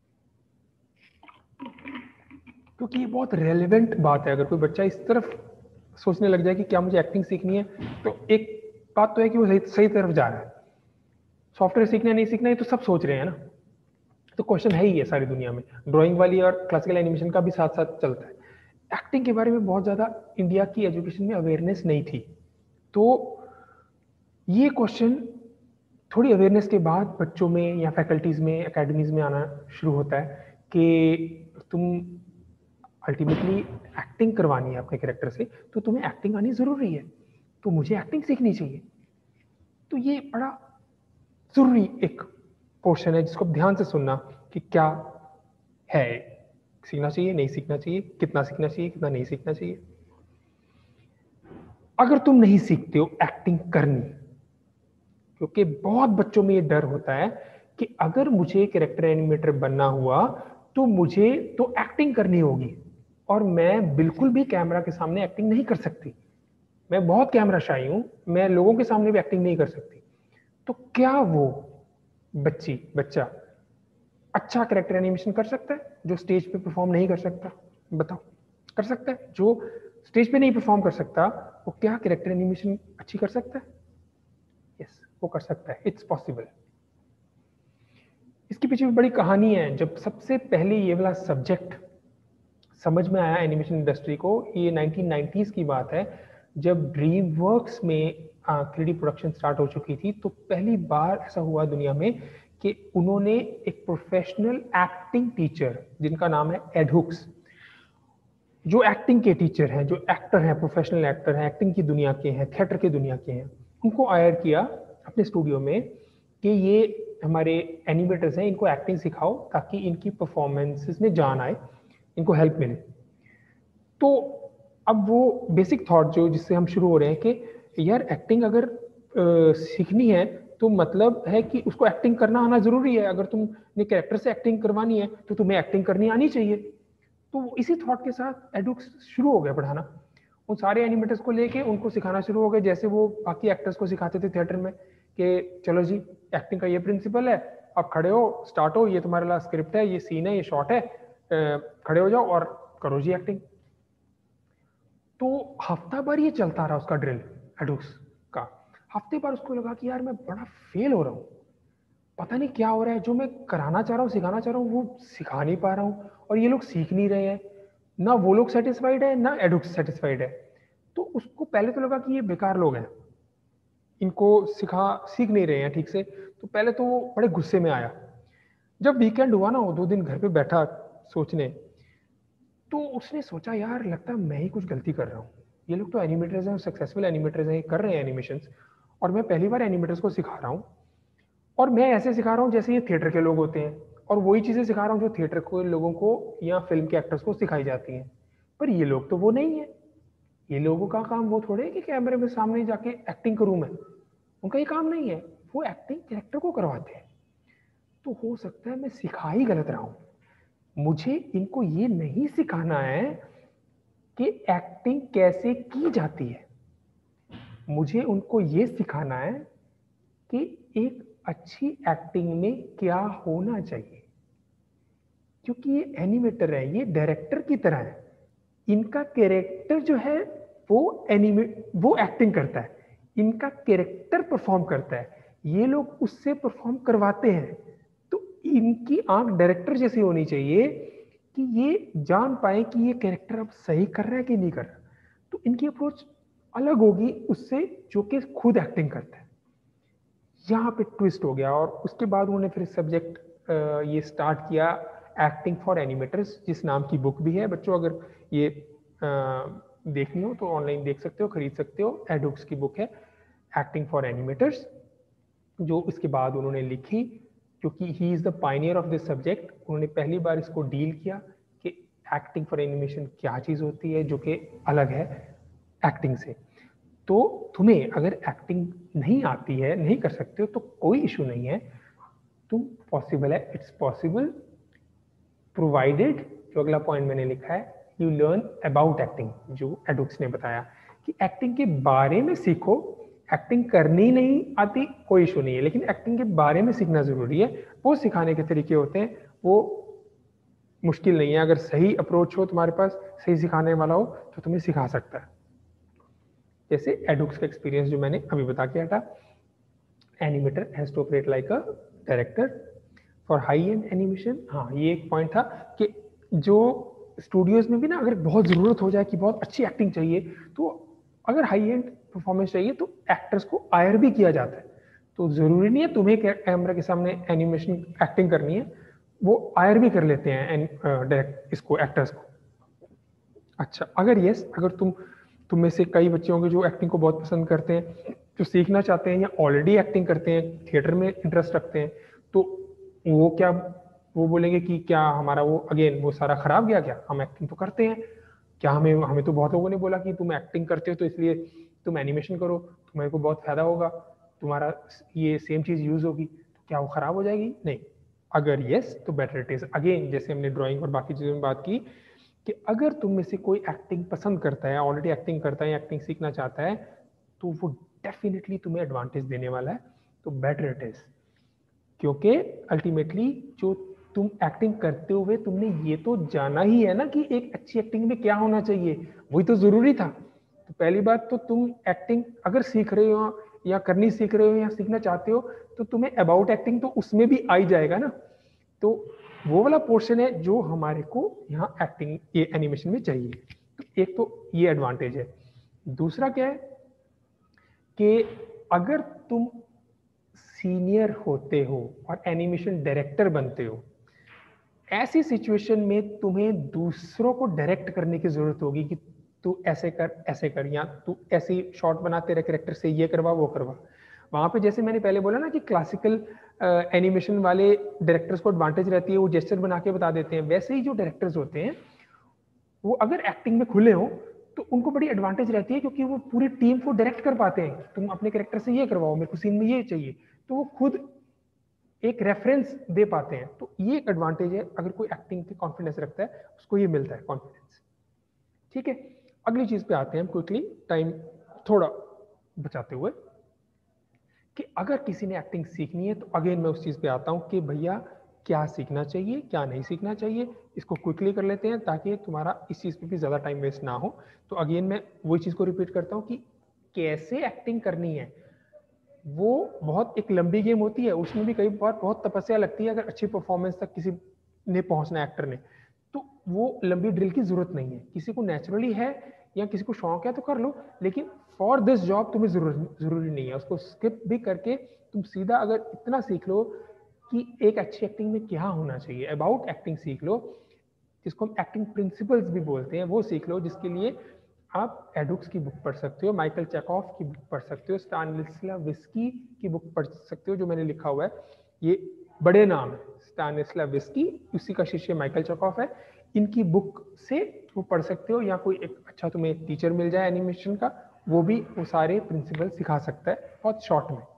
क्योंकि ये बहुत रेलेवेंट बात है। अगर कोई बच्चा इस तरफ सोचने लग जाए कि क्या मुझे एक्टिंग सीखनी है, तो एक बात तो है कि वो सही सही तरफ जा रहा है। सॉफ्टवेयर सीखना है नहीं सीखना है तो सब सोच रहे हैं ना, तो क्वेश्चन है ही है सारी दुनिया में। ड्राइंग वाली और क्लासिकल एनिमेशन का भी साथ साथ चलता है। एक्टिंग के बारे में बहुत ज़्यादा इंडिया की एजुकेशन में अवेयरनेस नहीं थी, तो ये क्वेश्चन थोड़ी अवेयरनेस के बाद बच्चों में या फैकल्टीज़ में, एकेडमीज़ में आना शुरू होता है कि तुम अल्टीमेटली एक्टिंग करवानी है अपने कैरेक्टर से, तो तुम्हें एक्टिंग आनी ज़रूरी है, तो मुझे एक्टिंग सीखनी चाहिए। तो ये बड़ा ज़रूरी एक पोर्शन है जिसको ध्यान से सुनना कि क्या है, सीखना चाहिए नहीं सीखना चाहिए, कितना सीखना चाहिए कितना नहीं सीखना चाहिए। अगर तुम नहीं सीखते हो एक्टिंग करनी, क्योंकि बहुत बच्चों में ये डर होता है कि अगर मुझे कैरेक्टर एनिमेटर बनना हुआ तो मुझे तो एक्टिंग करनी होगी, और मैं बिल्कुल भी कैमरा के सामने एक्टिंग नहीं कर सकती, मैं बहुत कैमरा शाई हूं, मैं लोगों के सामने भी एक्टिंग नहीं कर सकती। तो क्या वो बच्ची बच्चा अच्छा कैरेक्टर एनिमेशन कर सकता है जो स्टेज पे परफॉर्म नहीं कर सकता? बताओ, कर सकता है? जो स्टेज पे नहीं परफॉर्म कर सकता वो क्या कैरेक्टर एनिमेशन अच्छी कर सकता है? यस, वो कर सकता है, इट्स पॉसिबल। इसके पीछे भी बड़ी कहानी है। जब सबसे पहले ये वाला सब्जेक्ट समझ में आया एनिमेशन इंडस्ट्री को, ये नाइनटीन नाइंटीज़ की बात है, जब ड्रीम वर्क्स में थ्री डी प्रोडक्शन स्टार्ट हो चुकी थी, तो पहली बार ऐसा हुआ दुनिया में कि उन्होंने एक प्रोफेशनल एक्टिंग टीचर जिनका नाम है एड हुक्स, जो एक्टिंग के टीचर हैं, जो एक्टर हैं, प्रोफेशनल एक्टर हैं, एक्टिंग की दुनिया के हैं, थिएटर की दुनिया के हैं, उनको हायर किया अपने स्टूडियो में कि ये हमारे एनिमेटर्स हैं, इनको एक्टिंग सिखाओ ताकि इनकी परफॉर्मेंसेस में जान आए, इनको हेल्प मिले। तो अब वो बेसिक थॉट जो जिससे हम शुरू हो रहे हैं कि यार एक्टिंग अगर आ, सीखनी है तो मतलब है कि उसको एक्टिंग करना आना जरूरी है। अगर तुमने कैरेक्टर से एक्टिंग करवानी है तो तुम्हें एक्टिंग करनी आनी चाहिए। तो इसी थॉट के साथ एडुक्स शुरू हो गया पढ़ाना, उन सारे एनिमेटर्स को लेके उनको सिखाना शुरू हो गए, जैसे वो बाकी एक्टर्स को सिखाते थे थिएटर में कि चलो जी एक्टिंग का ये प्रिंसिपल है, अब खड़े हो, स्टार्ट हो, ये तुम्हारा स्क्रिप्ट है, ये सीन है, ये शॉट है, खड़े हो जाओ और करो जी एक्टिंग। तो हफ्ता भर ये चलता रहा उसका ड्रिल एडुक्स का। हफ्ते भर उसको लगा कि यार मैं बड़ा फेल हो रहा हूँ, पता नहीं क्या हो रहा है, जो मैं कराना चाह रहा हूँ, सिखाना चाह रहा हूँ, वो सिखा नहीं पा रहा हूँ, और ये लोग सीख नहीं रहे हैं, ना वो लोग सेटिस्फाइड है ना एडुक्स सेटिस्फाइड है। तो उसको पहले तो लगा कि ये बेकार लोग हैं, इनको सिखा सीख नहीं रहे हैं ठीक से। तो पहले तो वो बड़े गुस्से में आया। जब वीकेंड हुआ ना, वो दो दिन घर पे बैठा सोचने, तो उसने सोचा यार लगता है मैं ही कुछ गलती कर रहा हूँ, ये लोग तो एनिमेटर्स हैं, सक्सेसफुल एनिमेटर्स हैं, कर रहे हैं एनिमेशंस, और मैं पहली बार एनिमेटर्स को सिखा रहा हूँ, और मैं ऐसे सिखा रहा हूँ जैसे ये थिएटर के लोग होते हैं, और वही चीज़ें सिखा रहा हूँ जो थिएटर के लोगों को या फिल्म के एक्टर्स को सिखाई जाती हैं। पर ये लोग तो वो नहीं है, ये लोगों का काम वो थोड़े है कि कैमरे में सामने जाके एक्टिंग करूँ मैं, उनका ये काम नहीं है, वो एक्टिंग कैरेक्टर को करवाते हैं। तो हो सकता है मैं सिखा ही गलत रहा हूँ, मुझे इनको ये नहीं सिखाना है कि एक्टिंग कैसे की जाती है, मुझे उनको ये सिखाना है कि एक अच्छी एक्टिंग में क्या होना चाहिए। क्योंकि ये एनिमेटर है, ये डायरेक्टर की तरह है, इनका कैरेक्टर जो है वो एनिमेट वो एक्टिंग करता है, इनका कैरेक्टर परफॉर्म करता है, ये लोग उससे परफॉर्म करवाते हैं। तो इनकी आंख डायरेक्टर जैसी होनी चाहिए कि ये जान पाए कि ये कैरेक्टर अब सही कर रहा है कि नहीं कर रहा। तो इनकी अप्रोच अलग होगी उससे जो कि खुद एक्टिंग करता है। यहाँ पे ट्विस्ट हो गया, और उसके बाद उन्होंने फिर सब्जेक्ट ये स्टार्ट किया, एक्टिंग फॉर एनिमेटर्स, जिस नाम की बुक भी है। बच्चों अगर ये आ, देखनी हो तो ऑनलाइन देख सकते हो, खरीद सकते हो, एडुक्स की बुक है एक्टिंग फॉर एनिमेटर्स, जो इसके बाद उन्होंने लिखी, क्योंकि he is the pioneer of this subject. उन्होंने पहली बार इसको डील किया कि एक्टिंग फॉर एनिमेशन क्या चीज़ होती है जो कि अलग है एक्टिंग से। तो तुम्हें अगर एक्टिंग नहीं आती है, नहीं कर सकते हो, तो कोई इशू नहीं है, तुम पॉसिबल है, इट्स पॉसिबल, प्रोवाइडेड, जो अगला पॉइंट मैंने लिखा है, यू लर्न अबाउट एक्टिंग, जो एडुक्स ने बताया कि एक्टिंग के बारे में सीखो। एक्टिंग करनी नहीं आती कोई इशू नहीं है, लेकिन एक्टिंग के बारे में सीखना जरूरी है। वो सिखाने के तरीके होते हैं, वो मुश्किल नहीं है, अगर सही अप्रोच हो तुम्हारे पास, सही सिखाने वाला हो, तो तुम्हें सिखा सकता है। जैसे एडुक्स का एक्सपीरियंस जो मैंने अभी बता के हटा, animator has to operate like a director for high end animation. हाँ, ये एक पॉइंट था कि जो स्टूडियोज में भी ना अगर बहुत ज़रूरत हो जाए कि बहुत अच्छी एक्टिंग चाहिए, तो अगर हाई एंड परफॉर्मेंस चाहिए तो एक्टर्स को हायर भी किया जाता है। तो ज़रूरी नहीं है तुम्हें कैमरा के सामने एनिमेशन एक्टिंग करनी है, वो हायर भी कर लेते हैं डायरेक्ट इसको, एक्टर्स को। अच्छा, अगर यस अगर तुम तुम में से कई बच्चे होंगे जो एक्टिंग को बहुत पसंद करते हैं, जो सीखना चाहते हैं या ऑलरेडी एक्टिंग करते हैं, थिएटर में इंटरेस्ट रखते हैं, तो वो क्या वो बोलेंगे कि क्या हमारा वो अगेन वो सारा खराब गया, क्या हम एक्टिंग तो करते हैं, क्या हमें हमें तो बहुत लोगों ने बोला कि तुम एक्टिंग करते हो तो इसलिए तुम एनिमेशन करो, तुम्हारे को बहुत फायदा होगा, तुम्हारा ये सेम चीज़ यूज होगी, तो क्या वो खराब हो जाएगी? नहीं। अगर यस तो बेटर इट इज। अगेन जैसे हमने ड्राइंग और बाकी चीज़ों में बात की कि अगर तुम में से कोई एक्टिंग पसंद करता है, ऑलरेडी एक्टिंग करता है या एक्टिंग सीखना चाहता है, तो वो डेफिनेटली तुम्हें एडवांटेज देने वाला है, तो बेटर इट इज। क्योंकि अल्टीमेटली जो तुम एक्टिंग करते हुए तुमने ये तो जाना ही है ना कि एक अच्छी एक्टिंग में क्या होना चाहिए, वही तो जरूरी था। तो पहली बात तो तुम एक्टिंग अगर सीख रहे हो या करनी सीख रहे हो या सीखना चाहते हो, तो तुम्हें अबाउट एक्टिंग तो उसमें भी आ ही जाएगा ना। तो वो वाला पोर्शन है जो हमारे को यहाँ एक्टिंग ये एनिमेशन में चाहिए। तो एक तो ये एडवांटेज है। दूसरा क्या है कि अगर तुम सीनियर होते हो और एनिमेशन डायरेक्टर बनते हो, ऐसी सिचुएशन में तुम्हें दूसरों को डायरेक्ट करने की जरूरत होगी कि तू ऐसे कर ऐसे कर, या तू ऐसी शॉट बना, तेरे कैरेक्टर से ये करवा वो करवा। वहां पे जैसे मैंने पहले बोला ना कि क्लासिकल एनिमेशन वाले डायरेक्टर्स को एडवांटेज रहती है, वो जेस्चर बना के बता देते हैं। वैसे ही जो डायरेक्टर्स होते हैं वो अगर एक्टिंग में खुले हो तो उनको बड़ी एडवांटेज रहती है, क्योंकि वो पूरी टीम को डायरेक्ट कर पाते हैं। तुम अपने कैरेक्टर से ये करवाओ, मेरे को सीन में ये चाहिए, तो वो खुद एक रेफरेंस दे पाते हैं। तो ये एक एडवांटेज है, अगर कोई एक्टिंग की कॉन्फिडेंस रखता है उसको ये मिलता है कॉन्फिडेंस। ठीक है, अगली चीज पे आते हैं हम क्विकली, टाइम थोड़ा बचाते हुए, कि अगर किसी ने एक्टिंग सीखनी है तो अगेन मैं उस चीज़ पे आता हूँ कि भैया क्या सीखना चाहिए क्या नहीं सीखना चाहिए, इसको क्विकली कर लेते हैं ताकि तुम्हारा इस चीज़ पे भी ज़्यादा टाइम वेस्ट ना हो। तो अगेन मैं वही चीज़ को रिपीट करता हूँ कि कैसे एक्टिंग करनी है वो बहुत एक लंबी गेम होती है, उसमें भी कई बार बहुत तपस्या लगती है अगर अच्छी परफॉर्मेंस तक किसी ने पहुंचना एक्टर ने, तो वो लंबी ड्रिल की जरूरत नहीं है। किसी को नेचुरली है या किसी को शौक है तो कर लो, लेकिन फॉर दिस जॉब तुम्हें जरूर जरूरी नहीं है। उसको स्किप भी करके तुम सीधा अगर इतना सीख लो कि एक अच्छी एक्टिंग में क्या होना चाहिए, अबाउट एक्टिंग सीख लो, जिसको हम एक्टिंग प्रिंसिपल्स भी बोलते हैं, वो सीख लो, जिसके लिए आप एडुक्स की बुक पढ़ सकते हो, माइकल चेकॉफ की बुक पढ़ सकते हो, स्टानिस्लाविस्की की बुक पढ़ सकते हो, जो मैंने लिखा हुआ है। ये बड़े नाम है, स्टानिस्लाविस्की, उसी का शिष्य माइकल चेकॉफ है। इनकी बुक से वो पढ़ सकते हो, या कोई एक अच्छा तुम्हें एक टीचर मिल जाए एनिमेशन का, वो भी वो सारे प्रिंसिपल सिखा सकता है बहुत शॉर्ट में।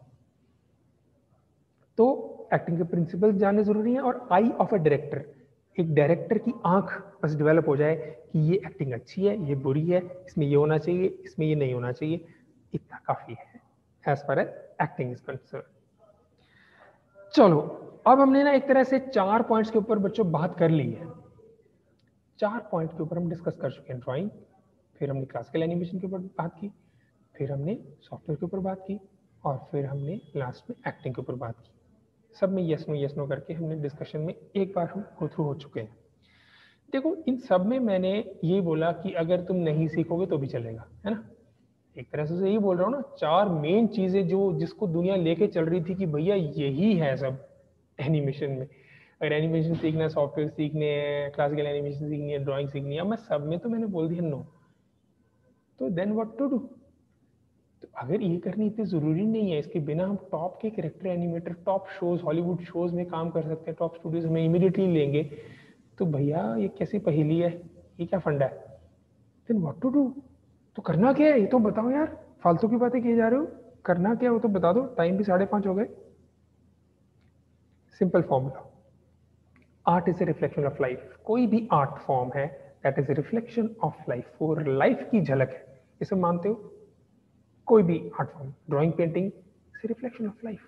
तो एक्टिंग के प्रिंसिपल जानने जरूरी है। और आई ऑफ अ डायरेक्टर, एक डायरेक्टर की आंख बस डेवलप हो जाए कि ये एक्टिंग अच्छी है, ये बुरी है, इसमें ये होना चाहिए, इसमें ये नहीं होना चाहिए, इतना काफी है as far as acting is concern. चलो, अब हमने ना एक तरह से चार पॉइंट्स के ऊपर बच्चों बात कर ली है। चार पॉइंट के ऊपर हम डिस्कस कर चुके हैं, ड्राइंग, फिर हमने क्लासिकल एनिमेशन के ऊपर बात की, फिर हमने सॉफ्टवेयर के ऊपर बात की, और फिर हमने लास्ट में एक्टिंग के ऊपर बात की। सब में यस नो यस नो करके हमने डिस्कशन में एक बार हम गो थ्रू हो चुके हैं। देखो, इन सब में मैंने ये बोला कि अगर तुम नहीं सीखोगे तो भी चलेगा, है ना। एक तरह से यही बोल रहा हूँ ना, चार मेन चीजें जो जिसको दुनिया लेके चल रही थी कि भैया यही है सब एनिमेशन में। अगर एनिमेशन सीखना है, सॉफ्टवेयर सीखने हैं, क्लासिकल एनिमेशन सीखनी है, ड्राइंग सीखनी है, मैं सब में तो मैंने बोल दिया नो, तो देन व्हाट टू डू। तो अगर ये करनी इतनी जरूरी नहीं है, इसके बिना हम टॉप के character animator, top shows, Hollywood shows में काम कर सकते हैं, टॉप स्टूडियोज में इमीडिएटली लेंगे, तो भैया ये कैसी पहेली है, ये क्या फंडा है, देन व्हाट टू डू। तो करना क्या है ये तो बताओ यार, फालतू की बातें किए जा रहे हो, करना क्या है वो तो बता दो। टाइम भी साढ़े पांच हो गए। Simple formula, art is a reflection of life. कोई भी आर्ट फॉर्म है that is a reflection of life, वो लाइफ की झलक है, इसे मानते हो। कोई भी art form, drawing, painting, is a reflection of life,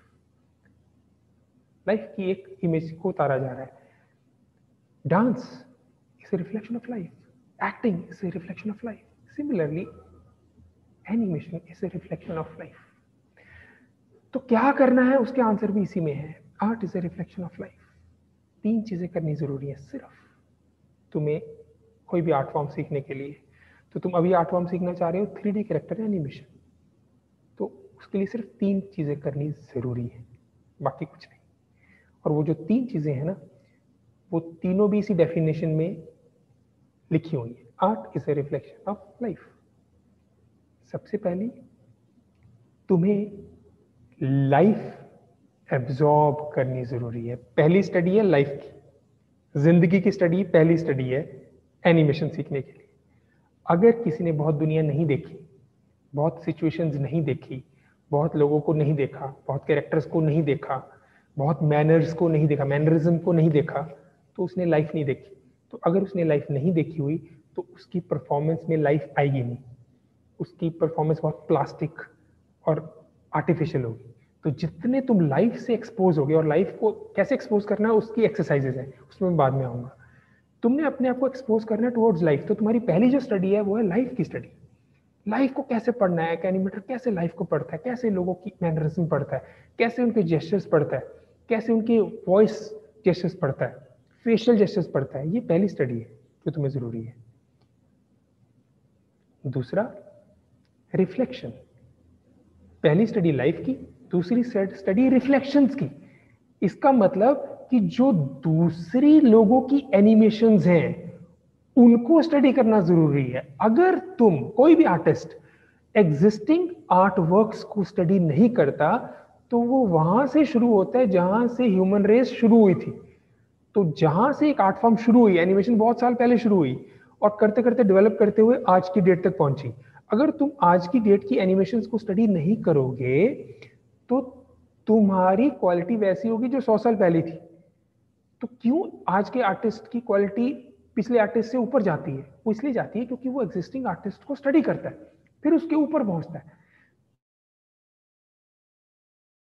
life की एक इमेज को उतारा जा रहा है। Dance is a reflection of life, acting is a reflection of life, similarly animation is a reflection of life. तो क्या करना है उसके आंसर भी इसी में है, art is a reflection of life. तीन चीजें करनी जरूरी है सिर्फ तुम्हें कोई भी आर्ट फॉर्म सीखने के लिए। तो तुम अभी आर्ट फॉर्म सीखना चाह रहे हो, थ्री डी कैरेक्टर एनिमेशन, तो उसके लिए सिर्फ तीन चीजें करनी जरूरी है, बाकी कुछ नहीं। और वो जो तीन चीजें हैं ना, वो तीनों भी इसी डेफिनेशन में लिखी हुई है, art is a reflection of life. सबसे पहली, तुम्हें लाइफ एब्जॉर्ब करनी जरूरी है। पहली स्टडी है लाइफ की, जिंदगी की स्टडी पहली स्टडी है एनिमेशन सीखने के लिए। अगर किसी ने बहुत दुनिया नहीं देखी, बहुत सिचुएशंस नहीं देखी, बहुत लोगों को नहीं देखा, बहुत कैरेक्टर्स को नहीं देखा, बहुत मैनर्स को नहीं देखा, मैनरिज्म को नहीं देखा, तो उसने लाइफ नहीं देखी। तो अगर उसने लाइफ नहीं देखी हुई तो उसकी परफॉर्मेंस में लाइफ आएगी नहीं, उसकी परफॉर्मेंस बहुत प्लास्टिक और आर्टिफिशियल होगी। तो जितने तुम लाइफ से एक्सपोज होगे, और लाइफ को कैसे एक्सपोज करना है उसकी एक्सरसाइजेज है, उसमें मैं बाद में आऊंगा। तुमने अपने आप को एक्सपोज करना है टुवर्ड्स लाइफ, तो तुम्हारी पहली जो स्टडी है वो है लाइफ की स्टडी। लाइफ को कैसे पढ़ना है, एनिमेटर कैसे लाइफ को पढ़ता है, कैसे लोगों की मैनरिज्म पढ़ता है, कैसे उनके जेस्चर्स पढ़ता है, कैसे उनके वॉइस जेस्चर्स पढ़ता है, फेशियल जेस्चर्स पढ़ता है, ये पहली स्टडी है जो तुम्हें जरूरी है। दूसरा, रिफ्लेक्शन। पहली स्टडी लाइफ की, दूसरी स्टडी रिफ्लेक्शंस की। इसका मतलब कि जो दूसरी लोगों की एनिमेशंस हैं उनको स्टडी करना जरूरी है। अगर तुम, कोई भी आर्टिस्ट एग्जिस्टिंग आर्ट वर्क्स को स्टडी नहीं करता तो वो वहां से शुरू होता है जहां से ह्यूमन रेस शुरू हुई थी। तो जहां से एक आर्ट फॉर्म शुरू हुई, एनिमेशन बहुत साल पहले शुरू हुई और करते करते डेवलप करते हुए आज की डेट तक पहुंची। अगर तुम आज की डेट की एनिमेशन को स्टडी नहीं करोगे तो तुम्हारी क्वालिटी वैसी होगी जो सौ साल पहले थी। तो क्यों आज के आर्टिस्ट की क्वालिटी पिछले आर्टिस्ट से ऊपर जाती है? वो इसलिए जाती है क्योंकि वो एग्जिस्टिंग आर्टिस्ट को स्टडी करता है, फिर उसके ऊपर पहुंचता है।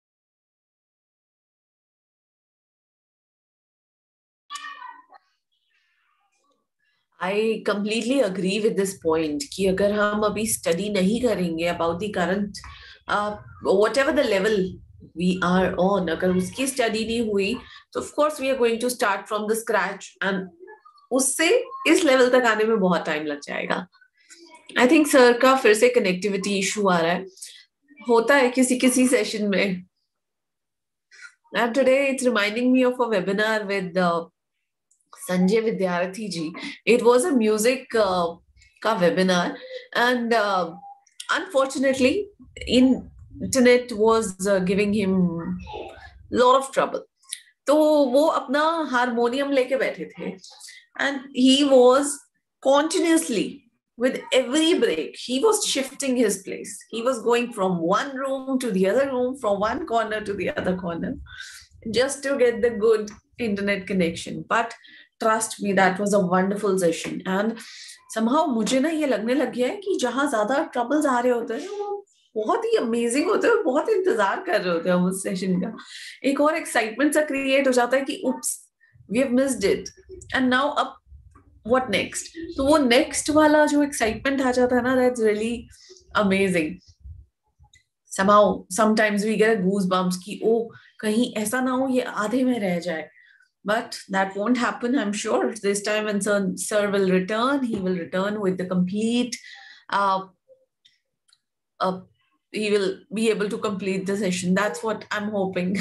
I completely agree with this point कि अगर हम अभी study नहीं करेंगे about the current uh, whatever the level we are on, अगर उसकी study नहीं हुई तो of course we are going to start from the scratch and उससे इस level तक आने में बहुत time लग जाएगा. I think sir का फिर से connectivity issue आ रहा है, होता है किसी किसी session में. And today it's reminding me of a webinar with uh, Sanjay Vidyarathi ji. It was a music uh, ka webinar, and uh, unfortunately, in internet was uh, giving him lot of trouble. तो वो अपना harmonium लेके बैठे थे, and he was continuously with every break he was shifting his place. He was going from one room to the other room, from one corner to the other corner, just to get the good internet connection. But trust me, that was a wonderful session. And somehow मुझे ना ये लगने लग गया है कि जहाँ ज्यादा troubles आ रहे होते हैं वो बहुत ही अमेजिंग होते हैं, बहुत इंतजार कर रहे होते हैं उस सेशन का. एक और एक्साइटमेंट सा क्रिएट हो जाता है कि oops we have missed it and now अब व्हाट नेक्स्ट. तो वो नेक्स्ट वाला जो एक्साइटमेंट आ जाता है ना, that's really amazing. somehow sometimes we get a goosebumps कि ओ कहीं ऐसा ना हो ये आधे में रह जाए. But that won't happen, I'm sure. This time when sir, sir will return, he will return with the complete, uh, uh, he will be able to complete the session. That's what I'm hoping.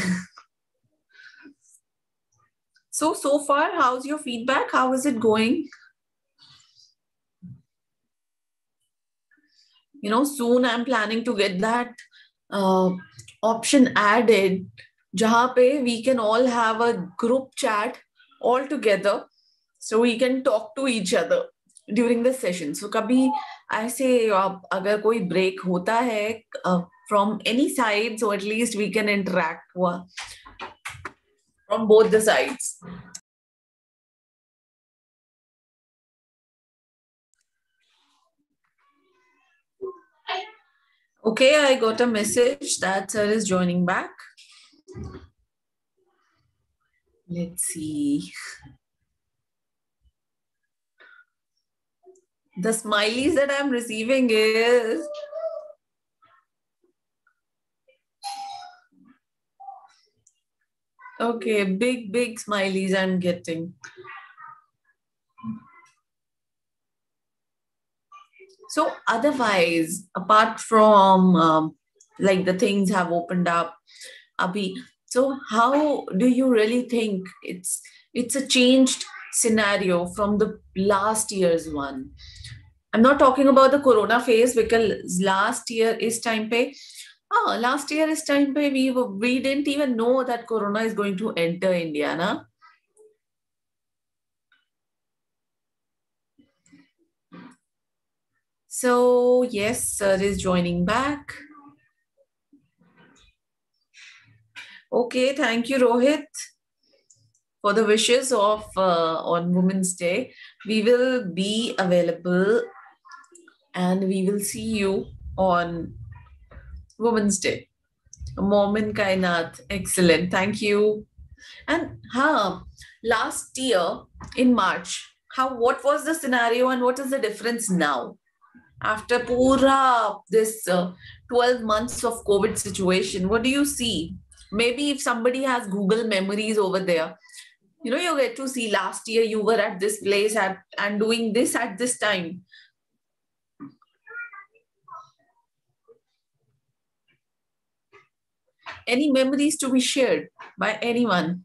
So, so far, how's your feedback? How is it going? You know, soon I'm planning to get that uh, option added jahan pe we can all have a group chat all together so we can talk to each other during the session. So kabhi aise uh, agar koi break hota hai uh, from any side, so at least we can interact uh, from both the sides. Okay, I got a message that sir is joining back. Let's see. The smileys that I'm receiving is okay, big, big smileys I'm getting. So otherwise, apart from um, like the things have opened up, Abhi, so how do you really think it's it's a changed scenario from the last year's one? I'm not talking about the corona phase because last year is time pe. Oh, last year is time pe we we didn't even know that corona is going to enter India, na? So yes, sir is joining back. Okay, thank you, Rohit, for the wishes of uh, on Women's Day. We will be available and we will see you on Women's Day. Momin Kainat, excellent, thank you. And huh, last year in March, how what was the scenario and what is the difference now? After pura this uh, twelve months of COVID situation, what do you see? Maybe if somebody has Google memories over there, you know, you get to see last year you were at this place at, and doing this at this time. Any memories to be shared by anyone?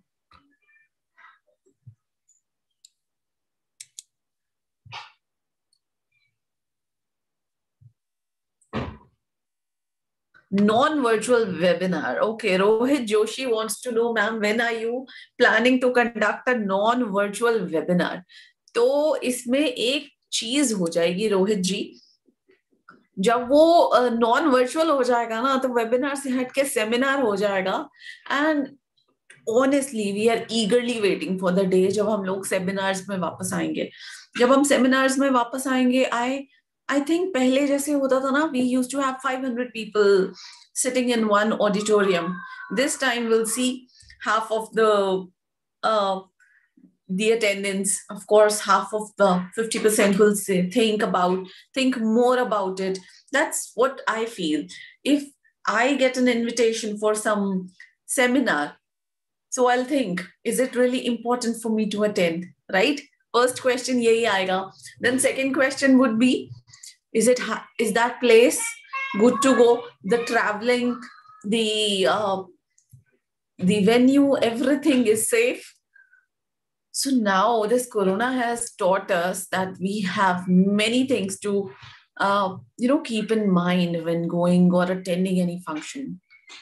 Non-virtual webinar. Okay, Rohit Joshi wants to know, ma'am, when are you planning to conduct a non-virtual webinar? तो इसमें एक चीज हो जाएगी रोहित जी, जब वो non virtual हो जाएगा ना तो वेबिनार से हट के सेमिनार हो जाएगा. And honestly we are eagerly waiting for the day जब हम लोग सेमिनार्स में वापस आएंगे. जब हम सेमिनार्स में वापस आएंगे, आई I think पहले जैसे होता था ना, we used to have five hundred people sitting in one auditorium. This time we'll see half of the uh, the attendance, of course, half of the fifty percent will say, think about, think more about it. That's what I feel. If I get an invitation for some seminar, so I'll think, is it really important for me to attend, right? First question, yahi aayega. Then second question would be, is it, is that place good to go? The traveling, the, uh, the venue, everything is safe. So now this Corona has taught us that we have many things to, uh, you know, keep in mind when going or attending any function.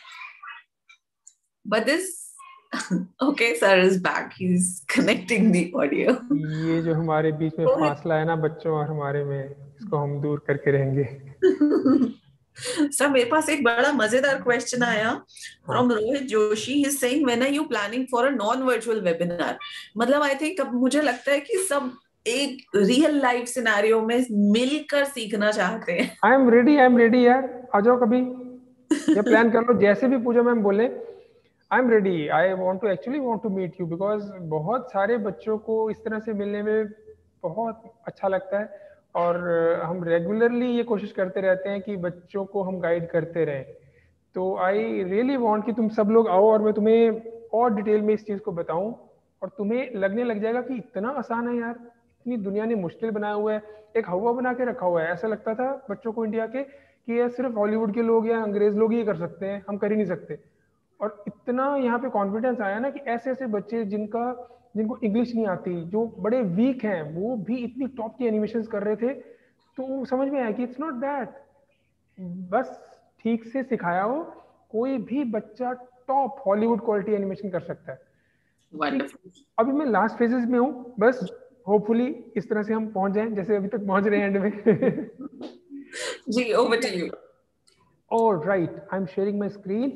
But this, okay, sir is back. He's connecting the audio. ये जो हमारे बीच में फासला है ना बच्चों और हमारे में, इसको हम दूर करके रहेंगे. सर मेरे पास एक बड़ा मजेदार क्वेश्चन आया from Rohit Joshi. He is saying when are you planning for a non virtual webinar. मतलब आई थिंक अब मुझे लगता है कि सब एक रियल लाइफ सिनेरियो में मिलकर सीखना चाहते हैं. I am ready, I am ready यार, आ जाओ कभी, ये प्लान कर लो जैसे भी पूजा मैम बोले. I am ready, I want to actually want to meet you, because बहुत सारे बच्चों को इस तरह से मिलने में बहुत अच्छा लगता है और हम रेगुलरली ये कोशिश करते रहते हैं कि बच्चों को हम गाइड करते रहें. तो आई रियली वांट कि तुम सब लोग आओ और मैं तुम्हें और डिटेल में इस चीज़ को बताऊं और तुम्हें लगने लग जाएगा कि इतना आसान है यार, इतनी दुनिया ने मुश्किल बनाया हुआ है, एक हवा बना के रखा हुआ है. ऐसा लगता था बच्चों को इंडिया के कि ये सिर्फ हॉलीवुड के लोग या अंग्रेज लोग ही कर सकते हैं, हम कर ही नहीं सकते. और इतना यहाँ पे कॉन्फिडेंस आया ना कि ऐसे ऐसे बच्चे जिनका जिनको इंग्लिश नहीं आती, जो बड़े वीक हैं, वो भी इतनी टॉप की एनिमेशंस कर रहे थे. तो समझ में आया कि इट्स नॉट दैट, बस ठीक से सिखाया हो कोई भी बच्चा टॉप हॉलीवुड क्वालिटी एनिमेशन कर सकता है. अभी मैं लास्ट फेजेस में हूँ, बस होपफुली इस तरह से हम पहुंच जाएं जैसे अभी तक पहुंच रहे हैं एंड में. जी, over to you. Alright, I am sharing my screen.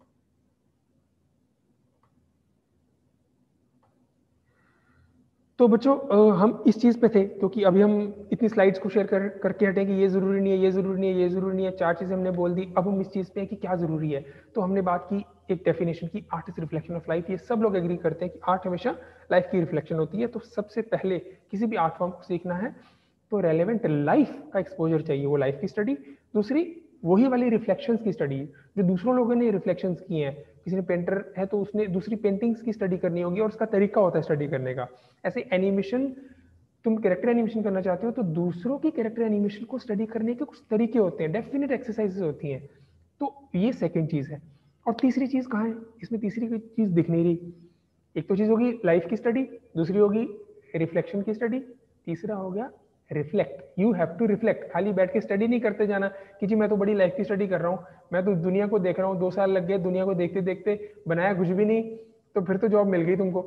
तो बच्चों हम इस चीज़ पे थे क्योंकि अभी हम इतनी स्लाइड्स को शेयर कर करके हटें कि ये ज़रूरी नहीं है, ये ज़रूरी नहीं है, ये ज़रूरी नहीं है. चार चीज़ें हमने बोल दी. अब हम इस चीज़ पे हैं कि क्या ज़रूरी है. तो हमने बात की एक डेफिनेशन की, art is reflection of life. ये सब लोग एग्री करते हैं कि आर्ट हमेशा लाइफ की रिफ्लेक्शन होती है. तो सबसे पहले किसी भी आर्ट फॉर्म को सीखना है तो रेलेवेंट लाइफ का एक्सपोजर चाहिए, वो लाइफ की स्टडी. दूसरी वही वाली रिफ्लेक्शंस की स्टडी जो दूसरों लोगों ने रिफ्लेक्शंस की हैं. किसी ने पेंटर है तो उसने दूसरी पेंटिंग्स की स्टडी करनी होगी और उसका तरीका होता है स्टडी करने का. ऐसे एनिमेशन, तुम कैरेक्टर एनिमेशन करना चाहते हो तो दूसरों की कैरेक्टर एनिमेशन को स्टडी करने के कुछ तरीके होते हैं, डेफिनेट एक्सरसाइजेस होती हैं. तो ये सेकंड चीज़ है. और तीसरी चीज़ कहाँ है इसमें? तीसरी कोई चीज़ दिख नहीं रही. एक तो चीज़ होगी लाइफ की स्टडी, दूसरी होगी रिफ्लेक्शन की स्टडी, तीसरा हो गया reflect. You have to reflect. खाली बैठ के स्टडी नहीं करते जाना कि जी मैं तो बड़ी लाइफ की स्टडी कर रहा हूँ, मैं तो दुनिया को देख रहा हूँ, दो साल लग गए दुनिया को देखते देखते, बनाया कुछ भी नहीं, तो फिर तो जॉब मिल गई तुमको.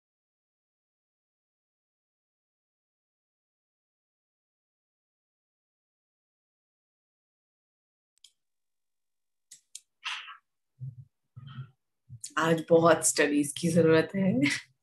आज बहुत स्टडीज की जरूरत है.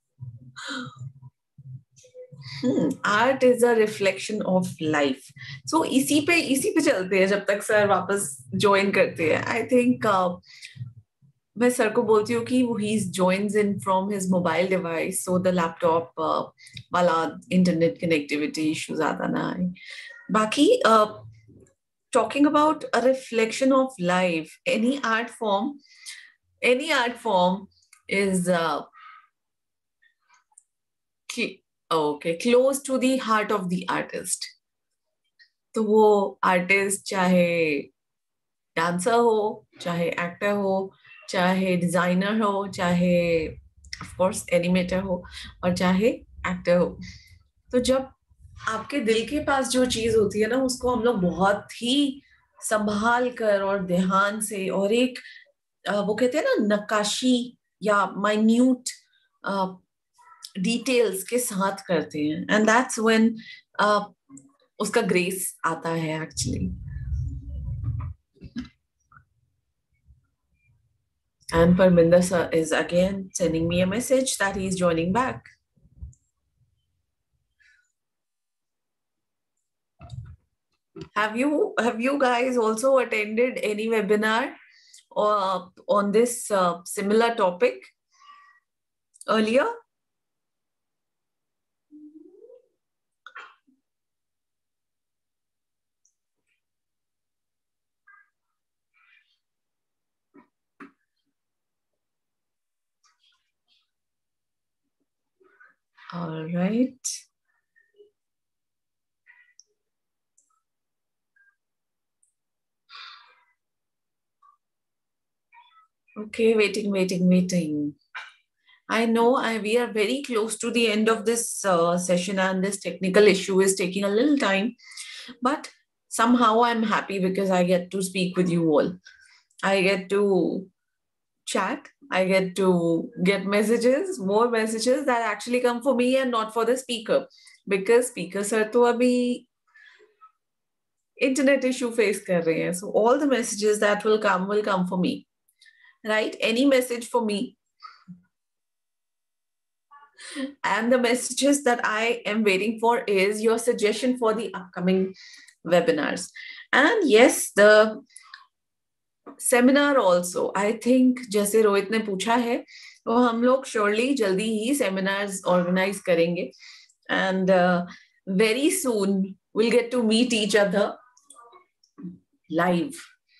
Art is a reflection of life. So इसी पे इसी पे चलते हैं जब तक सर वापस ज्वाइन करते हैं. आई थिंक uh, मैं सर को बोलती हूँ कि he joins in from his mobile device, so the laptop वाला इंटरनेट कनेक्टिविटी इशू ज्यादा ना आए. बाकी talking about a reflection of life, any art form any art form is uh, okay close to the heart of the artist. तो वो artist चाहे dancer हो, चाहे एक्टर हो, चाहे डिजाइनर हो, चाहे ऑफ कोर्स एनिमेटर हो, और चाहे एक्टर हो, तो जब आपके दिल के पास जो चीज होती है ना, उसको हम लोग बहुत ही संभाल कर और ध्यान से और एक वो कहते हैं ना नक्काशी या माइन्यूट डिटेल्स के साथ करते हैं. एंड दैट्स व्हेन उसका ग्रेस आता है actually. And Parminder sir is again sending me a message that he is joining back. Have you have you guys also attended any webinar Uh, on this uh, similar topic earlier? All right. Okay, waiting, waiting, waiting. I know I, we are very close to the end of this uh, session, and this technical issue is taking a little time, but somehow I'm happy because I get to speak with you all. I get to chat. I get to get messages, more messages that actually come for me and not for the speaker, because speaker sir to abhi internet issue face kar rahe hain. So all the messages that will come will come for me, right? Any message for me. And the messages that I am waiting for is your suggestion for the upcoming webinars. And yes, the seminar also, I think जैसे रोहित ने पूछा है, वो हम लोग surely जल्दी ही seminars organize करेंगे. And uh, very soon we'll get to meet each other live.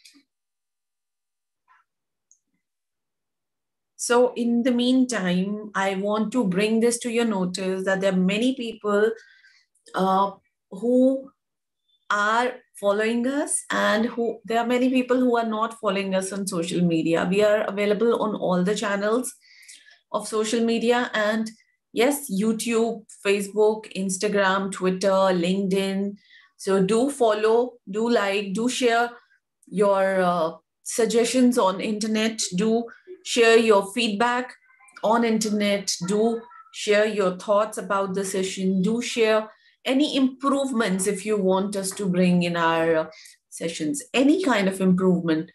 So in the meantime, I want to bring this to your notice that there are many people uh, who are following us, and who there are many people who are not following us on social media. We are available on all the channels of social media, and yes, YouTube, Facebook, Instagram, Twitter, LinkedIn. So do follow, do like, do share your uh, suggestions on internet, do share your feedback on internet, do share your thoughts about the session, do share any improvements if you want us to bring in our uh, sessions, any kind of improvement.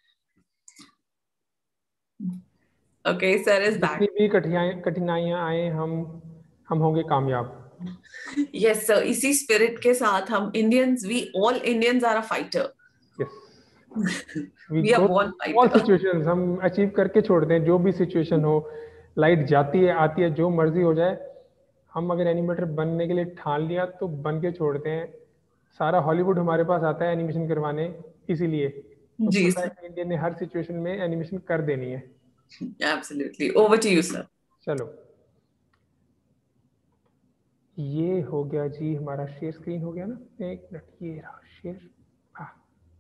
Okay, sir is back. जितनी भी कठिनाइयां आए हम हम होंगे कामयाब. Yes, sir. इसी spirit के साथ हम Indians, we all Indians are a fighter. Yes. We, we are born fighter. All situations हम अचीव करके छोड़ते हैं, जो भी सिचुएशन हो, लाइट जाती है आती है जो मर्जी हो जाए, हम अगर एनिमेटर बनने के लिए ठान लिया तो बन के छोड़ते हैं. सारा हॉलीवुड हमारे पास आता है एनिमेशन करवाने, इसीलिए तो जी पता है कि इंडिया ने हर सिचुएशन में एनिमेशन कर देनी है. Absolutely. Over to you, sir. चलो, ये हो गया जी हमारा शेयर स्क्रीन हो गया ना. एक मिनट, ये रहा शेयर. हाँ,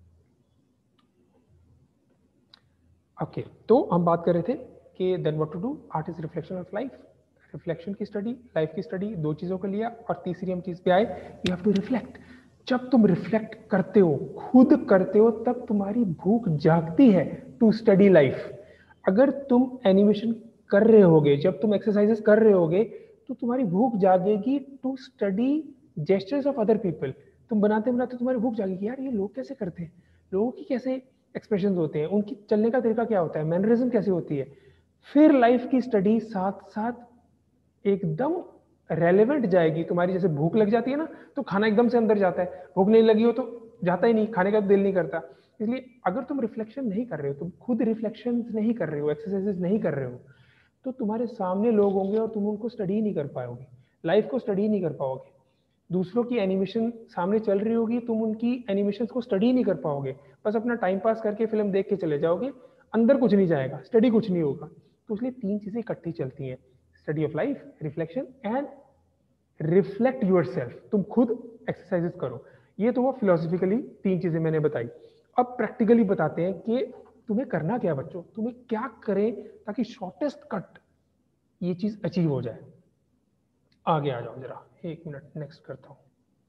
ओके. तो हम बात कर रहे थे कि then what to do. Art is reflection of life. Reflection की स्टडी, लाइफ की स्टडी, दो चीज़ों को लिया. और तीसरी हम चीज़ पे आए, यू हैव टू रिफ्लेक्ट. जब तुम रिफ्लेक्ट करते हो, खुद करते हो, तब तुम्हारी भूख जागती है टू स्टडी लाइफ. अगर तुम एनिमेशन कर रहे होगे, जब तुम एक्सरसाइजेस कर रहे होगे, तो तुम्हारी भूख जागेगी to study gestures of other people. तुम बनाते बनाते तुम्हारी भूख जागेगी, यार ये लोग कैसे करते हैं, लोगों की कैसे एक्सप्रेशंस होते हैं, उनकी चलने का तरीका क्या होता है, मैनरिज्म कैसे होती है. फिर लाइफ की स्टडी साथ साथ एकदम रेलेवेंट जाएगी तुम्हारी. जैसे भूख लग जाती है ना, तो खाना एकदम से अंदर जाता है. भूख नहीं लगी हो तो जाता ही नहीं, खाने का दिल नहीं करता. इसलिए अगर तुम रिफ्लेक्शन नहीं कर रहे हो, तुम खुद रिफ्लेक्शन नहीं कर रहे हो, एक्सरसाइजेस नहीं कर रहे हो, तो तुम्हारे सामने लोग होंगे और तुम उनको स्टडी नहीं कर पाओगे, लाइफ को स्टडी नहीं कर पाओगे. दूसरों की एनिमेशन सामने चल रही होगी, तुम उनकी एनिमेशन को स्टडी नहीं कर पाओगे. बस अपना टाइम पास करके फिल्म देख के चले जाओगे, अंदर कुछ नहीं जाएगा, स्टडी कुछ नहीं होगा. तो इसलिए तीन चीजें इकट्ठी चलती हैं, study of life, reflection and reflect yourself. तुम खुद एक्सरसाइजेस करो. ये तो वो फिलोसफिकली तीन चीजें मैंने बताई. अब प्रैक्टिकली बताते हैं कि तुम्हें करना क्या बच्चों, तुम्हें क्या करें ताकि शॉर्टेस्ट कट ये चीज अचीव हो जाए. आगे आ जाओ जरा, एक मिनट नेक्स्ट करता हूं.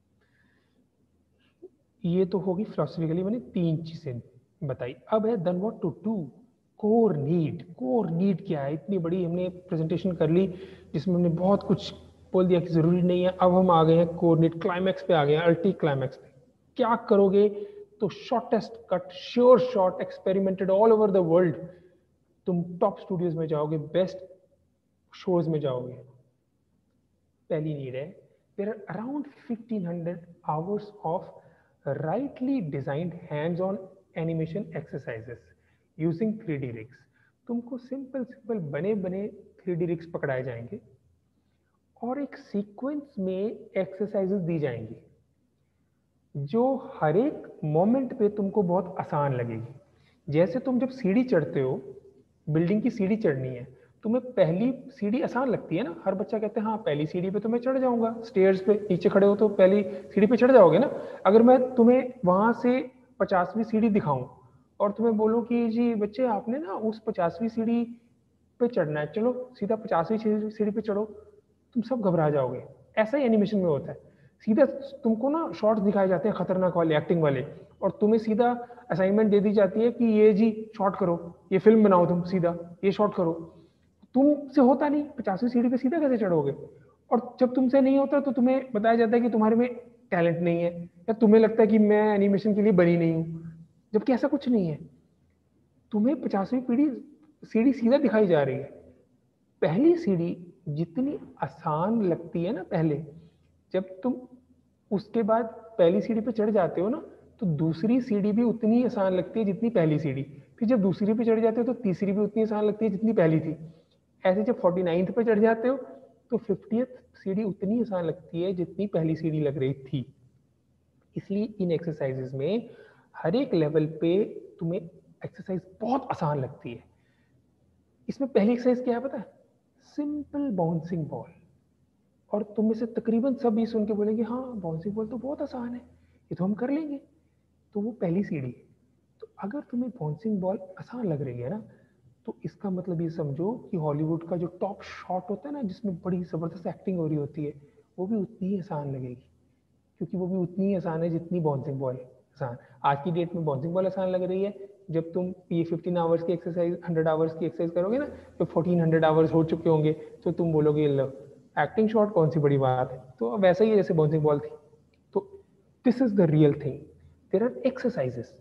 ये तो होगी फिलोसफिकली मैंने तीन चीजें बताई. अब है then what to do. Core need. Core need क्या है? इतनी बड़ी हमने प्रेजेंटेशन कर ली जिसमें हमने बहुत कुछ बोल दिया कि जरूरी नहीं है. अब हम आ गए हैं कोर नीड, क्लाइमैक्स पे आ गए हैं, अल्टी क्लाइमैक्स पे. क्या करोगे? तो shortest cut, sure shot, experimented all over the world. तुम टॉप स्टूडियोज में जाओगे, बेस्ट शोज में जाओगे. पहली नीड है, there are around fifteen hundred hours of rightly designed hands on animation exercises using three D rigs. तुमको simple simple बने बने थ्री डी रिग्स पकड़ाए जाएंगे और एक सीक्वेंस में एक्सरसाइजेस दी जाएंगी जो हर एक मोमेंट पे तुमको बहुत आसान लगेगी. जैसे तुम जब सीढ़ी चढ़ते हो, बिल्डिंग की सीढ़ी चढ़नी है, तुम्हें पहली सीढ़ी आसान लगती है ना, हर बच्चा कहते हैं हाँ पहली सीढ़ी पे तो मैं चढ़ जाऊंगा, स्टेयर्स पे नीचे खड़े हो तो पहली सीढ़ी पे चढ़ जाओगे ना। अगर मैं तुम्हें वहां से पचासवीं सीढ़ी दिखाऊं और तुम्हें बोलूं कि जी बच्चे आपने ना उस पचासवीं सीढ़ी पे चढ़ना है, चलो सीधा पचासवीं सीढ़ी पे चढ़ो, तुम सब घबरा जाओगे। ऐसा ही एनिमेशन में होता है, सीधा तुमको ना शॉर्ट्स दिखाए जाते हैं खतरनाक वाले, एक्टिंग वाले, और तुम्हें सीधा असाइनमेंट दे दी जाती है कि ये जी शॉर्ट करो, ये फिल्म बनाओ, तुम सीधा ये शॉर्ट करो। तुमसे होता नहीं, पचासवीं सीढ़ी पे सीधा कैसे चढ़ोगे? और जब तुमसे नहीं होता तो तुम्हें बताया जाता है कि तुम्हारे में टैलेंट नहीं है, या तुम्हें लगता है कि मैं एनिमेशन के लिए बनी नहीं हूँ, जबकि ऐसा कुछ नहीं है। तुम्हें पचासवीं पीढ़ी सीढ़ी सीधा दिखाई जा रही है। पहली सीढ़ी जितनी आसान लगती है ना पहले, जब तुम उसके बाद पहली सीढ़ी पे चढ़ जाते हो ना, तो दूसरी सीढ़ी भी उतनी आसान लगती है जितनी पहली सीढ़ी। फिर जब दूसरी पे चढ़ जाते हो तो तीसरी भी उतनी आसान लगती है जितनी पहली थी। ऐसे जब फोर्टी नाइन्थ पे चढ़ जाते हो तो फिफ्टियथ सीढ़ी उतनी आसान लगती है जितनी पहली सीढ़ी लग रही थी। इसलिए इन एक्सरसाइजेज में हर एक लेवल पे तुम्हें एक्सरसाइज बहुत आसान लगती है। इसमें पहली एक्सरसाइज क्या है पता है? Simple bouncing ball. और तुम में से तकरीबन सब ये सुन के बोलेंगे हाँ बाउंसिंग बॉल तो बहुत आसान है, ये तो हम कर लेंगे। तो वो पहली सीढ़ी है। तो अगर तुम्हें बाउंसिंग बॉल आसान लग रही है ना, तो इसका मतलब ये समझो कि हॉलीवुड का जो टॉप शॉट होता है ना, जिसमें बड़ी ज़बरदस्त एक्टिंग हो रही होती है, वो भी उतनी ही आसान लगेगी, क्योंकि वो भी उतनी ही आसान है जितनी बाउंसिंग बॉल आसान। आज की डेट में बाउंसिंग बॉल आसान लग रही है, जब तुम ये फिफ्टीन आवर्स की एक्सरसाइज, हंड्रेड आवर्स की एक्सरसाइज करोगे ना, तो फोर्टीन हंड्रेड आवर्स हो चुके होंगे, तो तुम बोलोगे लो एक्टिंग शॉट कौन सी बड़ी बात है। तो वैसा ही है जैसे बाउंसिंग बॉल थी। तो this is the real thing, there are exercises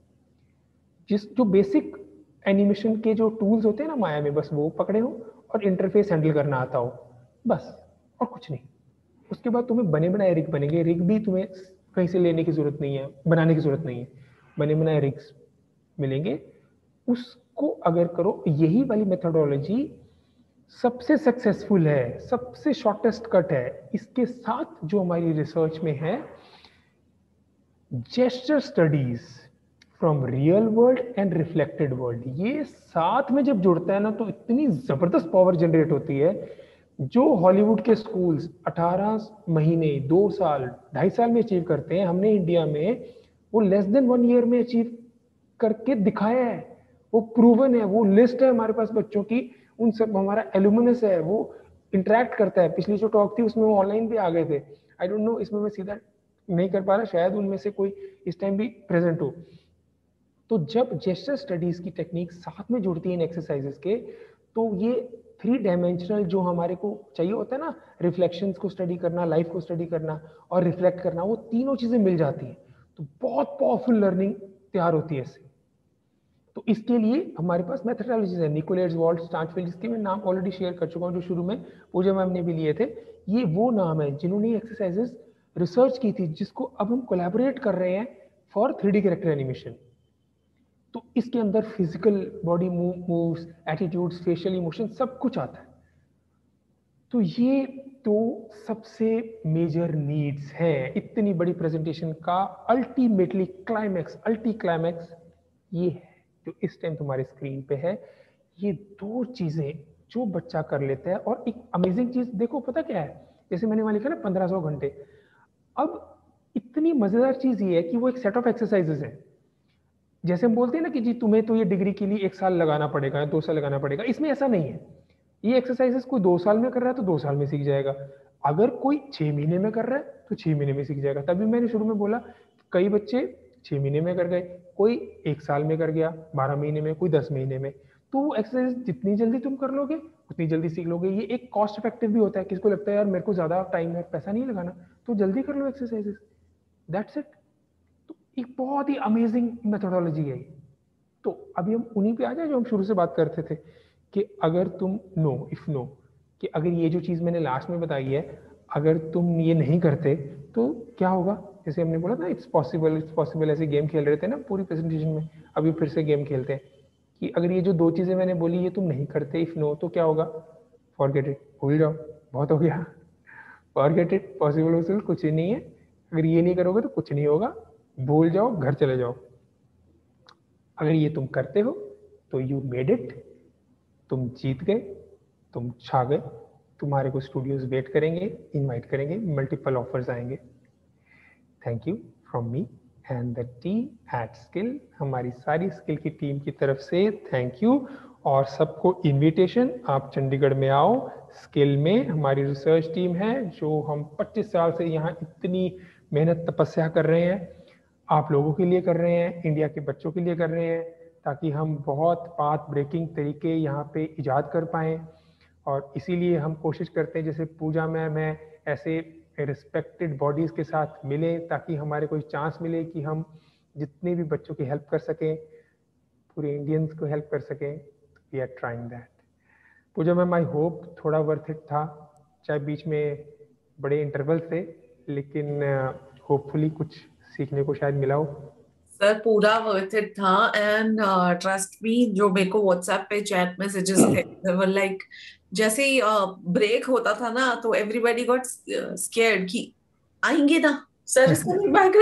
जिस जो बेसिक एनिमेशन के जो टूल्स होते हैं ना माया में, बस वो पकड़े हो और इंटरफेस हैंडल करना आता हो, बस, और कुछ नहीं। उसके बाद तुम्हें बने बनाए रिग बनेंगे। रिग भी तुम्हें कहीं से लेने की जरूरत नहीं है, बनाने की जरूरत नहीं है, बने बनाए रिग्स मिलेंगे। उसको अगर करो, यही वाली मेथोडोलॉजी सबसे सक्सेसफुल है, सबसे शॉर्टेस्ट कट है। इसके साथ जो हमारी रिसर्च में है, gesture studies from real world and reflected world, ये साथ में जब जुड़ता है ना, तो इतनी जबरदस्त पावर जनरेट होती है। जो हॉलीवुड के स्कूल्स अठारह महीने, दो साल, ढाई साल में अचीव करते हैं, हमने इंडिया में वो लेस देन वन ईयर में अचीव करके दिखाया है। वो प्रूवन है, वो लिस्ट है हमारे पास बच्चों की, उन सब हमारा एलुमिनस है, वो इंटरेक्ट करता है। पिछली जो टॉक थी उसमें वो ऑनलाइन भी आ गए थे। आई डोंट नो, इसमें मैं सीधा नहीं कर पा रहा, शायद उनमें से कोई इस टाइम भी प्रेजेंट हो। तो जब जेस्चर स्टडीज की टेक्निक साथ में जुड़ती है इन एक्सरसाइजेस के, तो ये थ्री डायमेंशनल जो हमारे को चाहिए होता है ना, रिफ्लेक्शंस को स्टडी करना, लाइफ को स्टडी करना और रिफ्लेक्ट करना, वो तीनों चीजें मिल जाती हैं, तो बहुत पावरफुल लर्निंग तैयार होती है इससे। तो इसके लिए हमारे पास मेथडोलॉजीज है, निकोलेट्स, वॉल्ट, स्टांचफील्ड, जिसके मैं नाम ऑलरेडी शेयर कर चुका हूँ, जो शुरू में पूजा मैम ने भी लिए थे। ये वो नाम है जिन्होंने एक्सरसाइजेस रिसर्च की थी, जिसको अब हम कोलैबोरेट कर रहे हैं for three D character animation. तो इसके अंदर physical body moves, attitudes, facial emotion, सब कुछ आता है। तो ये तो सबसे मेजर नीड्स हैं इतनी बड़ी प्रेजेंटेशन का। अल्टीमेटली क्लाइमैक्स, अल्टी क्लाइमैक्स ये है जो इस टाइम तुम्हारी स्क्रीन पे है। ये दो चीजें जो बच्चा कर लेता है, और एक अमेजिंग चीज देखो पता क्या है, जैसे मैंने वहां लिखा ना पंद्रह सौ घंटे, अब इतनी मजेदार चीज ये है कि वो एक सेट ऑफ एक्सरसाइजेस है। जैसे हम बोलते हैं ना कि जी तुम्हें तो ये डिग्री के लिए एक साल लगाना पड़ेगा, दो साल लगाना पड़ेगा, इसमें ऐसा नहीं है। ये एक्सरसाइजेस कोई दो साल में कर रहा है तो दो साल में सीख जाएगा, अगर कोई छह महीने में कर रहा है तो छह महीने में सीख जाएगा। तभी मैंने शुरू में बोला कई बच्चे छह महीने में कर गए, कोई एक साल में कर गया, बारह महीने में, कोई दस महीने में। तो वो एक्सरसाइज जितनी जल्दी तुम कर लोगे उतनी जल्दी सीख लोगे। ये एक कॉस्ट इफेक्टिव भी होता है, किसको लगता है यार मेरे को ज्यादा टाइम है, पैसा नहीं लगाना, तो जल्दी कर लो एक्सरसाइजेस, दैट्स इट। तो एक बहुत ही अमेजिंग मेथोडोलॉजी है। तो अभी हम उन्हीं पे आ जाए जो हम शुरू से बात करते थे, कि अगर तुम नो इफ नो कि अगर ये जो चीज़ मैंने लास्ट में बताई है, अगर तुम ये नहीं करते तो क्या होगा। जैसे हमने बोला था इट्स पॉसिबल, इट्स पॉसिबल, ऐसे गेम खेल रहे थे ना पूरी प्रेजेंटेशन में, अभी फिर से गेम खेलते हैं कि अगर ये जो दो चीज़ें मैंने बोली ये तुम नहीं करते इफ नो, तो क्या होगा। फॉरगेट इट, भूल जाओ, बहुत हो गया। फॉरगेट इट, पॉसिबल वॉसिबल कुछ ही नहीं है। अगर ये नहीं करोगे तो कुछ नहीं होगा, भूल जाओ, घर चले जाओ। अगर ये तुम करते हो तो यू मेड इट, तुम जीत गए। तुम छा गए, तुम्हारे को स्टूडियोज वेट करेंगे, इनवाइट करेंगे, मल्टीपल ऑफर्स आएंगे। Thank you from me and the team at skill, हमारी सारी स्किल की टीम की तरफ से थैंक यू। और सबको इनविटेशन, आप चंडीगढ़ में आओ। स्किल में हमारी रिसर्च टीम है जो हम पच्चीस साल से यहाँ इतनी मेहनत तपस्या कर रहे हैं, आप लोगों के लिए कर रहे हैं, इंडिया के बच्चों के लिए कर रहे हैं, ताकि हम बहुत पाथ ब्रेकिंग तरीके यहाँ पे इजाद कर पाएँ। और इसीलिए हम कोशिश करते हैं, जैसे पूजा में मैं ऐसे रिस्पेक्टेड बॉडीज़ के साथ मिलें, ताकि हमारे कोई चांस मिले कि हम जितने भी बच्चों की हेल्प कर सकें, पूरे इंडियंस को हेल्प कर सकें। We are trying that. Pooja ma'am, I hope थोड़ा वर्थ इट था, चाहे बीच में बड़े इंटरवल थे, लेकिन होपफुली uh, कुछ सीखने को शायद मिला हो। सर पूरा वर्थ इट था, एंड ट्रस्ट मी, जो मेरे को व्हाट्सएप पे चैट मैसेजेस थे, they were like, जैसे ही ब्रेक uh, होता था ना, तो एवरीबॉडी गॉट स्केयर्ड कि आएंगे ना sir, is coming back,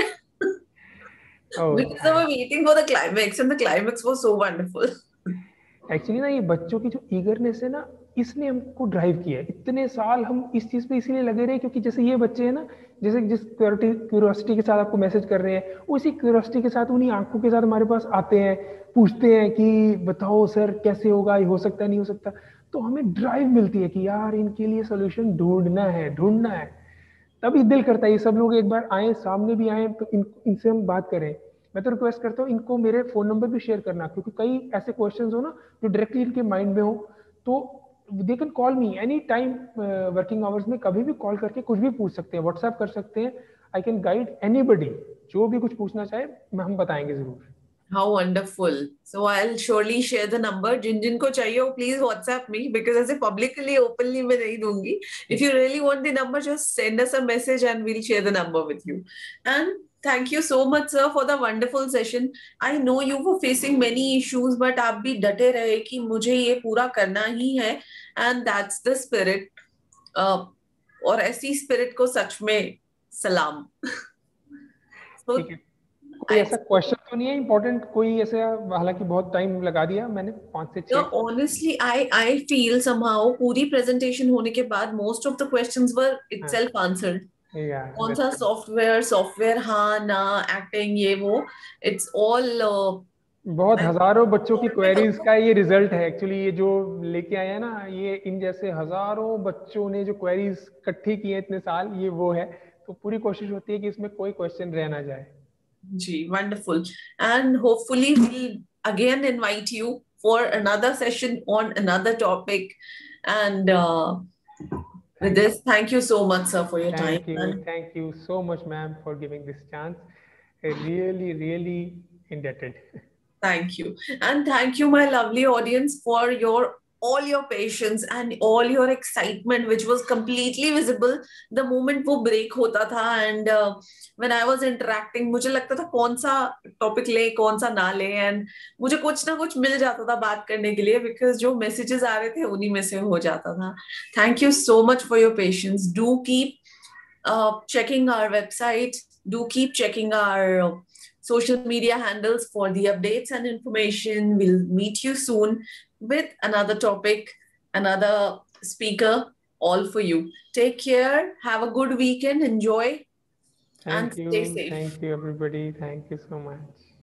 because they were waiting for the climax and the climax was so wonderful. Actually ना ये बच्चों की जो ईगरनेस है ना, इसने हमको ड्राइव किया है। इतने साल हम इस चीज़ पे इसीलिए लगे रहे क्योंकि जैसे ये बच्चे हैं ना, जैसे जिस क्यूरियोसिटी के साथ आपको मैसेज कर रहे हैं, उसी क्यूरियोसिटी के साथ, उन्हीं आंखों के साथ हमारे पास आते हैं, पूछते हैं कि बताओ सर कैसे होगा, ये हो सकता है नहीं हो सकता। तो हमें ड्राइव मिलती है कि यार इनके लिए सोल्यूशन ढूंढना है ढूंढना है तभी दिल करता है ये सब लोग एक बार आए, सामने भी आए, तो इन इनसे हम बात करें। मैं तो रिक्वेस्ट करता हूँ इनको मेरे फ़ोन नंबर भी शेयर करना, क्योंकि कई ऐसे क्वेश्चंस हो ना जो डायरेक्टली इनके माइंड में हो, तो they can call me any time, working hours में कभी भी कॉल करके कुछ भी पूछ सकते हैं, व्हाट्सएप कर सकते हैं। आई कैन गाइड एनीबडी, जो भी कुछ पूछना चाहे हम बताएंगे ज़रूर। How wonderful. So I'll surely share the number. जिन जिन को चाहिए हो please WhatsApp me, because ऐसे publicly openly मैं नहीं दूंगी. If you really want the number, just send us a message and we'll share the number with you. And thank you so much sir for the wonderful session. I know you were facing many issues, but आप भी डटे रहे कि मुझे ये पूरा करना ही है, and that's the spirit. uh, और ऐसी spirit को सच में सलाम. So, कोई ऐसा क्वेश्चन तो नहीं है इम्पोर्टेंट, कोई ऐसा, हालांकि बहुत टाइम लगा दिया मैंने, पांच से छह। Honestly, I I feel somehow पूरी presentation होने के बाद most of the questions were itself answered. कौन सा सॉफ्टवेयर सॉफ्टवेयर हाँ ना, एक्टिंग ये वो, it's all uh, बहुत हजारों बच्चों की क्वेरीज का ये रिजल्ट है एक्चुअली। ये जो लेके आए हैं ना, ये इन जैसे हजारों बच्चों ने जो क्वेरीज इकट्ठी की है इतने साल, ये वो है। तो पूरी कोशिश होती है कि इसमें कोई क्वेश्चन रह ना जाए। जी, wonderful. And hopefully we'll again invite you for another session on another topic. And uh, with this, thank you so much, sir, for your thank time. You, and thank you so much, ma'am, for giving this chance. I really, really indebted. Thank you. And thank you, my lovely audience, for your all your patience and all your excitement, which was completely visible the moment वो break होता था, and uh, when I was interacting, मुझे लगता था कौन सा topic ले कौन सा ना ले, and मुझे कुछ ना कुछ मिल जाता था बात करने के लिए, because जो messages आ रहे थे उन्हीं में से हो जाता था. Thank you so much for your patience. Do keep uh, checking our website. Do keep checking our uh, social media handles for the updates and information. We'll meet you soon with another topic, another speaker, all for you. Take care. Have a good weekend. Enjoy. Thank and you. Stay safe. Thank you, everybody. Thank you so much.